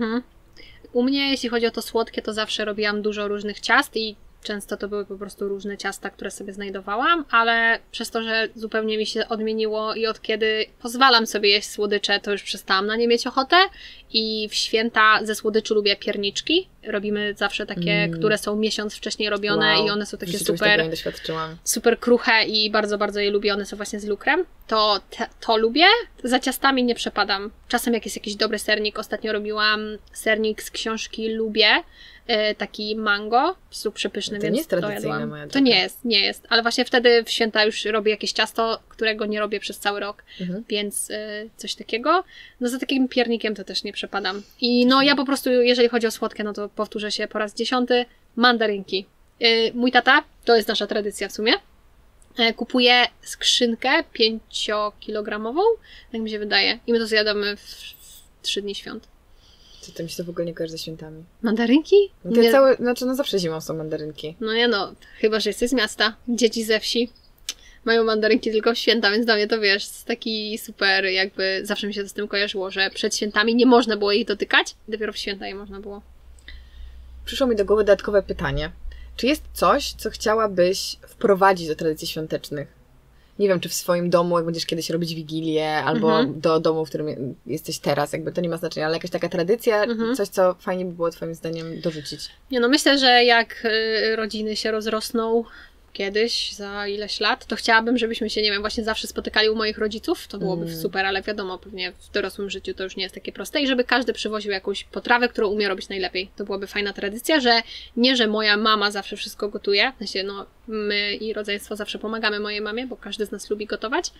U mnie, jeśli chodzi o to słodkie, to zawsze robiłam dużo różnych ciast i często to były po prostu różne ciasta, które sobie znajdowałam, ale przez to, że zupełnie mi się odmieniło i od kiedy pozwalam sobie jeść słodycze, to już przestałam na nie mieć ochotę i w święta ze słodyczy lubię pierniczki. Robimy zawsze takie, które są miesiąc wcześniej robione i one są takie super kruche i bardzo, bardzo je lubię. One są właśnie z lukrem. To lubię. Za ciastami nie przepadam. Czasem jak jest jakiś dobry sernik, ostatnio robiłam sernik z książki Lubię, taki mango, super przepyszny, to więc nie jest tradycyjne, moja droga. To nie jest, ale właśnie wtedy w święta już robię jakieś ciasto, którego nie robię przez cały rok, więc coś takiego. No za takim piernikiem to też nie przepadam. I no ja po prostu, jeżeli chodzi o słodkie, no to powtórzę się po raz 10, mandarynki. Mój tata, to jest nasza tradycja w sumie, kupuje skrzynkę 5-kilogramową, tak mi się wydaje, i my to zjadamy w 3 dni świąt. Co to mi się to w ogóle nie kojarzy ze świętami? Mandarynki? No zawsze zimą są mandarynki. No nie no, chyba że jesteś z miasta. Dzieci ze wsi mają mandarynki tylko w święta, więc dla mnie to wiesz, jest taki super, jakby zawsze mi się to z tym kojarzyło, że przed świętami nie można było ich dotykać, dopiero w święta je można było. Przyszło mi do głowy dodatkowe pytanie. Czy jest coś, co chciałabyś wprowadzić do tradycji świątecznych? Nie wiem, czy w swoim domu, jak będziesz kiedyś robić wigilię, albo do domu, w którym jesteś teraz, jakby to nie ma znaczenia, ale jakaś taka tradycja, coś, co fajnie by było twoim zdaniem dorzucić. Nie no, myślę, że jak rodziny się rozrosną kiedyś, za ileś lat, to chciałabym, żebyśmy się, nie wiem, właśnie zawsze spotykali u moich rodziców, to byłoby super, ale wiadomo, pewnie w dorosłym życiu to już nie jest takie proste i żeby każdy przywoził jakąś potrawę, którą umie robić najlepiej. To byłaby fajna tradycja, że nie, że moja mama zawsze wszystko gotuje, w sensie, no, my i rodzeństwo zawsze pomagamy mojej mamie, bo każdy z nas lubi gotować,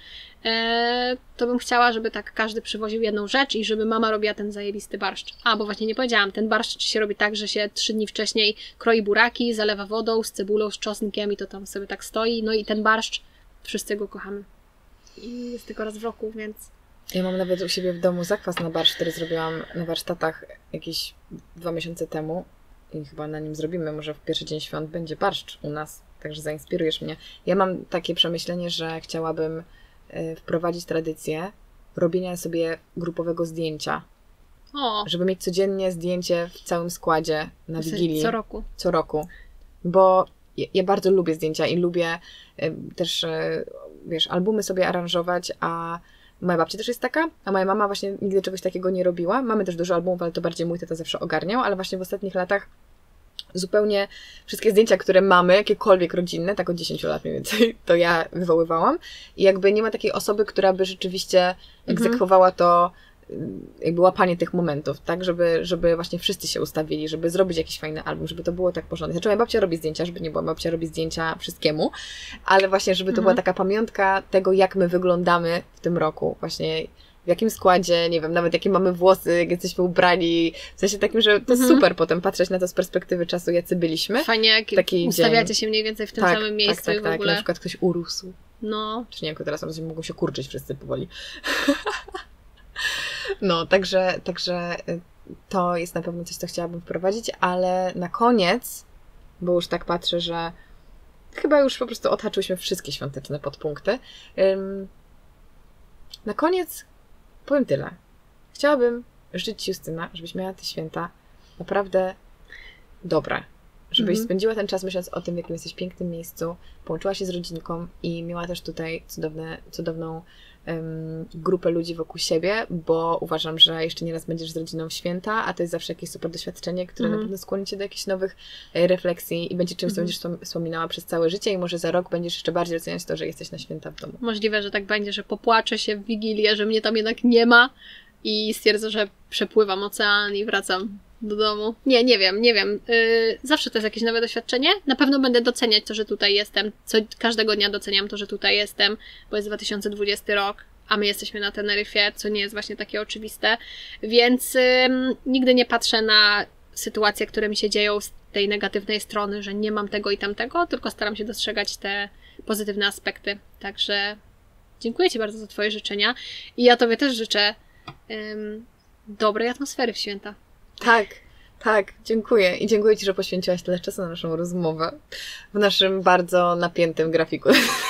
to bym chciała, żeby tak każdy przywoził jedną rzecz i żeby mama robiła ten zajebisty barszcz. A, bo właśnie nie powiedziałam, ten barszcz się robi tak, że się 3 dni wcześniej kroi buraki, zalewa wodą, z cebulą, z czosnkiem i to tam sobie tak stoi. No i ten barszcz, wszyscy go kochamy. I jest tylko raz w roku, więc... Ja mam nawet u siebie w domu zakwas na barszcz, który zrobiłam na warsztatach jakieś 2 miesiące temu i chyba na nim zrobimy, może w pierwszy dzień świąt będzie barszcz u nas, także zainspirujesz mnie. Ja mam takie przemyślenie, że chciałabym wprowadzić tradycję robienia sobie grupowego zdjęcia. Żeby mieć codziennie zdjęcie w całym składzie na Wigilii. Co roku. Bo ja bardzo lubię zdjęcia i lubię też, wiesz, albumy sobie aranżować, a moja babcia też jest taka, a moja mama właśnie nigdy czegoś takiego nie robiła. Mamy też dużo albumów, ale to bardziej mój tata zawsze ogarniał, ale właśnie w ostatnich latach zupełnie wszystkie zdjęcia, które mamy, jakiekolwiek rodzinne, tak od 10 lat mniej więcej, to ja wywoływałam. I jakby nie ma takiej osoby, która by rzeczywiście egzekwowała to, jakby łapanie tych momentów, tak, żeby właśnie wszyscy się ustawili, żeby zrobić jakiś fajny album, żeby to było tak porządnie. Znaczy moja babcia robi zdjęcia, żeby nie było, babcia robi zdjęcia wszystkiemu, ale właśnie, żeby to była taka pamiątka tego, jak my wyglądamy w tym roku, właśnie w jakim składzie, nie wiem, nawet jakie mamy włosy, jak jesteśmy ubrani, w sensie takim, że to jest super potem patrzeć na to z perspektywy czasu, jacy byliśmy. Fajnie, jak taki ustawiacie się mniej więcej w tym samym miejscu i w ogóle. Na przykład ktoś urósł. No. Czy nie, jako teraz mogą się kurczyć wszyscy powoli. No, także to jest na pewno coś, co chciałabym wprowadzić, ale na koniec, bo już tak patrzę, że chyba już po prostu odhaczyłyśmy wszystkie świąteczne podpunkty. Na koniec powiem tyle. Chciałabym życzyć Ci, Justyna, żebyś miała te święta naprawdę dobre. Żebyś spędziła ten czas myśląc o tym, w jakim jesteś pięknym miejscu, połączyła się z rodzinką i miała też tutaj cudowną grupę ludzi wokół siebie, bo uważam, że jeszcze nieraz będziesz z rodziną w święta, a to jest zawsze jakieś super doświadczenie, które na pewno skłoni Cię do jakichś nowych refleksji i będzie czymś, co będziesz wspominała przez całe życie i może za rok będziesz jeszcze bardziej doceniać to, że jesteś na święta w domu. Możliwe, że tak będzie, że popłaczę się w Wigilię, że mnie tam jednak nie ma i stwierdzę, że przepływam ocean i wracam do domu. Nie wiem. Zawsze to jest jakieś nowe doświadczenie. Na pewno będę doceniać to, że tutaj jestem. Każdego dnia doceniam to, że tutaj jestem, bo jest 2020 rok, a my jesteśmy na Teneryfie, co nie jest właśnie takie oczywiste. Więc nigdy nie patrzę na sytuacje, które mi się dzieją z tej negatywnej strony, że nie mam tego i tamtego, tylko staram się dostrzegać te pozytywne aspekty. Także dziękuję Ci bardzo za Twoje życzenia i ja Tobie też życzę dobrej atmosfery w święta. Tak, dziękuję. I dziękuję Ci, że poświęciłaś tyle czasu na naszą rozmowę w naszym bardzo napiętym grafiku.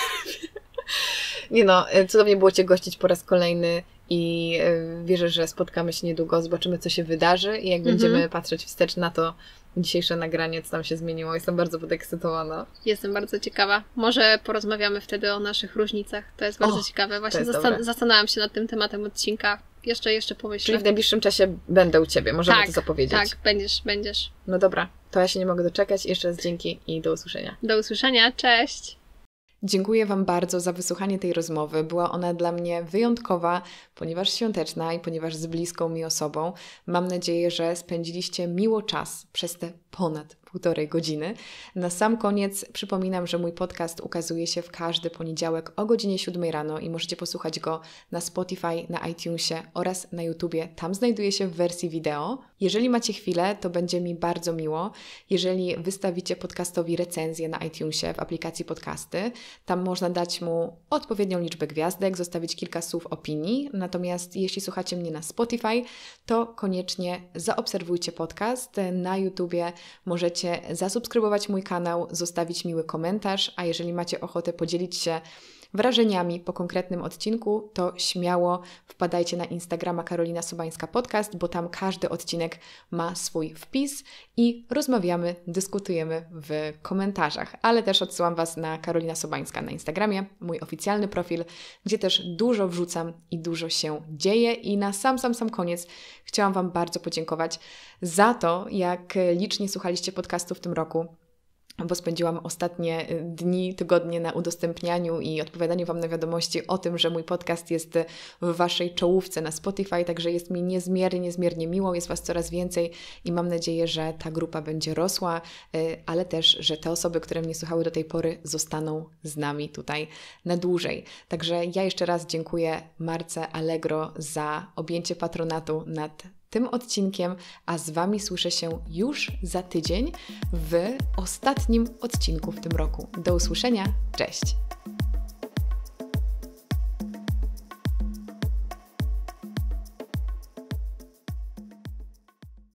Cudownie było Cię gościć po raz kolejny i wierzę, że spotkamy się niedługo, zobaczymy, co się wydarzy i jak będziemy patrzeć wstecz na to dzisiejsze nagranie, co tam się zmieniło. Jestem bardzo podekscytowana. Jestem bardzo ciekawa. Może porozmawiamy wtedy o naszych różnicach. To jest bardzo ciekawe. Właśnie zastanawiałam się nad tym tematem odcinka. Jeszcze pomyślę. Czyli w najbliższym czasie będę u Ciebie. Możemy to zapowiedzieć. Tak, będziesz. No dobra, to ja się nie mogę doczekać. Jeszcze raz dzięki i do usłyszenia. Do usłyszenia, cześć! Dziękuję Wam bardzo za wysłuchanie tej rozmowy. Była ona dla mnie wyjątkowa, ponieważ świąteczna i ponieważ z bliską mi osobą. Mam nadzieję, że spędziliście miło czas przez te ponad 1,5 godziny. Na sam koniec przypominam, że mój podcast ukazuje się w każdy poniedziałek o godzinie 7 rano i możecie posłuchać go na Spotify, na iTunesie oraz na YouTubie. Tam znajduje się w wersji wideo. Jeżeli macie chwilę, to będzie mi bardzo miło, jeżeli wystawicie podcastowi recenzję na iTunesie w aplikacji podcasty. Tam można dać mu odpowiednią liczbę gwiazdek, zostawić kilka słów opinii. Natomiast jeśli słuchacie mnie na Spotify, to koniecznie zaobserwujcie podcast. Na YouTubie możecie zasubskrybować mój kanał, zostawić miły komentarz, a jeżeli macie ochotę podzielić się wrażeniami po konkretnym odcinku, to śmiało wpadajcie na Instagrama Karolina Sobańska Podcast, bo tam każdy odcinek ma swój wpis i rozmawiamy, dyskutujemy w komentarzach. Ale też odsyłam Was na Karolina Sobańska na Instagramie, mój oficjalny profil, gdzie też dużo wrzucam i dużo się dzieje. I na sam koniec chciałam Wam bardzo podziękować za to, jak licznie słuchaliście podcastu w tym roku, bo spędziłam ostatnie dni, tygodnie na udostępnianiu i odpowiadaniu Wam na wiadomości o tym, że mój podcast jest w Waszej czołówce na Spotify, także jest mi niezmiernie miło, jest Was coraz więcej i mam nadzieję, że ta grupa będzie rosła, ale też, że te osoby, które mnie słuchały do tej pory, zostaną z nami tutaj na dłużej. Także ja jeszcze raz dziękuję Marce Allegro za objęcie patronatu nad tym odcinkiem, a z Wami słyszę się już za tydzień w ostatnim odcinku w tym roku. Do usłyszenia, cześć!